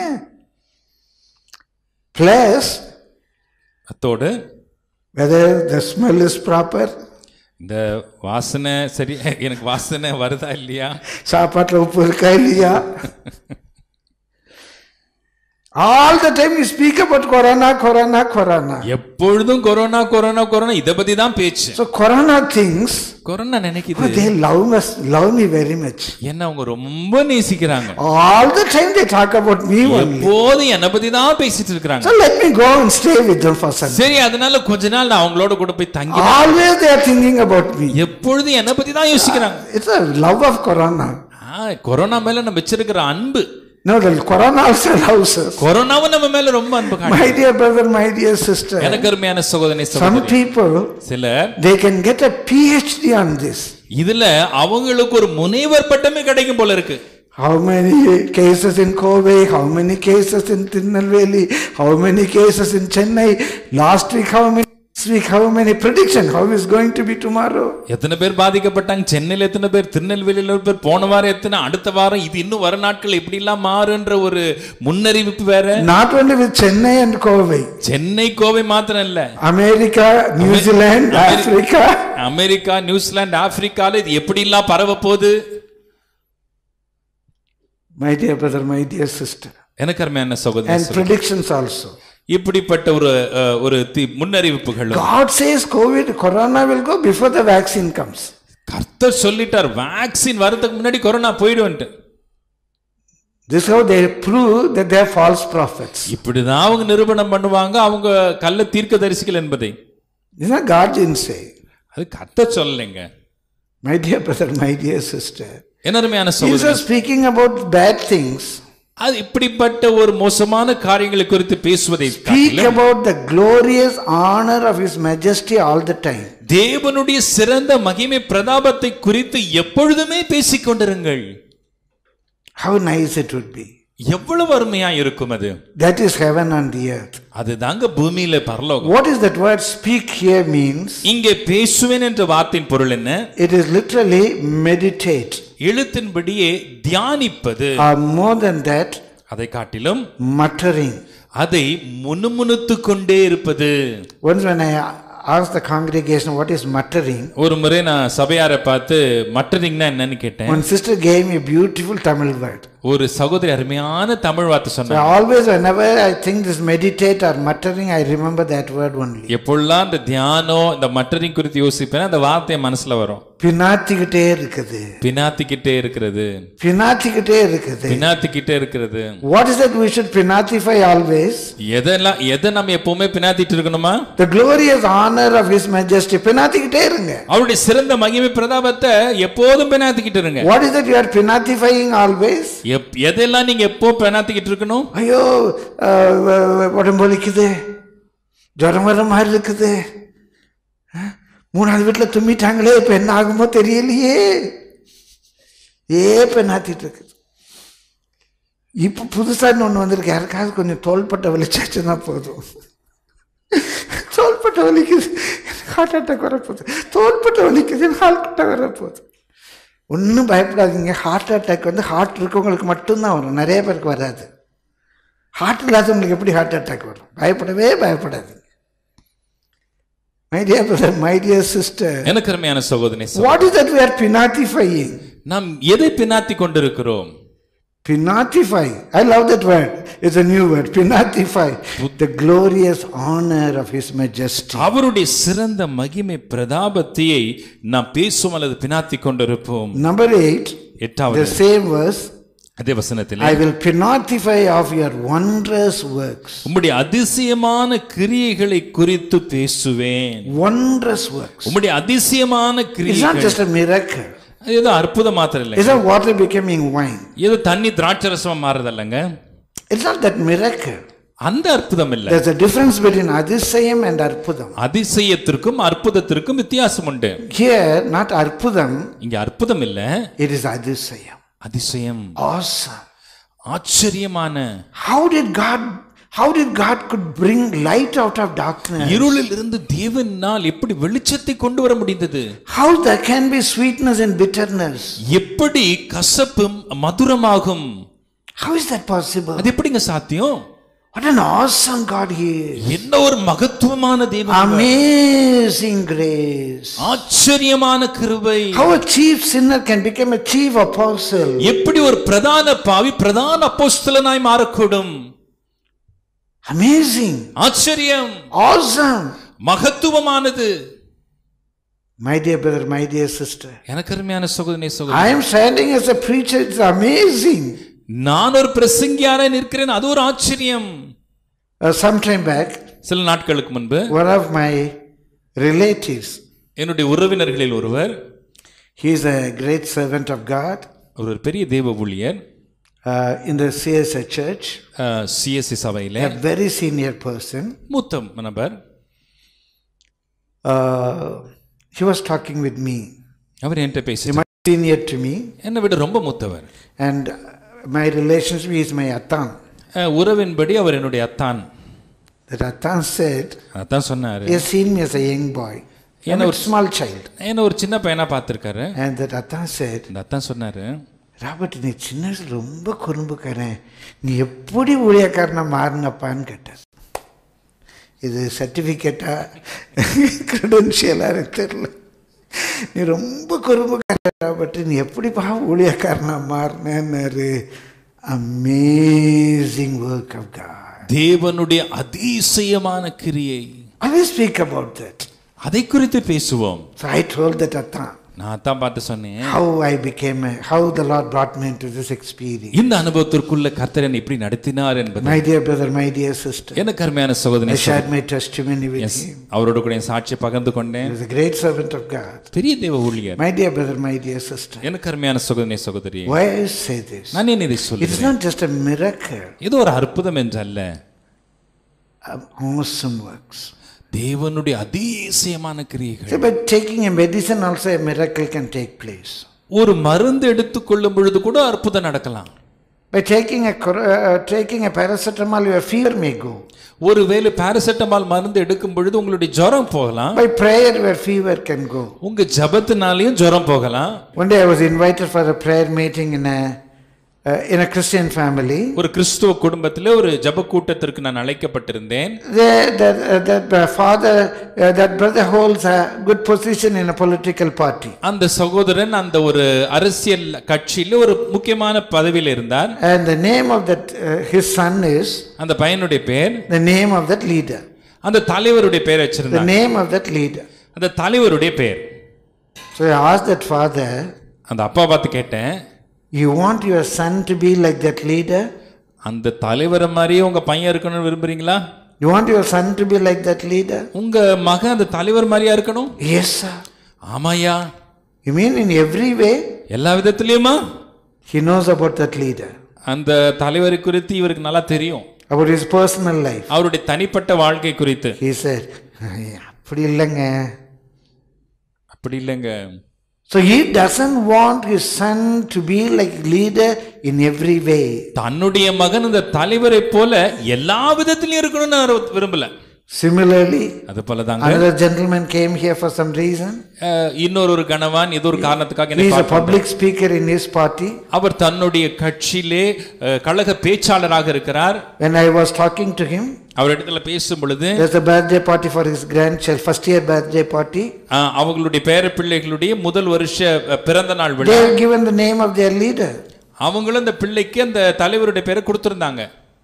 ப்ளஸ் அத்தோடு whether the smell is proper, இந்த வாசனை சரி, எனக்கு வாசனை வருதா இல்லையா, சாப்பாட்டில் உப்பு இருக்கா இல்லையா, All the time you speak about corona, corona, corona. எப்பொழுதும் கொரோனா கொரோனா கொரோனா இத பத்தி தான் பேச்சு. So corona thinks, கொரோனா நினைக்குது, oh, they love us, love me very much. என்ன அவங்க ரொம்ப நேசிக்கிறாங்க. All the time they talk about me only. எப்போதும் என்ன பத்தி தான் பேசிட்டு இருக்காங்க. So let me go and stay with them for some. சரி, அதனால கொஞ்ச நாள் நான் அவங்களோட கூட போய் தங்கி. Always they are thinking about me. எப்பொழுதும் என்ன பத்தி தான் யோசிக்கிறாங்க. It's a love of corona. ஆ, கொரோனா மேல நம்ம வச்சிருக்கிற அன்பு. No, the corona also loves us. கொரோனாவும் நம்ம மேல ரொம்ப அன்பு காட்டுது. My dear brother, my dear sister. எனக்கு அருமையான சகோதரனே Some சகோதரி, people, சில they can get a PhD on this. இதுல அவங்களுக்கு ஒரு முனைவர் பட்டமே கிடைக்கும் போல இருக்கு. How many cases in Kobe, how many cases in Tirunelveli, how many cases in Chennai, last week how many, this week how many, prediction how is going to be tomorrow. எத்தனை பேர் பாதிக்கப்பட்டாங்க, சென்னையில எத்தனை பேர், திருநெல்வேலியில எத்தனை பேர், போன வாரம் எத்தனை, அடுத்த வாரம் இது, இன்னும் வர நாட்கள் எப்படி எல்லாம் மாறுன்ற ஒரு முன்னறிவிப்பு வேற. Not only with Chennai and Kobe, Chennai Kovai மாத்திரம் இல்ல, America, New Zealand, Africa, America, New Zealand, ஆப்பிரிக்கால இது எப்படி எல்லாம் பரவ போகுது. my dear brother, my dear sister, எனக்கு அருமையான சகோதரனே, and predictions also. இப்படிப்பட்ட ஒரு ஒரு முன்னறிவிப்புகள். God says COVID, corona will go before the vaccine comes. கர்த்தர் சொல்லிட்டார், வேக்சின் வரதுக்கு முன்னாடி கொரோனா போய்டும்னு. This is how they prove that they are false prophets. இப்படிதான் அவங்க நிரூபணம் பண்ணுவாங்க அவங்க கள்ள தீர்க்கதரிசிகள் என்பதை. This is not God didn't say. அது கர்த்தர் சொல்லலைங்க. My dear brother, my dear sister, என்ன அருமையான சகோதரனே, Jesus speaking about bad things. அது இப்படிப்பட்ட ஒரு மோசமான காரியங்களை குறித்து பேசுவதை speak about the glorious honor of his majesty all the time. தேவனுடைய சிறந்த மகிமை பிரதாபத்தை குறித்து எப்பொழுதுமே பேசிக் கொண்டிருங்கள். How nice it would be. எவ்வளவு அருமையா இருக்கும் அது. That is heaven on the earth. அது தாங்க பூமியில பரலோகம். What is that word speak here means? இங்கே பேசுவேன் என்ற வார்த்தையின் பொருள் என்ன? It is literally meditate. எழுத்தின்படியே தியானிப்பது. Or more than that, அதை காட்டிலும் muttering. அதை முணுமுணுத்து கொண்டே இருப்பது. Once when I asked the congregation what is muttering, ஒரு முறை நான் சபையாரை பார்த்து மட்டரிங்னா என்னன்னு கேட்டேன். one sister gave me a beautiful Tamil word. ஒரு சகோதரி அருமையான தமிழ் வார்த்தை சொன்னாங்க. So always whenever I think this meditate or muttering, I remember that word only. எப்பொல்லாம் இந்த தியானம் இந்த மட்டரிங் குறித்து யோசிப்பேன், அந்த வார்த்தை மனசுல வரும். பினாத்திக்கிட்டே இருக்குது, பினாத்திக்கிட்டே இருக்கிறது, பினாத்திக்கிட்டே இருக்குது, பினாத்திக்கிட்டே இருக்கிறது. What is that we should pinatify always? எதெல்லாம் எதை நம்ம எப்பவுமே பினாத்திட்டு இருக்கணுமா? The glorious honor of his majesty. பினாத்திக்கிட்டே இருங்க. அவருடைய சிறந்த மகிமை பிரதாபத்தை எப்போதும் பினாத்திக்கிட்டு இருங்க. What is that you are pinatifying always? எதெல்லாம் நீங்க எப்போ பினாத்திக்கிட்டு இருக்கணும்? ஐயோ உடம்பு வலிக்குது, ஜுரம் வர மாதிரி இருக்குது, மூணாவது வீட்டில் தும்மிட்டாங்களே, இப்ப என்ன ஆகுமோ தெரியலையே, ஏ பினாத்திட்டு இருக்குது. இப்ப புதுசா ஒண்ணு வந்திருக்கு, யாருக்காவது கொஞ்சம் தோள்பட்ட வலிச்சாச்சுன்னா போதும், தோள்பட்ட வலிக்குது, ஹார்ட் அட்டாக் வரப்போகுது, தோள்பட்ட வலிக்குது, ஹார்ட் அட்டாக் வரப்போகுது. ஒன்றும் பயப்படாதீங்க. ஹார்ட் அட்டாக் வந்து ஹார்ட் இருக்கவங்களுக்கு மட்டும்தான் வரும், நிறைய பேருக்கு வராது. ஹார்ட் இல்லாதவங்களுக்கு எப்படி ஹார்ட் அட்டாக் வரும்? பயப்படவே பயப்படாதீங்க. My dear brother, my dear sister, எனக்கு அருமையான சகோதரனே, what is that we are pinatifying? நாம் எதை பினாத்தி கொண்டிருக்கிறோம்? Pinatify. I love that word. It's a new word. Pinatify. The glorious honor of his majesty. அவருடைய சிறந்த மகிமை பிரதாபத்தை நாம் பேசும் அல்லது பினாத்தி கொண்டிருப்போம். Number eight. எட்டாவது The same verse. அதே வசனத்தில், I will pinatify of your wondrous works. உம்முடைய அதிசயமான கிரியைகளை குறித்து பேசுவேன். Wondrous works. உம்முடைய அதிசயமான கிரியைகள். It's not just a miracle. ஏதோ அற்புதம் மாத்திரம் இல்லை. It's not water becoming wine. ஏதோ தண்ணி திராட்சரசமா மாறுதல்லங்க. It's not that miracle. அந்த அற்புதம் இல்லை. There's a difference between அதிசயம் and அற்புதம். அதிசயத்திற்கும் அற்புதத்திற்கும் வித்தியாசம் உண்டு. Here not அற்புதம். இங்க அற்புதம் இல்ல. It is அதிசயம். அதிசயம். Awesome. ஆச்சரியமான. How did God How did God could bring light out of darkness? இருளில் இருந்து தேவனால் எப்படி வெளிச்சத்தை கொண்டு வர முடிந்தது? How there can be sweetness and bitterness? எப்படி கசப்பும் மதுரமாகும்? How is that possible? அது எப்படிங்க சாத்தியம்? What an awesome God he is. என்ன ஒரு மகத்துவமான தேவன். Amazing grace. ஆச்சரியமான கிருபை. How a chief sinner can become a chief apostle. எப்படி ஒரு பிரதான பாவி பிரதான அப்போஸ்தலனாய் மாறக்கூடும்? Amazing. ஆச்சரியம், Awesome. மகத்துவமானது. My dear brother, my dear sister, எனக்கு அருமையான சகோதரனே I சகோதரி, am standing as a preacher. It's amazing. நான் ஒரு பிரசங்கியாராய் நிற்கிறேன், அது ஒரு ஆச்சரியம். Uh, some time back, சில நாட்களுக்கு முன்பு one of my relatives, என்னுடைய உறவினர்களில் ஒருவர், he is a great servant of God ஒரு பெரிய தேவ ஊழியர், uh, in the C S I church, CSC சபையிலே a very senior person. மூத்த நபர். Uh, he was talking with me. அவர் என்கிட்ட He பேசி, much senior to me, என்னை விட ரொம்ப மூத்தவர். and my relationship is my Attan. அஹ், உறவின்படி அவர் என்னுடைய அத்தான். That Attan said, அதான் சொன்னாரு, he has seen me as a young boy, and a small child. என்ன ஒரு சின்ன பையனா பார்த்திருக்காரு. And that Attan said, அந்த அத்தான் சொன்னாரு, ராபர்ட், நீ சின்ன வயசுல ரொம்ப குறும்புக்காரன், நீ எப்படி ஊழியக்காரனா மாறினப்பான்னு கேட்டார். இது சர்டிஃபிகேட்டா கிரெடென்ஷியலா எனக்கு தெரியல. நீ ரொம்ப குறும்புக்காரன் ராபர்ட், நீ எப்படிப்பா ஊழியக்காரனா மாறினாரு. Amazing work of God. தேவனுடைய அதிசயமான கிரியை. I will speak about that. அதை குறித்து பேசுவோம். So I told that Attan நான் தான் பார்த்து சொன்னேன், how I became, a, how the Lord brought me into this experience. இந்த அனுபவத்திற்குள்ள கர்த்தர் என்னை இப்படி நடத்தினார் என்பது. My dear brother, my dear sister, எனக்கு அருமையான சகோதரனே, I shared my testimony with Yes, him. அவரோட கூட என் சாட்சியை பகிர்ந்து கொண்டேன். He was a great servant of God. பெரிய தேவ ஊழியர். My dear brother, my dear sister, எனக்கு அருமையான சகோதரனே சகோதரி, why I say this? நான் என்ன இதை It's சொல்லுகிறேன், not just a miracle, இது ஒரு அற்புதம் என்றல்ல, um, awesome works. தேவனுடைய அதிசயமான கிரியைகள். So by taking a medicine also a miracle can take place. ஒரு மருந்து எடுத்துக்கொள்ளும் பொழுது கூட அற்புதம் நடக்கலாம். By taking a cor- uh, taking a paracetamol, your fever may go. ஒருவேளை பாராசெட்டமால் மருந்து எடுக்கும் பொழுது உங்களுடைய ஜுரம் போகலாம். By prayer, your fever can go. உங்க ஜபத்தினாலேயும் ஜுரம் போகலாம். One day I was invited for a prayer meeting in a uh, in a Christian family. ஒரு கிறிஸ்துவ குடும்பத்திலே ஒரு ஜப கூட்டத்திற்கு நான் அழைக்கப்பட்டிருந்தேன். There, that, uh, that uh, father, uh, that brother holds a good position in a political party. அந்த சகோதரன் அந்த ஒரு அரசியல் கட்சியில ஒரு முக்கியமான பதவியில் இருந்தார். And the name of that uh, his son is அந்த பையனுடைய பேர், the name of that leader. அந்த தலைவருடைய பேர் The வச்சிருந்தார். name of that leader. அந்த தலைவருடைய பேர். So I asked that father, அந்த அப்பா பார்த்து கேட்டேன், you want your son to be like that leader? அந்த தலைவரை மாதிரியே உங்க பையன் இருக்கணும்னு விரும்புறீங்களா? You want your son to be like that leader? உங்க மகன் அந்த தலைவர் மாதிரியா இருக்கணும்? Yes, sir. ஆமாயா. You mean in every way? எல்லா விதத்திலயுமா? He knows about that leader, அந்த தலைவரை குறித்து இவருக்கு நல்லா தெரியும். about his personal life. அவருடைய தனிப்பட்ட வாழ்க்கை குறித்து. He said, அப்படி இல்லைங்க. அப்படி இல்லைங்க. So he doesn't want his son to be like leader in every way. தன்னுடைய மகன் இந்த தலைவரை போல எல்லா விதத்திலும் இருக்கணும்னு அவர் விரும்பல. Similarly, அது போலதாங்க another gentleman came here for some reason. அஹ், இன்னொரு ஒரு கணவன் ஏதோ ஒரு காரணத்துக்காக He என்னை is a பார்க்க public speaker in his party. அவர் தன்னுடைய கட்சியிலே அஹ், கழக பேச்சாளராக இருக்கிறார். When I was talking to him, அவரிடத்துல பேசும் பொழுது there's a birthday party for his grandchild, first year birthday party. அஹ், அவங்களுடைய பேர பிள்ளைகளுடைய முதல் வருஷ அஹ், பிறந்த நாள் They விழா. have given the name of their leader. அவங்களும் அந்த பிள்ளைக்கு அந்த தலைவருடைய பேரை கொடுத்திருந்தாங்க.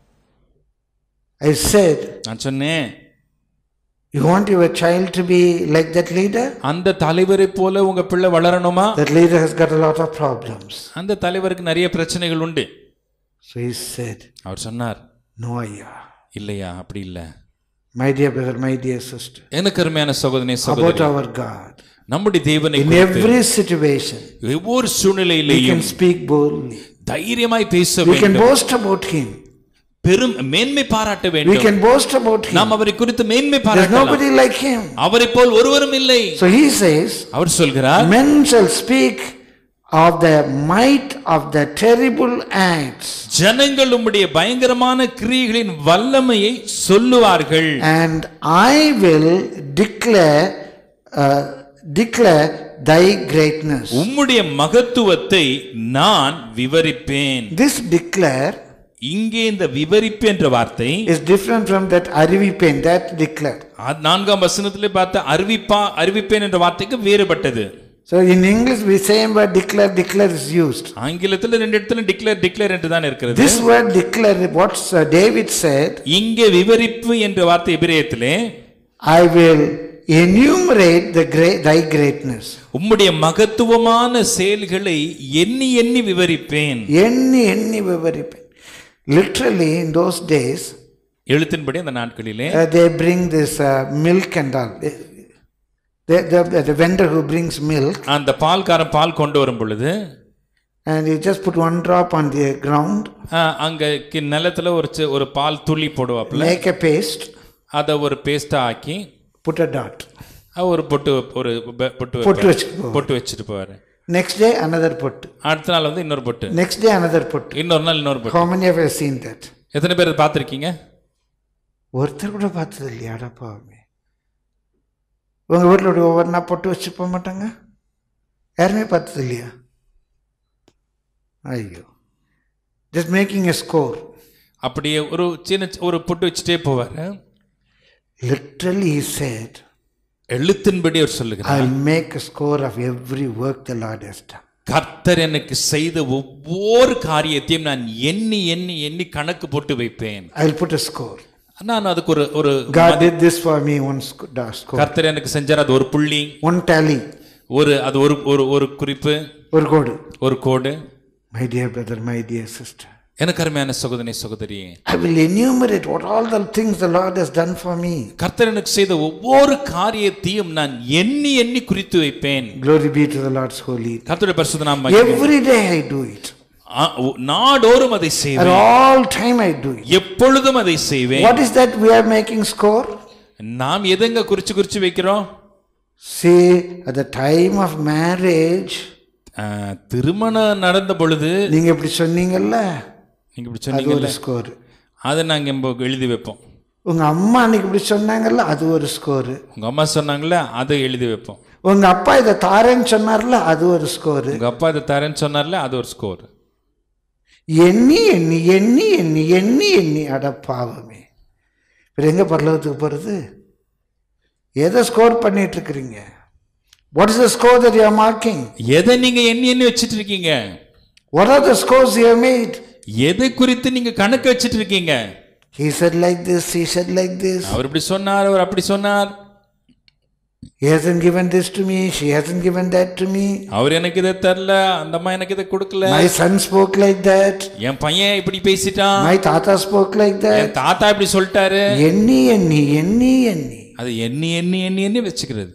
I said, நான் சொன்னேன், you want your child to be like that leader? அந்த தலைவரை போல உங்க பிள்ளை வளரணுமா? That leader has got a lot of problems. அந்த தலைவருக்கு நிறைய பிரச்சனைகள் உண்டு. So he said, அவர் சொன்னார், no, yeah. இல்லையா, அப்படி இல்ல. My dear brother, my dear sister, எனக்கு அருமையான சகோதரனே about சகோதரி, our God, நம்முடைய தேவனை in குறித்து every situation, ஒவ்வொரு we can சூழ்நிலையிலேயும் speak boldly. தைரியமாய் பேச We can வேண்டும். boast about him. பெரும் மேன்மை பாராட்ட We வேண்டும். can boast about him. நாம் அவரை குறித்து மேன்மை There's பாராட்டலாம். nobody like him. அவரை போல் ஒருவரும் இல்லை. So he says, அவர் சொல்கிறார், men shall speak of the might of the terrible acts, ஜனங்கள் உம்முடைய பயங்கரமான கிரியைகளின் வல்லமையை சொல்லுவார்கள். and I will declare uh, declare thy greatness. உம்முடைய மகத்துவத்தை நான் விவரிப்பேன். This declare இங்கே இந்த விவரிப்பு என்ற வார்த்தை is different from that அறிவிப்பேன், that declare. நான்காம் வசனத்திலே பார்த்த அறிவிப்பா அறிவிப்பேன் என்ற வார்த்தைக்கு வேறுபட்டது. So in English we same word declare, declare is used. ஆங்கிலத்துல ரெண்டு இடத்துல டிக்ளேர் டிக்ளேர் என்று தான் இருக்கிறது. This word declare, what uh, David said, இங்கே விவரிப்பு என்ற வார்த்தை எபிரேயத்திலே, I will enumerate the great thy greatness. உம்முடைய மகத்துவமான செயல்களை எண்ணி எண்ணி விவரிப்பேன். எண்ணி எண்ணி விவரிப்பேன். Literally in those days, எழுத்தின்படி அந்த நாட்களிலே uh, they bring this uh, milk and all. The, the, the vendor who brings milk, அந்த பால்காரன் பால் கொண்டு வரும் பொழுது, and you just put one drop on the ground, அங்க நிலத்துல ஒரு ஒரு பால் துளி போடுவாப்ல, make a paste, அத ஒரு பேஸ்டா ஆக்கி put a dot, ஒரு பொட்டு ஒரு பொட்டு பொட்டு வச்சிட்டு போவாரு. Next day another பொட்டு, அடுத்த நாள் வந்து இன்னொரு பொட்டு, next day another பொட்டு, இன்னொரு நாள் இன்னொரு பொட்டு. How many of you have seen that? எத்தனை பேர் பார்த்திருக்கீங்க? ஒருத்தர் கூட பார்த்தது இல்லையாடா பாவமே. உங்கள் வீட்டில் ஒவ்வொரு நாள் பொட்டு வச்சு போக மாட்டாங்க? யாருமே பார்த்தது இல்லையா? ஐயோ, ஜஸ்ட் மேக்கிங் எ ஸ்கோர். அப்படியே ஒரு சின்ன ஒரு பொட்டு வச்சுட்டே போவார். லிட்டரலி he said, எழுத்தின்படி அவர் சொல்லுகிறார், I'll make a score of every work the Lord has done. கர்த்தர் எனக்கு செய்த ஒவ்வொரு காரியத்தையும் நான் எண்ணி எண்ணி எண்ணி கணக்கு போட்டு வைப்பேன். I'll put a score. நான் அதுக்கு ஒரு ஒரு God did this for me, one score. கர்த்தர் எனக்கு செஞ்சார், அது ஒரு புள்ளி, one tally, ஒரு அது ஒரு ஒரு ஒரு குறிப்பு, ஒரு கோடு, ஒரு கோடு. My dear brother, my dear sister, எனக்கு அருமையான சகோதரனே சகோதரியே, I will enumerate what all the things the Lord has done for me. கர்த்தர் எனக்கு செய்த ஒவ்வொரு காரியத்தையும் நான் எண்ணி எண்ணி குறித்து வைப்பேன். Glory be to the Lord's holy. கர்த்தருடைய பரிசுத்த நாமம். Every day I do it. நாடோறும் அதை செய்வேன். At all time I do it. எப்பொழுதும் அதை செய்வேன். What is that we are making score? நாம் எதங்க குறிச்சு குறிச்சு வைக்கிறோம்? See, at the time of marriage, திருமணம் நடந்த பொழுது நீங்க இப்படி சொன்னீங்கல்ல, நீங்க இப்படி சொன்னீங்கல்ல, ஸ்கோர், அதை நாங்க எழுதி வைப்போம். உங்க அம்மா அன்னைக்கு இப்படி சொன்னாங்கல்ல, அது ஒரு ஸ்கோர். உங்க அம்மா சொன்னாங்கல்ல, அதை எழுதி வைப்போம். உங்க அப்பா இதை தாரேன்னு சொன்னார்ல, அது ஒரு ஸ்கோர். உங்க அப்பா இதை தாரேன்னு சொன்னார்ல, அது ஒரு ஸ்கோர். எண்ணி எண்ணி எண்ணி எண்ணி எண்ணி எண்ணி அட பாவமே. இப்போ எங்க பரலோகத்துக்கு போறது? எதை ஸ்கோர் பண்ணிட்டு இருக்கிறீங்க? What is the score that you are marking? எதை நீங்க எண்ணி எண்ணி வச்சிட்டு இருக்கீங்க? What are the scores you have made? எதை குறித்து நீங்க கணக்கு வச்சிட்டு இருக்கீங்க? He said like this, he said like this. அவர் இப்படி சொன்னார், அவர் அப்படி சொன்னார். He hasn't given this to me, she hasn't given that to me. அவர் எனக்கு இதை தரல, அந்த அம்மா எனக்கு இதை கொடுக்கல. My son spoke like that. என் பையன் இப்படி பேசிட்டான். My tata spoke like that. என் தாத்தா இப்படி சொல்லிட்டாரு. எண்ணி எண்ணி எண்ணி எண்ணி அது எண்ணி எண்ணி எண்ணி எண்ணி வச்சுக்கிறது.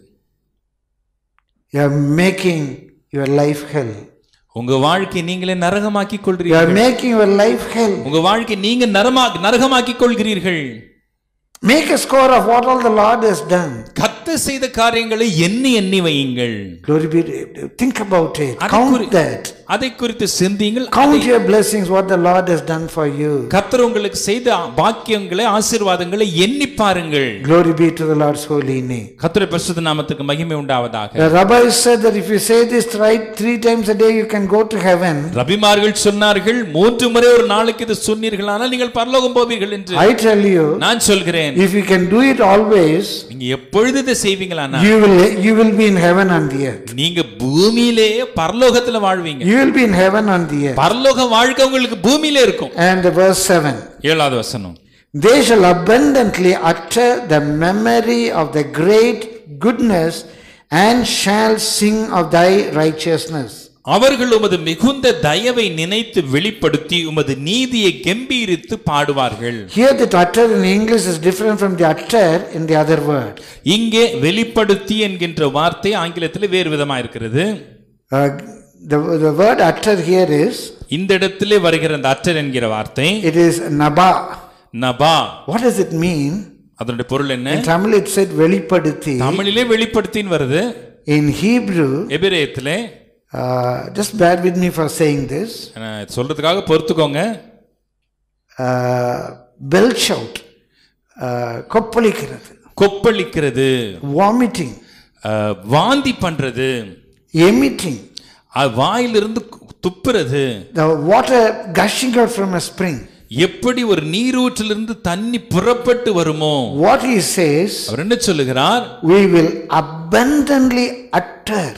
You are making your life hell. உங்க வாழ்க்கை நீங்களே நரகமாக்கி You கொள்கிறீர்கள். are making your life hell. உங்க வாழ்க்கை நீங்க நரகமாக்கி நரகமாக்கி கொள்கிறீர்கள். Make a score of what all the Lord has done. கர்த்தர் செய்த காரியங்களை எண்ணி எண்ணி வையுங்கள். Glory be. Think about it. Count that. அதை குறித்து சிந்தியுங்கள். Count your blessings, what the Lord has done for you. கர்த்தர் உங்களுக்கு செய்த பாக்கியங்களை, ஆசீர்வாதங்களை எண்ணி பாருங்கள். Glory be to the Lord's holy name. கர்த்தருடைய பரிசுத்த நாமத்துக்கு மகிமை உண்டாவதாக. The rabbi said that if you say this right three times a day, you can go to heaven. ரபிமார்கள் சொன்னார்கள், மூன்று முறை ஒரு நாளுக்கு இது சொன்னீர்களானால் நீங்கள் பரலோகம் போவீர்கள் என்று. I tell you, நான் சொல்கிறேன், if you can do it always, நீங்க எப்பொழுது இதை செய்வீங்களானா you will you will be in heaven on the earth. நீங்க பூமியிலே பரலோகத்துல வாழ்வீங்க. You will be in heaven on the earth. பரலோக வாழ்க்கை உங்களுக்கு பூமியிலே இருக்கும். And verse seven. ஏழாவது வசனம். They shall abundantly utter the memory of the great goodness and shall sing of thy righteousness. அவர்கள் உமது மிகுந்த தயவை நினைத்து வெளிப்படுத்தி உமது நீதியை கம்பீரித்து பாடுவார்கள். Here the utter in English is different from the utter in the other word. இங்கே வெளிப்படுத்தி என்கின்ற வார்த்தை ஆங்கிலத்தில் வேறு விதமா இருக்கிறது. Uh, the the word utter here is, இந்த இடத்திலே வருகிற அந்த அட்டர் என்கிற வார்த்தை, it is naba. Naba. What does it mean? அதனுடைய பொருள் என்ன? In Tamil it said வெளிப்படுத்தி. தமிழிலே வெளிப்படுத்தின்னு வருது. In Hebrew, எபிரேயத்திலே, uh, just bear with me for saying this, சொல்றதுக்காக பொறுத்துக்கோங்க, uh, belch out, uh, கொப்பளிக்கிறது, கொப்பளிக்கிறது, vomiting, வாந்தி பண்றது, emitting, வாயிலிருந்து துப்புறது, the water gushing out from a spring. எப்படி ஒரு நீரூற்றிலிருந்து தண்ணி புறப்பட்டு வருமோ, what he says, அவர் என்ன சொல்லுகிறார், we will abundantly utter,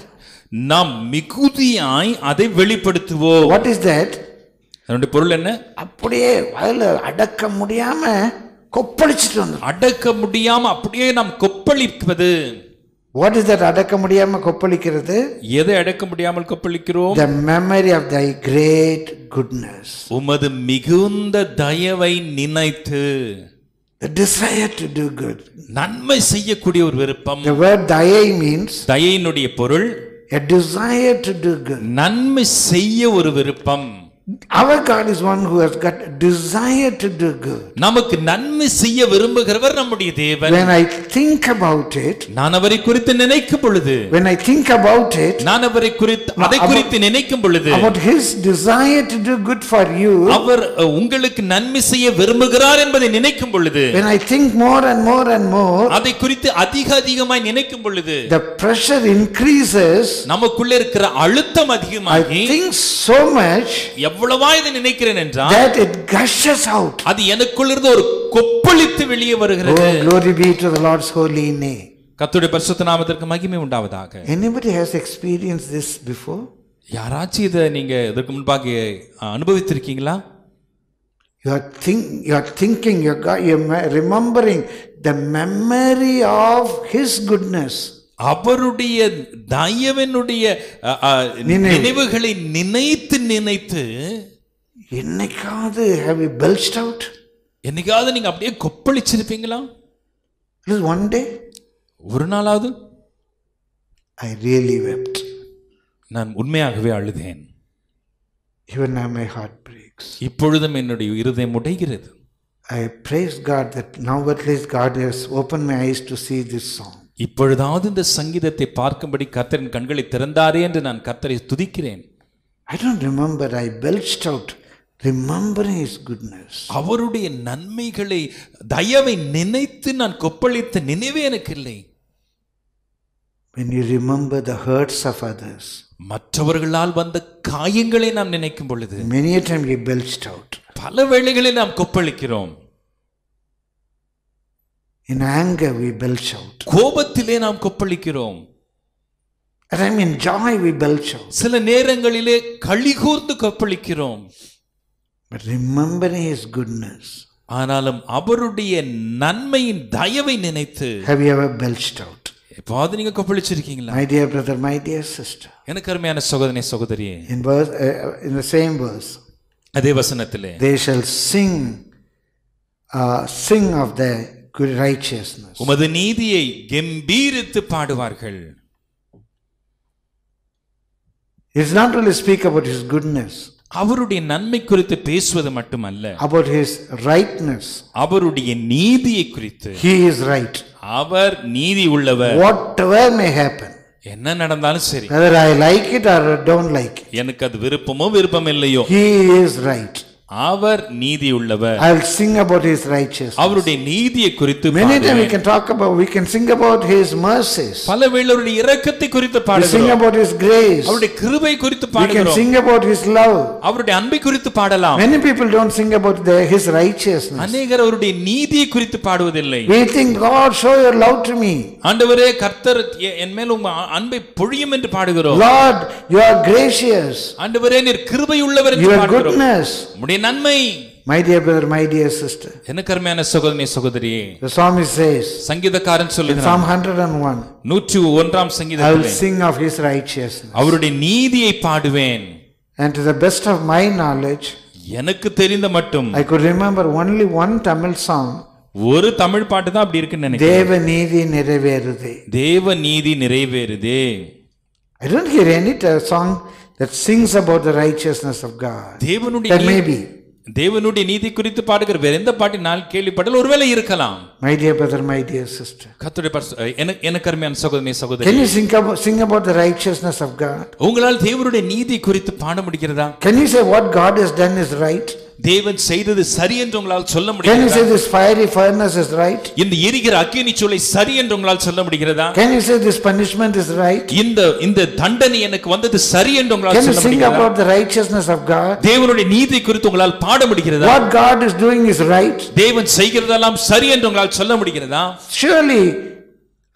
நாம் மிகுதியாய் அதை வெளிப்படுத்துவோம். What is that? அதனுடைய பொருள் என்ன? அப்படியே அதுல அடக்க முடியாம கொப்பளிச்சிட்டு வந்து. அடக்க முடியாம அப்படியே நாம் கொப்பளிப்பது. What is that? அடக்க முடியாம கொப்பளிக்கிறது. எதை அடக்க முடியாமல் கொப்பளிக்கிறோம்? The memory of thy great goodness. உமது மிகுந்த தயவை நினைத்து. The desire to do good. நன்மை செய்யக்கூடிய ஒரு விருப்பம். The word daya means தயையினுடைய பொருள் a desire to do good. நன்மை செய்ய ஒரு விருப்பம். Our God is one who has got a desire to do good. நமக்கு நன்மை செய்ய விரும்புகிறவர் நம்முடைய தேவன். When I think about it, நான் அவரை குறித்து நினைக்கும் பொழுது, when I think about it, நான் அவரை குறித்து அதை குறித்து நினைக்கும் பொழுது, about his desire to do good for you, அவர் உங்களுக்கு நன்மை செய்ய விரும்புகிறார் என்பதை நினைக்கும் பொழுது, when I think more and more and more, அதை குறித்து அதிக அதிகமாய் நினைக்கும் பொழுது, the pressure increases. நமக்குள்ள இருக்கிற அழுத்தம் அதிகமாகி, I think so much எவ்வளவா இதை நினைக்கிறேன் என்றால் that it gushes out. அது எனக்குள்ள இருந்து ஒரு கொப்பளித்து வெளியே வருகிறது. Oh, glory be to the Lord's holy name. கர்த்தருடைய பரிசுத்த நாமத்திற்கு மகிமை உண்டாவதாக. Anybody has experienced this before? யாராச்சும் இதை நீங்க இதற்கு முன்பாக அனுபவித்திருக்கீங்களா? You are think you are thinking you are you are remembering the memory of his goodness. அவருடைய தயவினுடைய நினைவுகளை நினைத்து நினைத்து என்னைக்காவது have you belched out? என்னைக்காவது நீங்க அப்படியே கொப்பளிச்சிருப்பீங்களா? Just one day ஒரு நாளாவது I really wept. நான் உண்மையாகவே அழுதேன். Even now my heart breaks. இப்பொழுதும் என்னுடைய இருதயம் உடைகிறது. I praise God that now at least God has opened my eyes to see this song. இப்பொழுதாவது இந்த சங்கீதத்தை பார்க்கும்படி கர்த்தரின் கண்களை திறந்தாரே என்று நான் கர்த்தரை துதிக்கிறேன். I don't remember I belched out remembering his goodness. அவருடைய நன்மைகளை தயவை நினைத்து நான் கொப்பளித்த நினைவே எனக்கு இல்லை. When you remember the hurts of others, மற்றவர்களால் வந்த காயங்களை நாம் நினைக்கும் பொழுது many a time we belched out. பல வேளைகளில் நாம் கொப்பளிக்கிறோம். In anger we belch out. கோபத்திலே நாம் கொப்பளிக்கிறோம். At time in joy we belch out. சில நேரங்களிலே களிகூர்ந்து கொப்பளிக்கிறோம். But remembering his goodness. ஆனாலும் அவருடைய நன்மையின் தயவை நினைத்து Have you ever belched out? எப்போது நீங்க கொப்பளிச்சிருக்கீங்களா? My dear brother, my dear sister. எனக்கு அருமையான சகோதரனே சகோதரியே, In verse uh, in the same verse, அதே வசனத்திலே they shall sing uh, sing of the good righteousness. உமது நீதியை கம்பீரித்து பாடுவார்கள். It's not only speak about his goodness, அவருடைய நன்மை குறித்து பேசுவது மட்டுமல்ல, about his rightness. அவருடைய நீதியை குறித்து. He is right. அவர் நீதி உள்ளவர். Whatever may happen, என்ன நடந்தாலும் சரி, whether I like it or don't like it, எனக்கு அது விருப்பமோ விருப்பம் இல்லையோ, he is right. அவர் நீதி உள்ளவர். I will sing about his righteousness. அவருடைய நீதியை குறித்து Many times we can talk about, we can sing about his mercies. பல வேளை அவருடைய இரக்கத்தை குறித்து We பாடுகிறோம். sing about his grace. அவருடைய கிருபை குறித்து We can பாடுகிறோம். sing about his love. அவருடைய அன்பை குறித்து பாடலாம். Many people don't sing about the, his righteousness. அநேகர் அவருடைய நீதியை குறித்து பாடுவதில்லை. We think, God, show your love to me. ஆண்டவரே கர்த்தர் என் மேல் உங்க அன்பை பொழியும் என்று பாடுகிறோம். Lord, you are gracious. ஆண்டவரே நீர் கிருபை உள்ளவர் என்று Your பாடுகிறோம். goodness. உம்முடைய நன்மை. My dear brother, my dear sister. எனக்கு அருமையான சகோதரனே சகோதரியே, The psalmist says, சங்கீதக்காரன் in சொல்லுகிறான், Psalm one oh one, நூற்று ஒன்றாம் I will சங்கீதத்திலே sing of his righteousness. அவருடைய நீதியை பாடுவேன். And to the best of my knowledge, எனக்கு தெரிந்த மட்டும் I could remember only one Tamil song. ஒரு தமிழ் பாட்டு தான் அப்படி இருக்குன்னு நினைக்கிறேன். தேவ நீதி நிறைவேறுதே. தேவ நீதி நிறைவேறுதே. I don't hear any song that sings about the righteousness of God. தேவனுடைய That may be. தேவனுடைய நீதி குறித்து பாடுகிற வேற எந்த பாட்டி நான் கேள்விப்படல. ஒருவேளை இருக்கலாம். My dear brother, my dear sister. கர்த்தருடைய பரிசு எனக்கு எனக்கு அருமையான சகோதரனே சகோதரி, Can you sing about, sing about the righteousness of God? உங்களால் தேவனுடைய நீதி குறித்து பாட முடிகிறதா? Can you say what God has done is right? தேவன் செய்தது சரி என்று உங்களால் சொல்ல Can you முடிகிறதா? say this fiery furnace is right? இந்த எரிகிற அக்கினி சூளை சரி என்று உங்களால் சொல்ல முடிகிறதா? Can you say this punishment is right? இந்த இந்த தண்டனை எனக்கு வந்தது சரி என்று உங்களால் Can you சொல்ல sing முடிகிறதா? about the righteousness of God? தேவனுடைய நீதி குறித்து உங்களால் பாட முடிகிறதா? What God is doing is right? தேவன் செய்கிறதெல்லாம் சரி என்று உங்களால் சொல்ல முடிகிறதா? Surely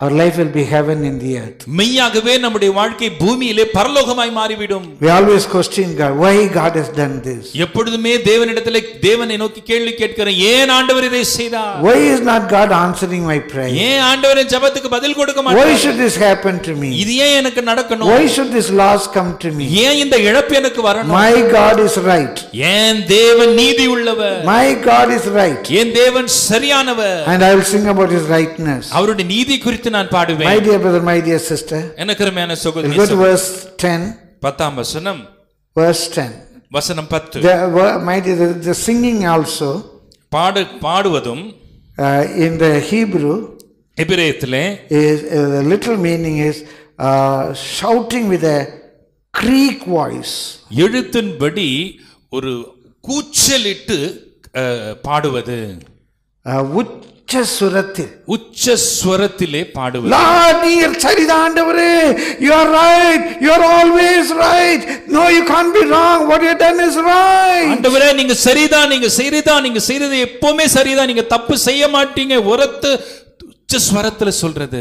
our life will be heaven in the earth. மெய்யாகவே நம்முடைய வாழ்க்கை பூமியிலே பரலோகமாய் மாறிவிடும். We always question God, why God has done this? எப்பொழுதுமே தேவனிடத்திலே தேவனை நோக்கி கேள்வி கேட்கிறேன், ஏன் ஆண்டவர் இதை செய்தார்? Why is not God answering my prayer? ஏன் ஆண்டவர் என் ஜெபத்துக்கு பதில் கொடுக்க மாட்டார்? Why should this happen to me? இது ஏன் எனக்கு நடக்கணும்? Why should this loss come to me? ஏன் இந்த இழப்பு எனக்கு வரணும்? My God is right. ஏன் தேவன் நீதி உள்ளவர்? My God is right. ஏன் தேவன் சரியானவர்? And I will sing about his rightness. அவருடைய நீதி குறித்து நான் பாடுவேன். My dear brother, my dear sister, எனக்கு அருமையான சகோதரி, go to verse ten. பத்தாம் வசனம். Verse ten. வசனம் பத்து. The, my dear, the, the singing also, பாடு பாடுவதும் uh, in the Hebrew, எபிரேயத்திலே is uh, the literal meaning is uh, shouting with a creak voice. எழுத்தின்படி ஒரு கூச்சலிட்டு பாடுவது. உச்ச சுரத்தில், உச்ச ஸ்வரத்திலே பாடுவது. Lord, நீர் சரிதான் ஆண்டவரே, you are right, you are always right, no you can't be wrong, what you have done is right. ஆண்டவரே நீங்க சரிதான், நீங்க சரிதான், நீங்க செய்யறது எப்பவுமே சரிதான், நீங்க தப்பு செய்ய மாட்டீங்க. உரத்து உச்ச ஸ்வரத்துல சொல்றது.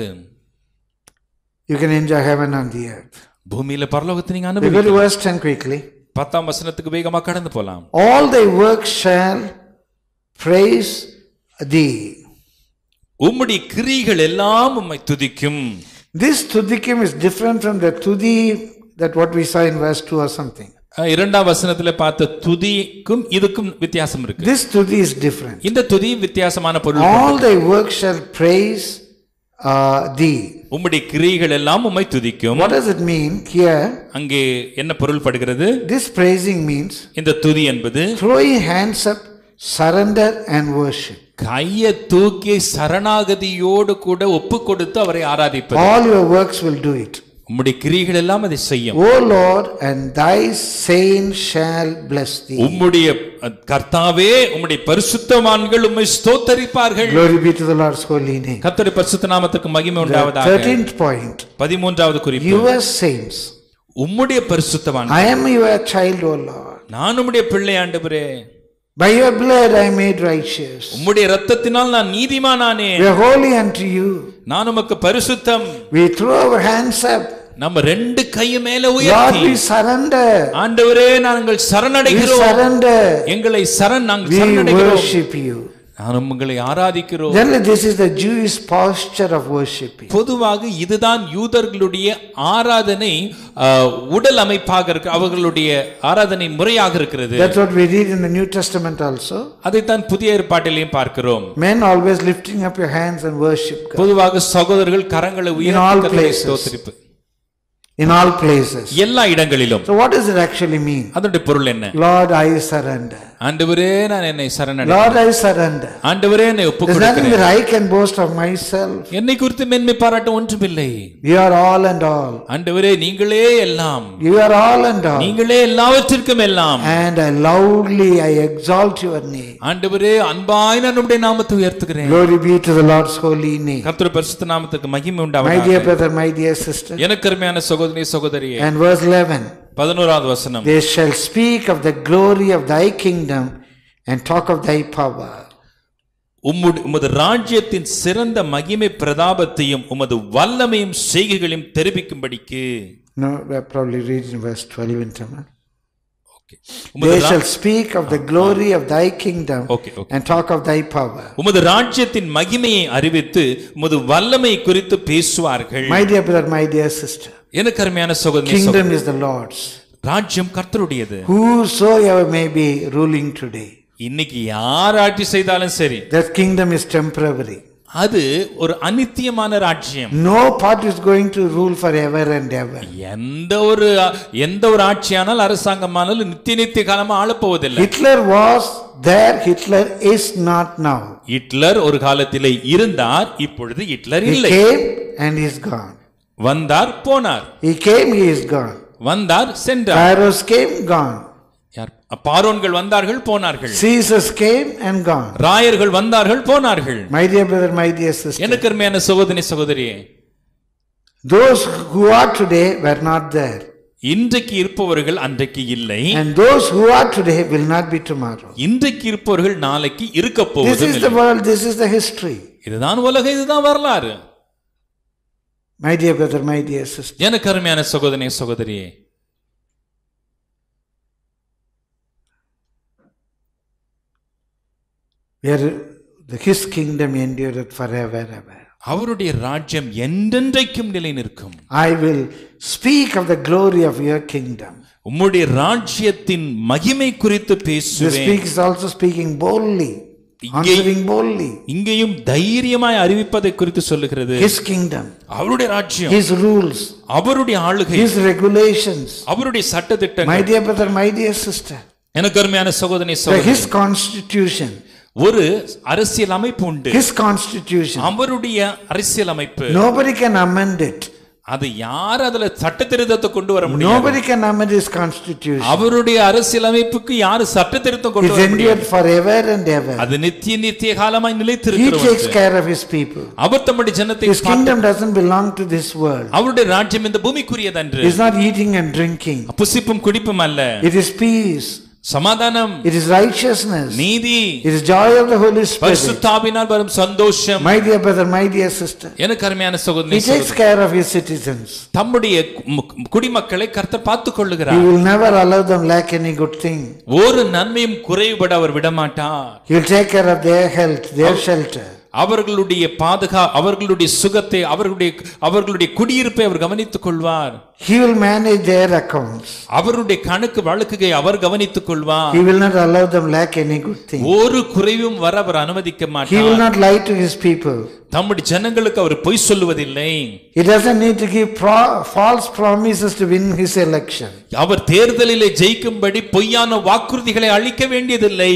You can enjoy heaven on the earth. பூமியில பரலோகத்தை நீங்க அனுபவிக்கலாம். We go to verse ten quickly. பத்தாம் வசனத்துக்கு வேகமா கடந்து போலாம். All thy works shall praise thee. உம்முடைய கிரியைகள் எல்லாம் உம்மை துதிக்கும். This துதிக்கும் is different from the துதி that what we saw in verse two or something. இரண்டாம் வசனத்திலே பார்த்த துதிக்கும் இதுக்கும் வித்தியாசம் இருக்கு. This துதி is different. இந்த துதி வித்தியாசமான பொருள். All thy works shall praise uh, thee. உம்முடைய கிரியைகள் எல்லாம் உம்மை துதிக்கும். What does it mean here? அங்கே என்ன பொருள் படுகிறது? This praising means இந்த துதி என்பது throwing hands up, surrender and worship. கையை தூக்கி சரணாகதியோடு கூட ஒப்பு கொடுத்து அவரை ஆராதிப்பது. All your works will do it. உம்முடைய கிரியைகள் எல்லாம் அதை செய்யும். O Lord, and thy saints shall bless thee. உம்முடைய கர்த்தாவே, உம்முடைய பரிசுத்தவான்கள் உம்மை ஸ்தோத்தரிப்பார்கள். Glory be to the Lord's holy name. கர்த்தருடைய பரிசுத்த நாமத்துக்கு மகிமை உண்டாவதாக. thirteenth point. பதிமூன்றாவது குறிப்பு. Your saints. உம்முடைய பரிசுத்தவான்கள். I am your child, O Lord. நான் உம்முடைய பிள்ளை ஆண்டவரே. By your blood I made righteous. உம்முடைய இரத்தத்தினால் நான் நீதிமானானேன். We are holy unto you. நான் உமக்கு பரிசுத்தம். We throw our hands up. நம்ம ரெண்டு கையை மேல உயர்த்தி, Lord, we surrender. ஆண்டவரே நாங்கள் சரணடைகிறோம். We surrender. எங்களை சரண் நாங்கள் We சரணடைகிறோம். worship you. நாம் உங்களை ஆராதிக்கிறோம். Generally this is the Jewish posture of worshiping. பொதுவாக இதுதான் யூதர்களுடைய ஆராதனை உடல் அமைப்பாக இருக்கு, அவர்களுடைய ஆராதனை முறையாக இருக்கிறது. That's what we read in the New Testament also. அதைத்தான் புதிய ஏற்பாட்டிலேயும் பார்க்கிறோம். Men always lifting up your hands and worship God. பொதுவாக சகோதரர்கள் கரங்களை உயர்த்தி கர்த்தரை ஸ்தோத்திரிப்பு. In all places. எல்லா இடங்களிலும். So what does it actually mean? அதோட பொருள் என்ன? Lord, I surrender. ஆண்டவரே நான் என்னை சரணடைகிறேன். Lord, I surrender. ஆண்டவரே என்னை ஒப்புக் கொடுக்கிறேன். There's nothing that I can boast of myself. என்னை குறித்து மேன்மை பாராட்ட ஒன்றுமில்லை. You are all and all. ஆண்டவரே நீங்களே எல்லாம். You are all and all. நீங்களே எல்லாவற்றிற்கும் எல்லாம். And I loudly I exalt your name. ஆண்டவரே அன்பாய் நான் உம்முடைய நாமத்தை உயர்த்துகிறேன். Glory be to the Lord's holy name. கர்த்தருடைய பரிசுத்த நாமத்துக்கு மகிமை உண்டாவதாக. My dear brother, my dear sister. எனக்கு அருமையான சகோதரி சகோதரியே. And verse eleven. பதினோராவது வசனம். They shall speak of the glory of thy kingdom and talk of thy power. உமது ராஜ்யத்தின் சிறந்த மகிமை பிரதாபத்தையும் உமது வல்லமையும் செய்கைகளையும் தெரிவிக்கும்படிக்கு. No, we probably read in verse twelve in Tamil. Okay. They shall speak of the glory of thy kingdom okay, okay. and talk of thy power. உமது ராஜ்யத்தின் மகிமையை அறிவித்து உமது வல்லமை குறித்து பேசுவார்கள். My dear brother, my dear sister. எனக்கு அருமையான சகோதரி, kingdom is the Lord's. ராஜ்யம் கர்த்தருடையது. Whosoever may be ruling today. இன்னைக்கு யார் ஆட்சி செய்தாலும் சரி. That kingdom is temporary. அது ஒரு அநித்தியமான ராஜ்யம். No party is going to rule forever and ever. எந்த ஒரு எந்த ஒரு ஆட்சியானால் அரசாங்கமானாலும் நித்திய நித்திய காலமா ஆள போவதில்லை. Hitler was there, Hitler is not now. Hitler ஒரு காலத்திலே இருந்தார், இப்பொழுது ஹிட்லர் இல்லை. He came and he is gone. வந்தார் போனார். He came, he is gone. வந்தார் சென்றார். Pharaohs came, gone. யார் பார்வோன்கள் வந்தார்கள் போனார்கள். Caesars came and gone. ராயர்கள் வந்தார்கள் போனார்கள். My dear brother, my dear sister. எனக்கு அருமையான சகோதரி சகோதரியே, those who are today were not there. இன்றைக்கு இருப்பவர்கள் அன்றைக்கு இல்லை. And those who are today will not be tomorrow. இன்றைக்கு இருப்பவர்கள் நாளைக்கு இருக்க போவதும் இல்லை. This is the world, this is the history. இதுதான் உலகம், இதுதான் வரலாறு. My dear brother, my dear sister, எனக்கு அருமையான சகோதரனே சகோதரியே, where the his kingdom endureth forever ever. அவருடைய ராஜ்யம் என்றென்றைக்கும் நிலை நிற்கும். I will speak of the glory of your kingdom. உம்முடைய ராஜ்யத்தின் மகிமை குறித்து The பேசுவேன். speak is also speaking boldly, answering boldly. இங்கேயும் தைரியமாய் அறிவிப்பதை குறித்து சொல்லுகிறது. His kingdom, அவருடைய ராஜ்யம், his rules, அவருடைய ஆளுகை, his regulations. அவருடைய சட்ட My திட்டங்கள். dear brother, my dear sister, எனக்கு அருமையான சகோதரனே the சகோதரி, his constitution, ஒரு அரசியல் அமைப்பு உண்டு. his constitution, அவருடைய அரசியல் அமைப்பு, nobody can amend it. அது யார் அதுல சட்ட திருத்தத்தை கொண்டு வர முடியாது. Nobody can amend his constitution. அவருடைய அரசியல் அமைப்புக்கு யாரு சட்ட திருத்தம் கொண்டு It's வர endured முடியாது. forever and ever. அது நித்திய நித்திய காலமாய் He takes நிலைத்திருக்கிறது. care of his people. அவர் தம்முடைய ஜனத்தை His kingdom doesn't belong to this world. அவருடைய ராஜ்யம் இந்த பூமிக்குரியதன்று. It's not eating and drinking. புசிப்பும் குடிப்பும் அல்ல. It is peace. சமாதானம், It is righteousness. நீதி, It is joy of the Holy Spirit. பரிசுத்தாவினால் வரும் சந்தோஷம். My dear brother, my dear sister, எனக்கு அருமையான he சகோதரனே takes சகோதரி, care of his citizens. தம்முடைய கு- குடிமக்களை கர்த்தர் பார்த்துக் He கொள்ளுகிறார். will never allow them lack any good thing. ஒரு நன்மையும் குறைவுபட அவர் விடமாட்டார். He will take care of their health, their shelter. அவர்களுடைய பாதுகா அவர்களுடைய சுகத்தை அவர்களுடைய அவர்களுடைய குடியிருப்பை அவர் கவனித்துக் கொள்வார். He will manage their accounts. அவருடைய கணக்கு வழக்குகளை அவர் கவனித்துக் கொள்வார். He will not allow them lack any good thing. ஒரு குறைவும் வர அவர் அனுமதிக்க He will மாட்டார். not lie to his people. தம்முடைய ஜனங்களுக்கு அவர் பொய் சொல்லுவதில்லை. He doesn't need to give pro- false promises to win his election. அவர் தேர்தலிலே ஜெயிக்கும்படி பொய்யான வாக்குறுதிகளை அளிக்க வேண்டியதில்லை.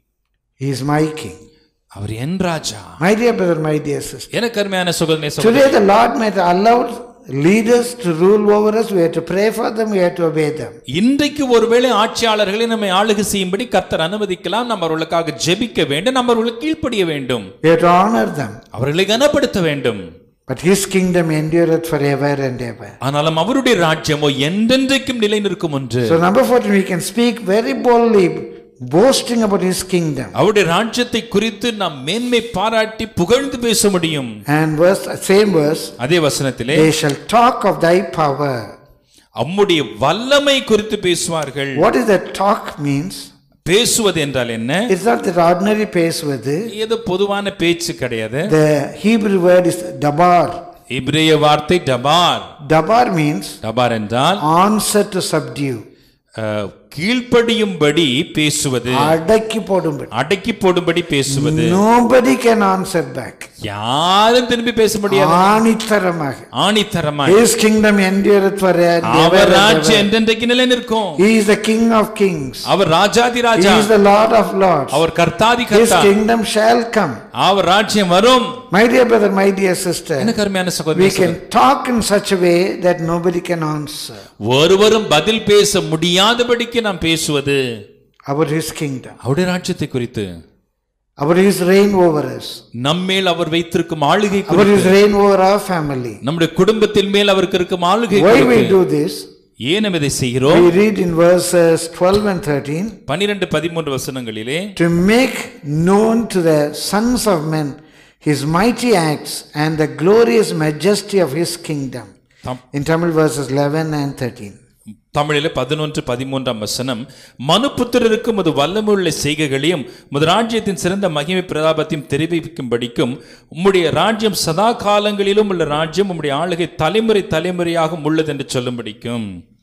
He is my king. Our N Raja. My dear brother, my dear sister, எனக்கு அருமையான சகோதரனே today சகோதரி, the Lord might allow leaders to rule over us. We have to pray for them, we have to obey them. இன்றைக்கு ஒருவேளை ஆட்சியாளர்களை நம்மை ஆளுகை செய்யும்படி கர்த்தர் அனுமதிக்கலாம். நம்ம அவர்களுக்காக ஜெபிக்க வேண்டும், நம்ம அவர்களுக்கு கீழ்ப்படிய வேண்டும், We have to honor them. அவர்களை கனப்படுத்த வேண்டும். But his kingdom endureth forever and ever. ஆனாலும் அவருடைய ராஜ்யமோ என்றென்றைக்கும் நிலை நிற்கும் ஒன்று. So number fourteen, we can speak very boldly, boasting about his kingdom. அவருடைய ராஜ்யத்தை குறித்து நாம் மேன்மை பாராட்டி புகழ்ந்து பேச முடியும். And verse, same verse, அதே வசனத்திலே, they shall talk of thy power. அம்முடைய வல்லமை குறித்து பேசுவார்கள். What is that talk means? பேசுவது என்றால் என்ன? It's not that ordinary பேசுவது. ஏதோ பொதுவான பேச்சு கிடையாது. The Hebrew word is dabar. இப்ரேய வார்த்தை டபார். Dabar means டபார் என்றால் answer to subdue. அஹ், கீழ்ப்படியும்படி பேசுவது, அடக்கி போடும்படி. அடக்கி போடும்படி பேசுவது. Nobody can answer back. யாரும் திரும்பி பேச முடியாது. ஆணித்தரமாக. ஆணித்தரமாய் His kingdom endureth forever. அவர் ராஜ்யம் என்றென்றைக்கு நிலை நிற்கும். He is the King of kings. Our Rajathi Raja. He is the Lord of lords. அவர் கர்த்தாதி His கர்த்தா. kingdom shall come. அவர் ராஜ்யம் வரும். My dear brother, my dear sister, எனக்கு அருமையான we சகோதரி, can talk in such a way that nobody can answer ஒருவரும் பதில் பேச முடியாதபடிக்கு நாம் பேசுவது about his kingdom, அவருடைய ராஜ்யத்தை குறித்து, about his reign over us, நம்மேல் அவர் வைத்திருக்கும் ஆளுகை about his குறித்து, reign over our family. நம்முடைய குடும்பத்தின் மேல் அவருக்கு இருக்கும் ஆளுகை Why we குறித்து. do this? ஏன் நாம் இதை செய்கிறோம்? We read in verses twelve and thirteen, பன்னிரண்டு பதிமூன்று வசனங்களிலே, to make known to the sons of men his mighty acts and the glorious majesty of his kingdom. Them- In Tamil, verses eleven and thirteen. தமிழிலே பதினொன்று பதிமூன்றாம் வசனம், மனுபுத்திரருக்கு முது வல்லமுள்ள செய்கைகளையும் முது ராஜ்யத்தின் சிறந்த மகிமை பிரதாபத்தையும் தெரிவிக்கும்படிக்கும் உம்முடைய ராஜ்யம் சதா காலங்களிலும் உள்ள ராஜ்யம், உம்முடைய ஆளுகை தலைமுறை தலைமுறையாகவும் உள்ளது என்று சொல்லும்படிக்கும்.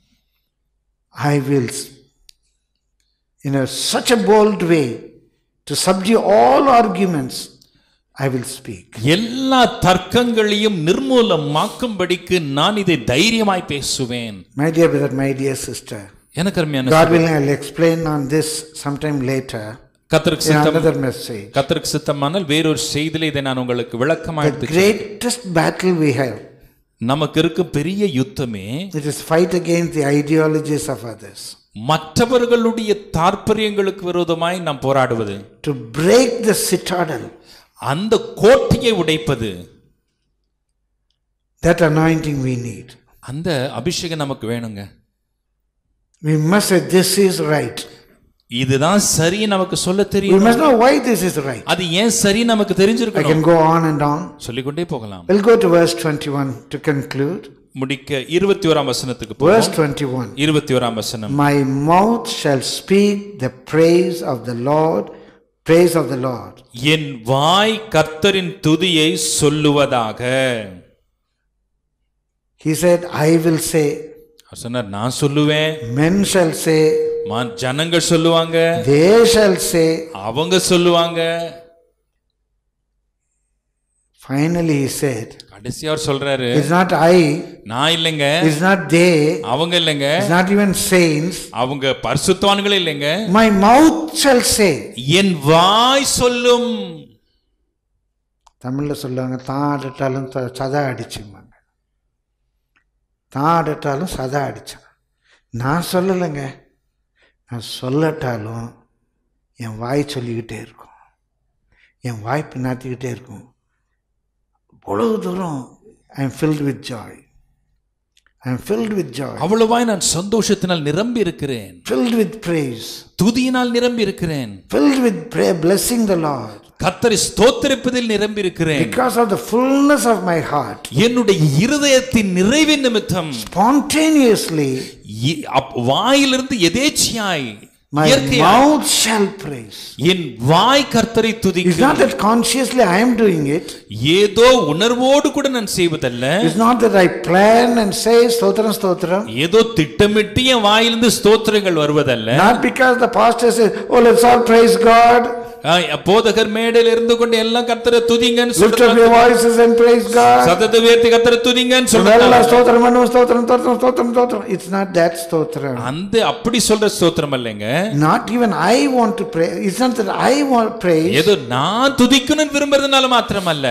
I will, in a, such a bold way, to subdue all arguments, I will speak. எல்லா தர்க்கங்களையும் நிர்மூலமாக்கும்படிக்கு நான் இதை தைரியமாய் பேசுவேன். My dear brother, my dear sister, எனக்கு அருமையான God சகோதரி, willing, I will explain on this sometime later கர்த்தருக்கு in சித்தம் another message. கர்த்தருக்கு சித்தமானால் வேறொரு செய்தியிலே இதை நான் உங்களுக்கு விளக்கமாக The எடுத்து, greatest battle we have, நமக்கு இருக்கும் பெரிய யுத்தமே it is fight against the ideologies of others. மற்றவர்களுடைய தாற்பயங்களுக்கு விரோதமாய் நாம் போராடுவது, To break the citadel, அந்த கோட்டையை உடைப்பது. that anointing we need. அந்த அபிஷேகம் நமக்கு வேணுங்க. We must say this is right. இதுதான் சரி நமக்கு சொல்ல We தெரியும். must know why this is right. அது ஏன் சரி நமக்கு I தெரிஞ்சிருக்கணும். can go on and on. சொல்லிக்கொண்டே போகலாம். We'll go to verse twenty-one to conclude. முடிக்க இருபத்தி ஓராம் வசனத்துக்கு Verse போவோம். twenty-one. இருபத்தி ஓராம் வசனம். My mouth shall speak the praise of the Lord, praise of the Lord. என் வாய் கர்த்தரின் துதியை சொல்லுவதாக. He said, I will say. அவர் சொன்னார், நான் சொல்லுவேன். Men shall say. ஜனங்கள் சொல்லுவாங்க. They shall say. அவங்க சொல்லுவாங்க. Finally he said, கடைசியா அவர் சொல்றாரு, it's not I, நான் இல்லைங்க, it's not they, அவங்க இல்லைங்க, it's not even saints, அவங்க பரிசுத்தவான்களே இல்லைங்க, my mouth shall say. என் வாய் சொல்லும். தமிழ்ல சொல்லுவாங்க, தான் ஆடட்டாலும் சதா அடிச்சுமாங்க, தான் ஆடட்டாலும் சதா அடிச்சான். நான் சொல்லலைங்க, நான் சொல்லட்டாலும் என் வாய் சொல்லிக்கிட்டே இருக்கும், என் வாய் பின்னாத்திக்கிட்டே இருக்கும். அவ்வளவு தூரம் I am filled with joy. I am filled with joy. அவ்வளவாய் நான் சந்தோஷத்தினால் நிரம்பி இருக்கிறேன். Filled with praise. துதியினால் நிரம்பி இருக்கிறேன். Filled with prayer, blessing the Lord. கர்த்தரை ஸ்தோத்திரிப்பதில் நிரம்பி இருக்கிறேன். Because of the fullness of my heart. என்னுடைய இருதயத்தின் நிறைவின் நிமித்தம் Spontaneously வாயிலிருந்து எதேச்சியாய் my mouth shall praise. என் வாய் கர்த்தரை துதிக்கும். It's not that consciously I am doing it. ஏதோ உணர்வோடு கூட நான் செய்வதல்ல. It's not that I plan and say ஸ்தோத்திரம் ஸ்தோத்திரம். ஏதோ திட்டமிட்டு என் வாயிலிருந்து ஸ்தோத்திரங்கள் வருவதல்ல. Not because the pastor says, oh let's all praise God. போதகர் மேடையில் இருந்து கொண்டு எல்லாம் கர்த்தரை துதிங்கன்னு Lift up your voices and praise God. சத்தத்தை உயர்த்தி கர்த்தரை துதிங்கன்னு சொல்றாங்க. ஸ்தோத்திரம் பண்ணுவோம், ஸ்தோத்திரம் ஸ்தோத்திரம் ஸ்தோத்திரம் ஸ்தோத்திரம். It's not that ஸ்தோத்திரம். அந்த அப்படி சொல்ற ஸ்தோத்திரம் இல்லைங்க. Not even I want to pray. It's not that I want praise. ஏதோ நான் துதிக்கணும்னு விரும்புறதுனால மாத்திரமல்ல.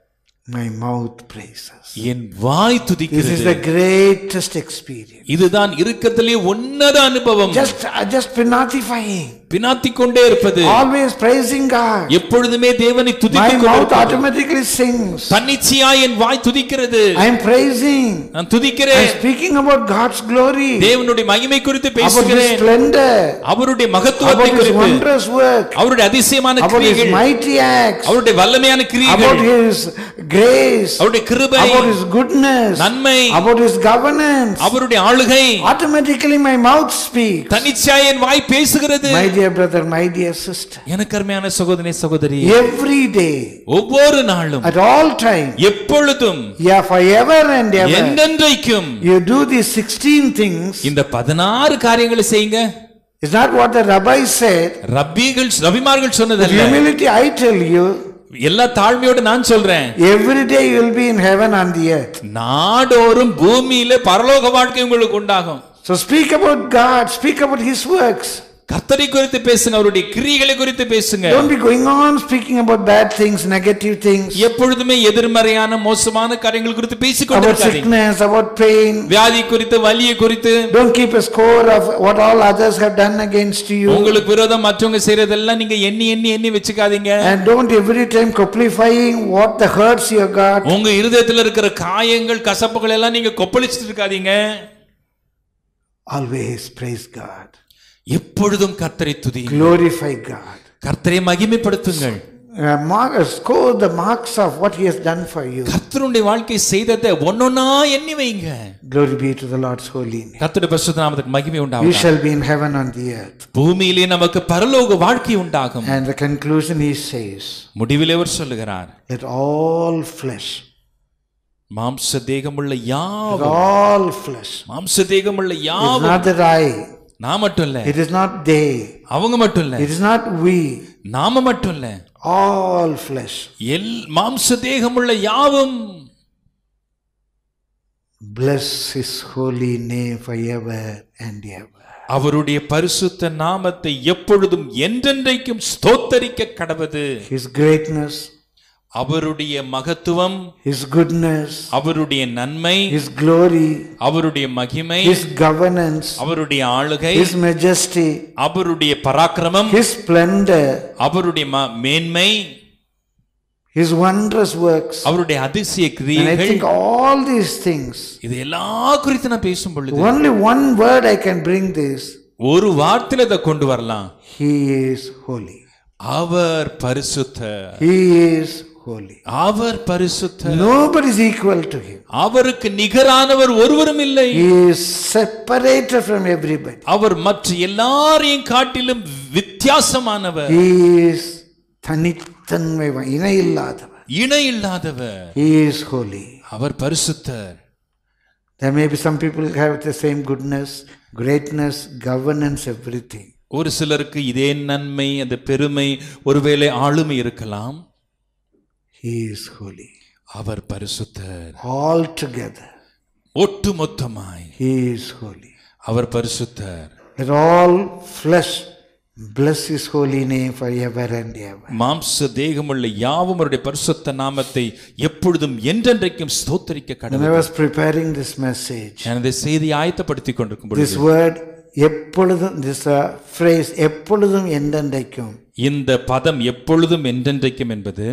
My mouth praises. N why துதிக்கிறது. This is the greatest experience. இதுதான் இருக்கத்திலே உன்னத அனுபவம். Just just pinatifying. பினாத்திக் கொண்டே இருப்பது. Always praising God. எப்பொழுதுமே தேவனை துதித்துக் கொண்டிருப்பது. My mouth automatically sings. தன்னிச்சையாய் N why துதிக்கிறது. I am praising. நான் துதிக்கிறேன். I am speaking about God's glory. தேவனுடைய மகிமை குறித்து பேசுகிறேன். About His splendor. அவருடைய மகத்துவத்தை குறித்து. About His wondrous work. அவருடைய அதிசயமான கிரியைகள். About His mighty acts. அவருடைய வல்லமையான கிரியைகள். About His grace. அவருடைய கிருபை. About His goodness. நன்மை. About His governance. அவருடைய ஆளுகை. Automatically my mouth speaks. தன்னிச்சையாய் என் வாய் பேசுகிறது. My dear brother, my dear sister. எனக்கு அருமையான சகோதரனே சகோதரி. Every day. ஒவ்வொரு நாளும். At all time. எப்பொழுதும். Yeah, forever and ever. என்றென்றைக்கும். You do these sixteen things. இந்த பதினாறு காரியங்களை செய்யுங்க. Is not what the rabbi said. ரப்பிகள் ரபிமார்கள் சொன்னதல்ல. Humility I tell you. எல்லா தாழ்மையோட நான் சொல்றேன். Every day you will be in heaven on the earth. நாடோறும் பூமியிலே பரலோக வாழ்க்கை உங்களுக்கு உண்டாகும். So speak about God, speak about His works. கர்த்தரை குறித்து பேசுங்க, அவருடைய கிரியைகளை குறித்து பேசுங்க. Don't be going on speaking about bad things, negative things. எப்பொழுதுமே எதிர்மறையான மோசமான காரியங்கள் குறித்து பேசிக் கொண்டிருக்காதீங்க. About sickness, about pain. வியாதி குறித்து, வலியை குறித்து. Don't keep a score of what all others have done against you. உங்களுக்கு விரோதம் மற்றவங்க செய்யறதெல்லாம் நீங்க எண்ணி எண்ணி எண்ணி வெச்சுக்காதீங்க. And don't every time கொப்பளிஃபைங் what the hurts you got. உங்க இருதயத்துல இருக்கிற காயங்கள், கசப்புகள் எல்லாம் நீங்க கொப்பளிச்சிட்டு இருக்காதீங்க. Always praise God. எப்பொழுதும் கர்த்தரை துதியுங்கள். Glorify God. கர்த்தரை மகிமைப்படுத்துங்கள். Uh, score the marks of what He has done for you. கர்த்தருடைய வாழ்க்கை செய்ததை ஒன்னொன்னா எண்ணி வைங்க. Glory be to the Lord's holy name. கர்த்தருடைய பரிசுத்த நாமத்துக்கு மகிமை உண்டாகட்டும். We shall be in heaven on the earth. பூமியிலே நமக்கு பரலோக வாழ்க்கை உண்டாகும். And the conclusion He says. முடிவிலே அவர் சொல்லுகிறார். Let all flesh. மாம்ச தேகமுள்ள யாவும். All flesh. மாம்ச தேகமுள்ள யாவும். It's not that I. நான் மட்டும் இல்ல. It is not they. அவங்க மட்டும் இல்ல. It is not we. நாம மட்டும் இல்ல. All flesh. எல் மாம்ச தேகமுள்ள யாவும். Bless His holy name forever and ever. அவருடைய பரிசுத்த நாமத்தை எப்பொழுதும் என்றென்றைக்கும் ஸ்தோத்தரிக்க கடவது. His greatness. அவருடைய மகத்துவம், His goodness, அவருடைய நன்மை, His glory, அவருடைய மகிமை, His governance, அவருடைய ஆளுகை, His majesty, அவருடைய பராக்கிரமம், His splendor, அவருடைய மேன்மை, His wondrous works. அவருடைய அதிசய And I கிரியைகள். think all these things. இது எல்லா குறித்து நான் பேசும் பொழுது Only one word I can bring this. ஒரு வார்த்தையில இதை கொண்டு வரலாம். He is holy. அவர் பரிசுத்தர். He is holy. அவர் பரிசுத்தர். Nobody is equal to him. அவருக்கு நிகரானவர் ஒருவரும் இல்லை. He is separated from everybody. அவர் மற்ற எல்லாரையும் காட்டிலும் வித்தியாசமானவர். He is தனித்தன்மை இணை இல்லாதவர். இணை இல்லாதவர். He is holy. அவர் பரிசுத்தர். There may be some people who have the same goodness, greatness, governance, everything. ஒரு சிலருக்கு இதே நன்மை, அந்த பெருமை, ஒருவேளை ஆளுமை இருக்கலாம். He is holy. அவர் பரிசுத்தர். All together. ஒட்டுமொத்தமாய் He is holy. அவர் பரிசுத்தர். Let all flesh bless his holy name forever and ever. மாம்ச தேகமுள்ள யாவும் அவருடைய பரிசுத்த நாமத்தை எப்பொழுதும் என்றென்றைக்கும் ஸ்தோத்திரிக்க கடவுள். When I was preparing this message, நான் இந்த செய்தியை ஆயத்தப்படுத்திக் கொண்டிருக்கும் பொழுது this word எப்பொழுதும், this uh, phrase எப்பொழுதும் என்றென்றைக்கும், இந்த பதம் எப்பொழுதும் என்றென்றைக்கும் என்பது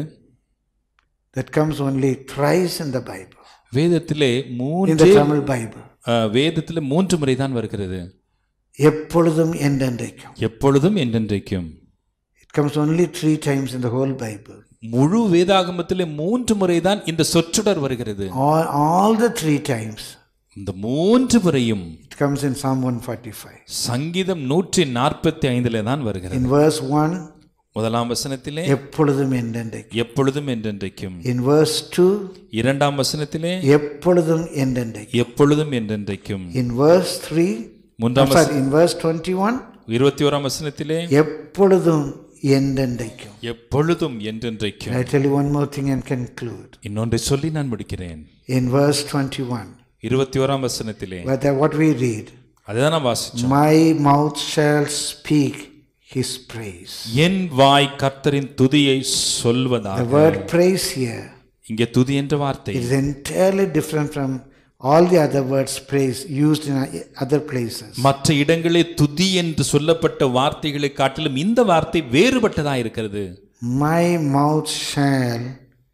that comes only thrice in the Bible. வேதத்திலே In the மூன்று Tamil Bible. வேதத்திலே மூன்று முறை தான் வருகிறது. எப்பொழுதும் என்றென்றைக்கும். எப்பொழுதும் என்றென்றைக்கும். It comes only three times in the whole Bible. முழு வேதாகமத்திலே மூன்று முறை தான் இந்த சொற்றொடர் வருகிறது. All, all the three times. இந்த மூன்று முறையும் It comes in Psalm one forty-five. சங்கீதம் நூற்றி நாற்பத்தி ஐந்திலே தான் வருகிறது. In verse one, முதலாம் வசனத்திலே எப்பொழுதும் என்றென்றைக்கும். எப்பொழுதும் என்றென்றைக்கும். In verse two, இரண்டாம் வசனத்திலே எப்பொழுதும் என்றென்றைக்கும். எப்பொழுதும் என்றென்றைக்கும். In verse three, மூன்றாம் sorry, in verse twenty-one, இருபத்தி ஓராம் வசனத்திலே எப்பொழுதும் என்றென்றைக்கும். எப்பொழுதும் என்றென்றைக்கும். I tell you one more thing and conclude. இன்னொன்றை சொல்லி நான் முடிக்கிறேன். In verse twenty-one, இருபத்தி ஓராம் வசனத்திலே but what we read, அதுதான் நான் வாசிச்சோம். my mouth shall speak his praise. என் வாய் கர்த்தரின் துதியை The சொல்வதாக. word praise here இங்கே துதி என்ற வார்த்தை is entirely different from all the other words praise used in other places. மற்ற இடங்களில் துதி என்று சொல்லப்பட்ட வார்த்தைகளை காட்டிலும் இந்த வார்த்தை வேறுபட்டதா இருக்கிறது. My mouth shall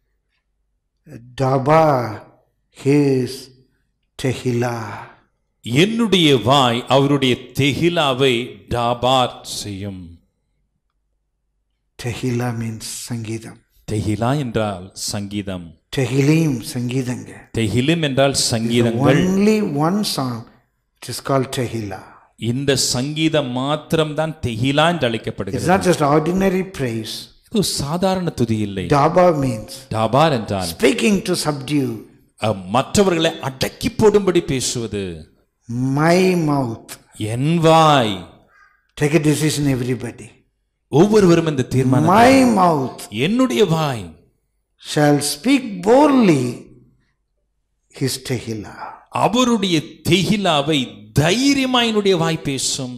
daba his tehillah. என்னுடைய வாய் அவருடைய தெஹிலாவை டாபார் செய்யும். Tehillah means சங்கீதம். தெஹிலா என்றால் சங்கீதம். Tehillim சங்கீதங்க. தெஹிலும் என்றால் சங்கீதங்கள். Only one song it is called Tehillah. இந்த சங்கீதம் மாத்திரம்தான் தெஹிலா என்று It's அழைக்கப்படுகிறது. not just ordinary praise. இது சாதாரண துதி இல்லை. Daba means டாபார் என்றால் speaking to subdue. அஹ், மற்றவர்களை அடக்கி போடும்படி பேசுவது. My mouth. N why. Take a decision everybody. ஒவ்வொருவரும் இந்த தீர்மானம். My mouth என்னுடைய வாய் shall speak boldly his Tehillah. அவருடைய தெஹிலாவை தைரியமாய் என்னுடைய வாய் பேசும்.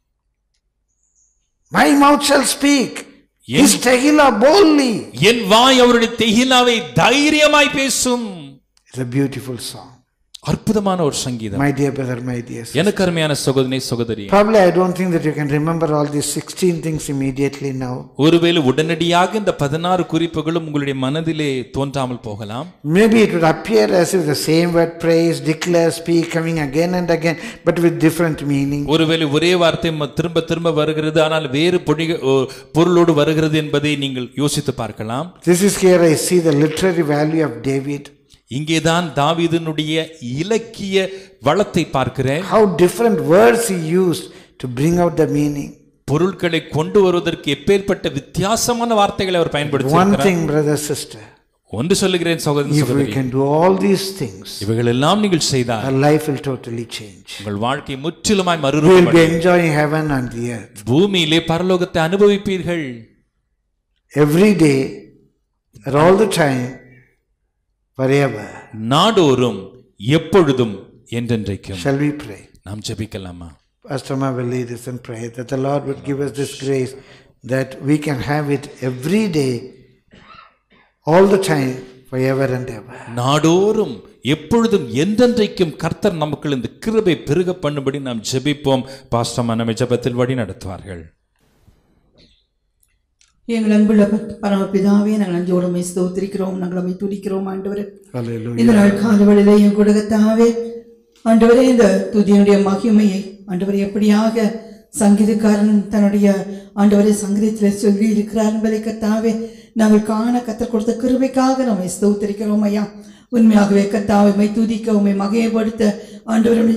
My mouth shall speak his Tehillah boldly. என் வாய் அவருடைய தெஹிலாவை தைரியமாய் பேசும். It's a beautiful song. அற்புதமான ஒரு சங்கீதம். My dear brother, my dear sister. எனக்கு அருமையான சகோதரனே சகோதரி, Probably I don't think that you can remember all these sixteen things immediately now. ஒருவேளை உடனடியாக இந்த பதினாறு குறிப்புகளும் உங்களுடைய மனதிலே தோன்றாமல் போகலாம். Maybe it would appear as if the same word praise, declare, speak coming again and again, but with different meaning. ஒருவேளை ஒரே வார்த்தை ம- திரும்ப திரும்ப வருகிறது, ஆனால் வேறு பொடி- ஓ, பொருளோடு வருகிறது என்பதை நீங்கள் யோசித்து பார்க்கலாம். This is here I see the literary value of David. இங்கேதான் தாவீதினுடைய இலக்கிய வளத்தை பார்க்கிறேன். How different words he used to bring out the meaning. பொருட்களை கொண்டு வருவதற்கு எப்பேற்பட்ட வித்தியாசமான வார்த்தைகளை அவர் One பயன்படுத்தியிருக்கிறார். thing, brother, sister, ஒன்று சொல்லுகிறேன் சகோதரன் if we சகோதரி, can do all these things, இவைகள் எல்லாம் நீங்கள் செய்தால் our life will totally change. உங்கள் வாழ்க்கை முற்றிலுமாய் We will be மறுரூபப்படும். enjoying heaven on the earth. பூமியிலே பரலோகத்தை அனுபவிப்பீர்கள். Every day, and all the time, forever. நாடோறும் எப்பொழுதும் என்றென்றைக்கும். Shall we pray? நாம் ஜெபிக்கலாமா? Pastor Ma will lead us in prayer that the Lord would give us this grace that we can have it every day, all the time, forever and ever. நாடோறும் எப்பொழுதும் என்றென்றைக்கும் கர்த்தர் நமக்கு இந்த கிருபை பெருக பண்ணும்படி நாம் ஜெபிப்போம். பாஸ்டர் நம்மை ஜெபத்தில் வழி நடத்துவார்கள். எங்கள் அன்புள்ள பரமபிதாவே, நாங்கள் அஞ்சோடு உம்மை ஸ்தோத்திரிக்கிறோம், நாங்கள் உம்மை துதிக்கிறோம் ஆண்டவரே. Hallelujah. இந்த நாள் காலவெளியிலே என் கொடுக்கத்தாவே ஆண்டவரே, இந்த துதியினுடைய மகிமையை ஆண்டவரே எப்படியாக சங்கீதக்காரன் தன்னுடைய ஆண்டவரை சங்கீதத்தில் சொல்லி இருக்கிறார் என்பதை கர்த்தாவே நாங்கள் காண கத்தர் கொடுத்த கிருபைக்காக நம்மை ஸ்தோத்திரிக்கிறோம் ஐயா. உண்மையாகவே கர்த்தாவை உம்மை துதிக்க உம்மை மகிமைப்படுத்த ஆண்டவருடைய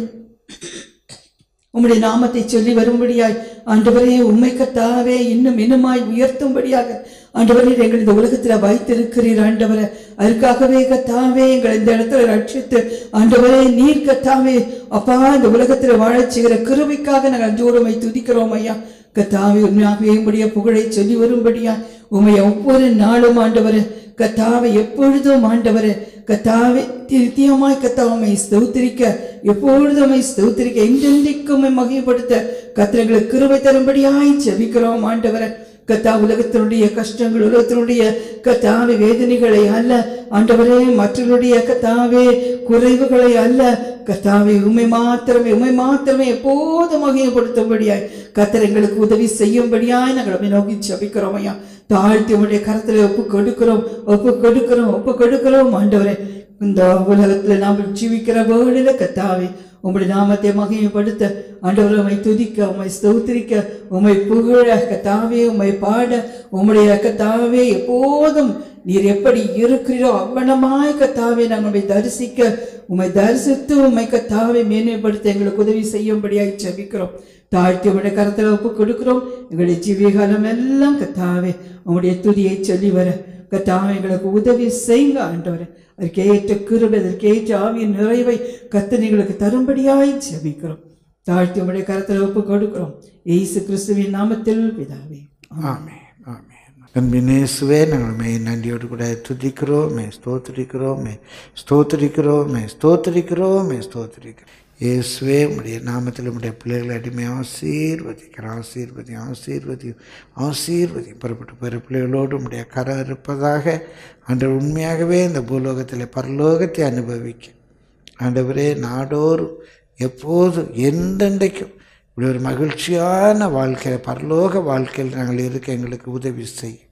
உம்முடைய நாமத்தை சொல்லி வரும்படியாய் ஆண்டவரே உம்மை கர்த்தாவே இன்னும் இன்னுமாய் உயர்த்தும்படியாக ஆண்டவரே எங்கள் இந்த உலகத்தில் வைத்திருக்கிறீர் ஆண்டவரே. அதற்காகவே கர்த்தாவே எங்களை இந்த இடத்துல ரட்சித்து ஆண்டவரே நீர் கர்த்தாவே அப்பா இந்த உலகத்தில் வாழச் செய்கிற கிருபைக்காக நாங்கள் அஞ்சோடு உம்மை துதிக்கிறோம் ஐயா. கர்த்தாவே உண்மையாகவே உம்முடைய புகழை சொல்லி வரும்படியா உம்மை ஒவ்வொரு நாளும் ஆண்டவரே கர்த்தாவே எப்பொழுதும் ஆண்டவரே கர்த்தாவே நித்தியமாய் கர்த்தாவை ஸ்தோத்திரிக்க எப்பொழுதும் ஸ்தோத்திரிக்க என்றென்றைக்கும் மகிமைப்படுத்த கர்த்தர்களுக்கு கிருபை தரும்படியாய் ஜெபிக்கிறோம் ஆண்டவரே. கர்த்தா உலகத்தினுடைய கஷ்டங்கள் உலகத்தினுடைய கர்த்தாவே வேதனைகளை அல்ல ஆண்டவரே மற்றவருடைய கர்த்தாவே குறைவுகளை அல்ல கர்த்தாவே உம்மை மாத்திரமே உம்மை மாத்திரமே எப்போதும் மகிமைப்படுத்தும்படியாய் கர்த்தர் எங்களுக்கு உதவி செய்யும்படியாய் நாங்கள் உம்மை நோக்கி ஜெபிக்கிறோம் ஐயா. தாழ்த்தி உம்முடைய கரத்துல ஒப்பு கொடுக்கிறோம் ஒப்பு கொடுக்கிறோம் ஒப்பு கொடுக்கிறோம் ஆண்டவரே. இந்த உலகத்துல நாம் ஜீவிக்கிற வேளையில கர்த்தாவே உம்முடைய நாமத்தை மகிமைப்படுத்த ஆண்டவரை உம்மை துதிக்க உம்மை ஸ்தோத்திரிக்க உம்மை புகழ கர்த்தாவே உம்மை பாட உம்முடைய கர்த்தாவே எப்போதும் நீர் எப்படி இருக்கிறீரோ அவ்வளமாய் கர்த்தாவே நாங்கள் உம்மை தரிசிக்க உம்மை தரிசித்து உம்மை கர்த்தாவே மேன்மைப்படுத்த எங்களுக்கு உதவி செய்யும்படியாய் ஜெபிக்கிறோம். தாழ்த்தி உம்முடைய கரத்தில் ஒப்பு கொடுக்கிறோம். எங்களுடைய ஜீவிகாலம் எல்லாம் கர்த்தாவே உம்முடைய துதியை சொல்லி வர கர்த்தாவே எங்களுக்கு உதவி செய்யுங்க ஆண்டவரே. அதற்கேற்ற கிருபை அதற்கேற்ற ஆவியின் நிறைவை கர்த்தர் எங்களுக்கு தரும்படியாய் ஜெபிக்கிறோம். தாழ்த்தி உம்முடைய கரத்தில் ஒப்பு கொடுக்கிறோம் இயேசு கிறிஸ்துவின் நாமத்தில் பிதாவே ஆமென் ஆமென். அன்பின் இயேசுவே நாங்கள் மே நன்றியோடு கூட துதிக்கிறோம் மே ஸ்தோத்திரிக்கிறோம் மே ஸ்தோத்திரிக்கிறோம் மே ஸ்தோத்திரிக்கிறோம் மே ஸ்தோத்திரிக்கிறோம். இயேசுவே உம்முடைய நாமத்தில் உம்முடைய பிள்ளைகளை அடிமை ஆசீர்வதிக்கிறோம் ஆசீர்வதி ஆசீர்வதி ஆசீர்வதி புறப்பட்டு பிற பிள்ளைகளோடு உம்முடைய கரம் இருப்பதாக ஆண்டவர் உண்மையாகவே இந்த பூலோகத்தில் பரலோகத்தை அனுபவிக்க ஆண்டவரே நாடோறும் எப்போது எந்தெண்டைக்கும் இப்படி ஒரு மகிழ்ச்சியான வாழ்க்கையில் பரலோக வாழ்க்கையில் நாங்கள் இருக்க எங்களுக்கு உதவி செய்யும்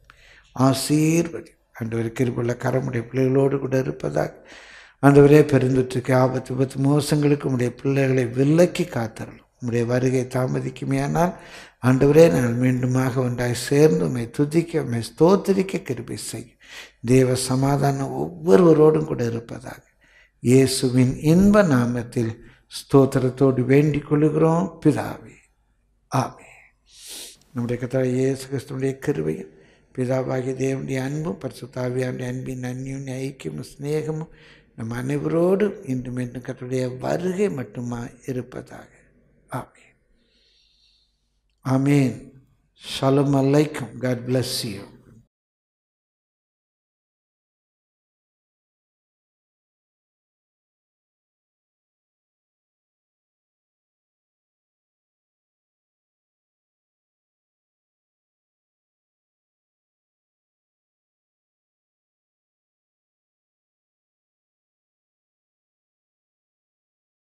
ஆசீர்வதி ஆண்டவர் கிருபையுள்ள கரமுடைய பிள்ளைகளோடு கூட இருப்பதாக ஆண்டவரே பெருந்தொற்றுக்கு ஆபத்து விபத்து மோசங்களுக்கு உம்முடைய பிள்ளைகளை விலக்கி காத்தரலும் உம்முடைய வருகை தாமதிக்குமேயானால் ஆண்டவரே நாங்கள் மீண்டுமாக ஒன்றாய் சேர்ந்து உம்மை துதிக்க உம்மை ஸ்தோத்திரிக்க கிருபை செய்யும். தேவ சமாதானம் ஒவ்வொருவரோடும் கூட இருப்பதாக இயேசுவின் இன்ப நாமத்தில் ஸ்தோத்திரத்தோடு வேண்டிக் கொள்கிறோம் பிதாவே ஆமென். நம்முடைய கர்த்தராகிய இயேசு கிறிஸ்துவினுடைய கிருபையும் பிதாவாகிய தேவனுடைய அன்பும் பரிசுத்த ஆவியானவருடைய அன்பின் அந்யோன்ய ஐக்கியமும் சிநேகமும் நம் அனைவரோடும் இன்றும் என்றும் கர்த்தருடைய வருகை மட்டுமா இருப்பதாக ஆமென் ஆமென். ஷாሎም அலைக்கும். God bless you.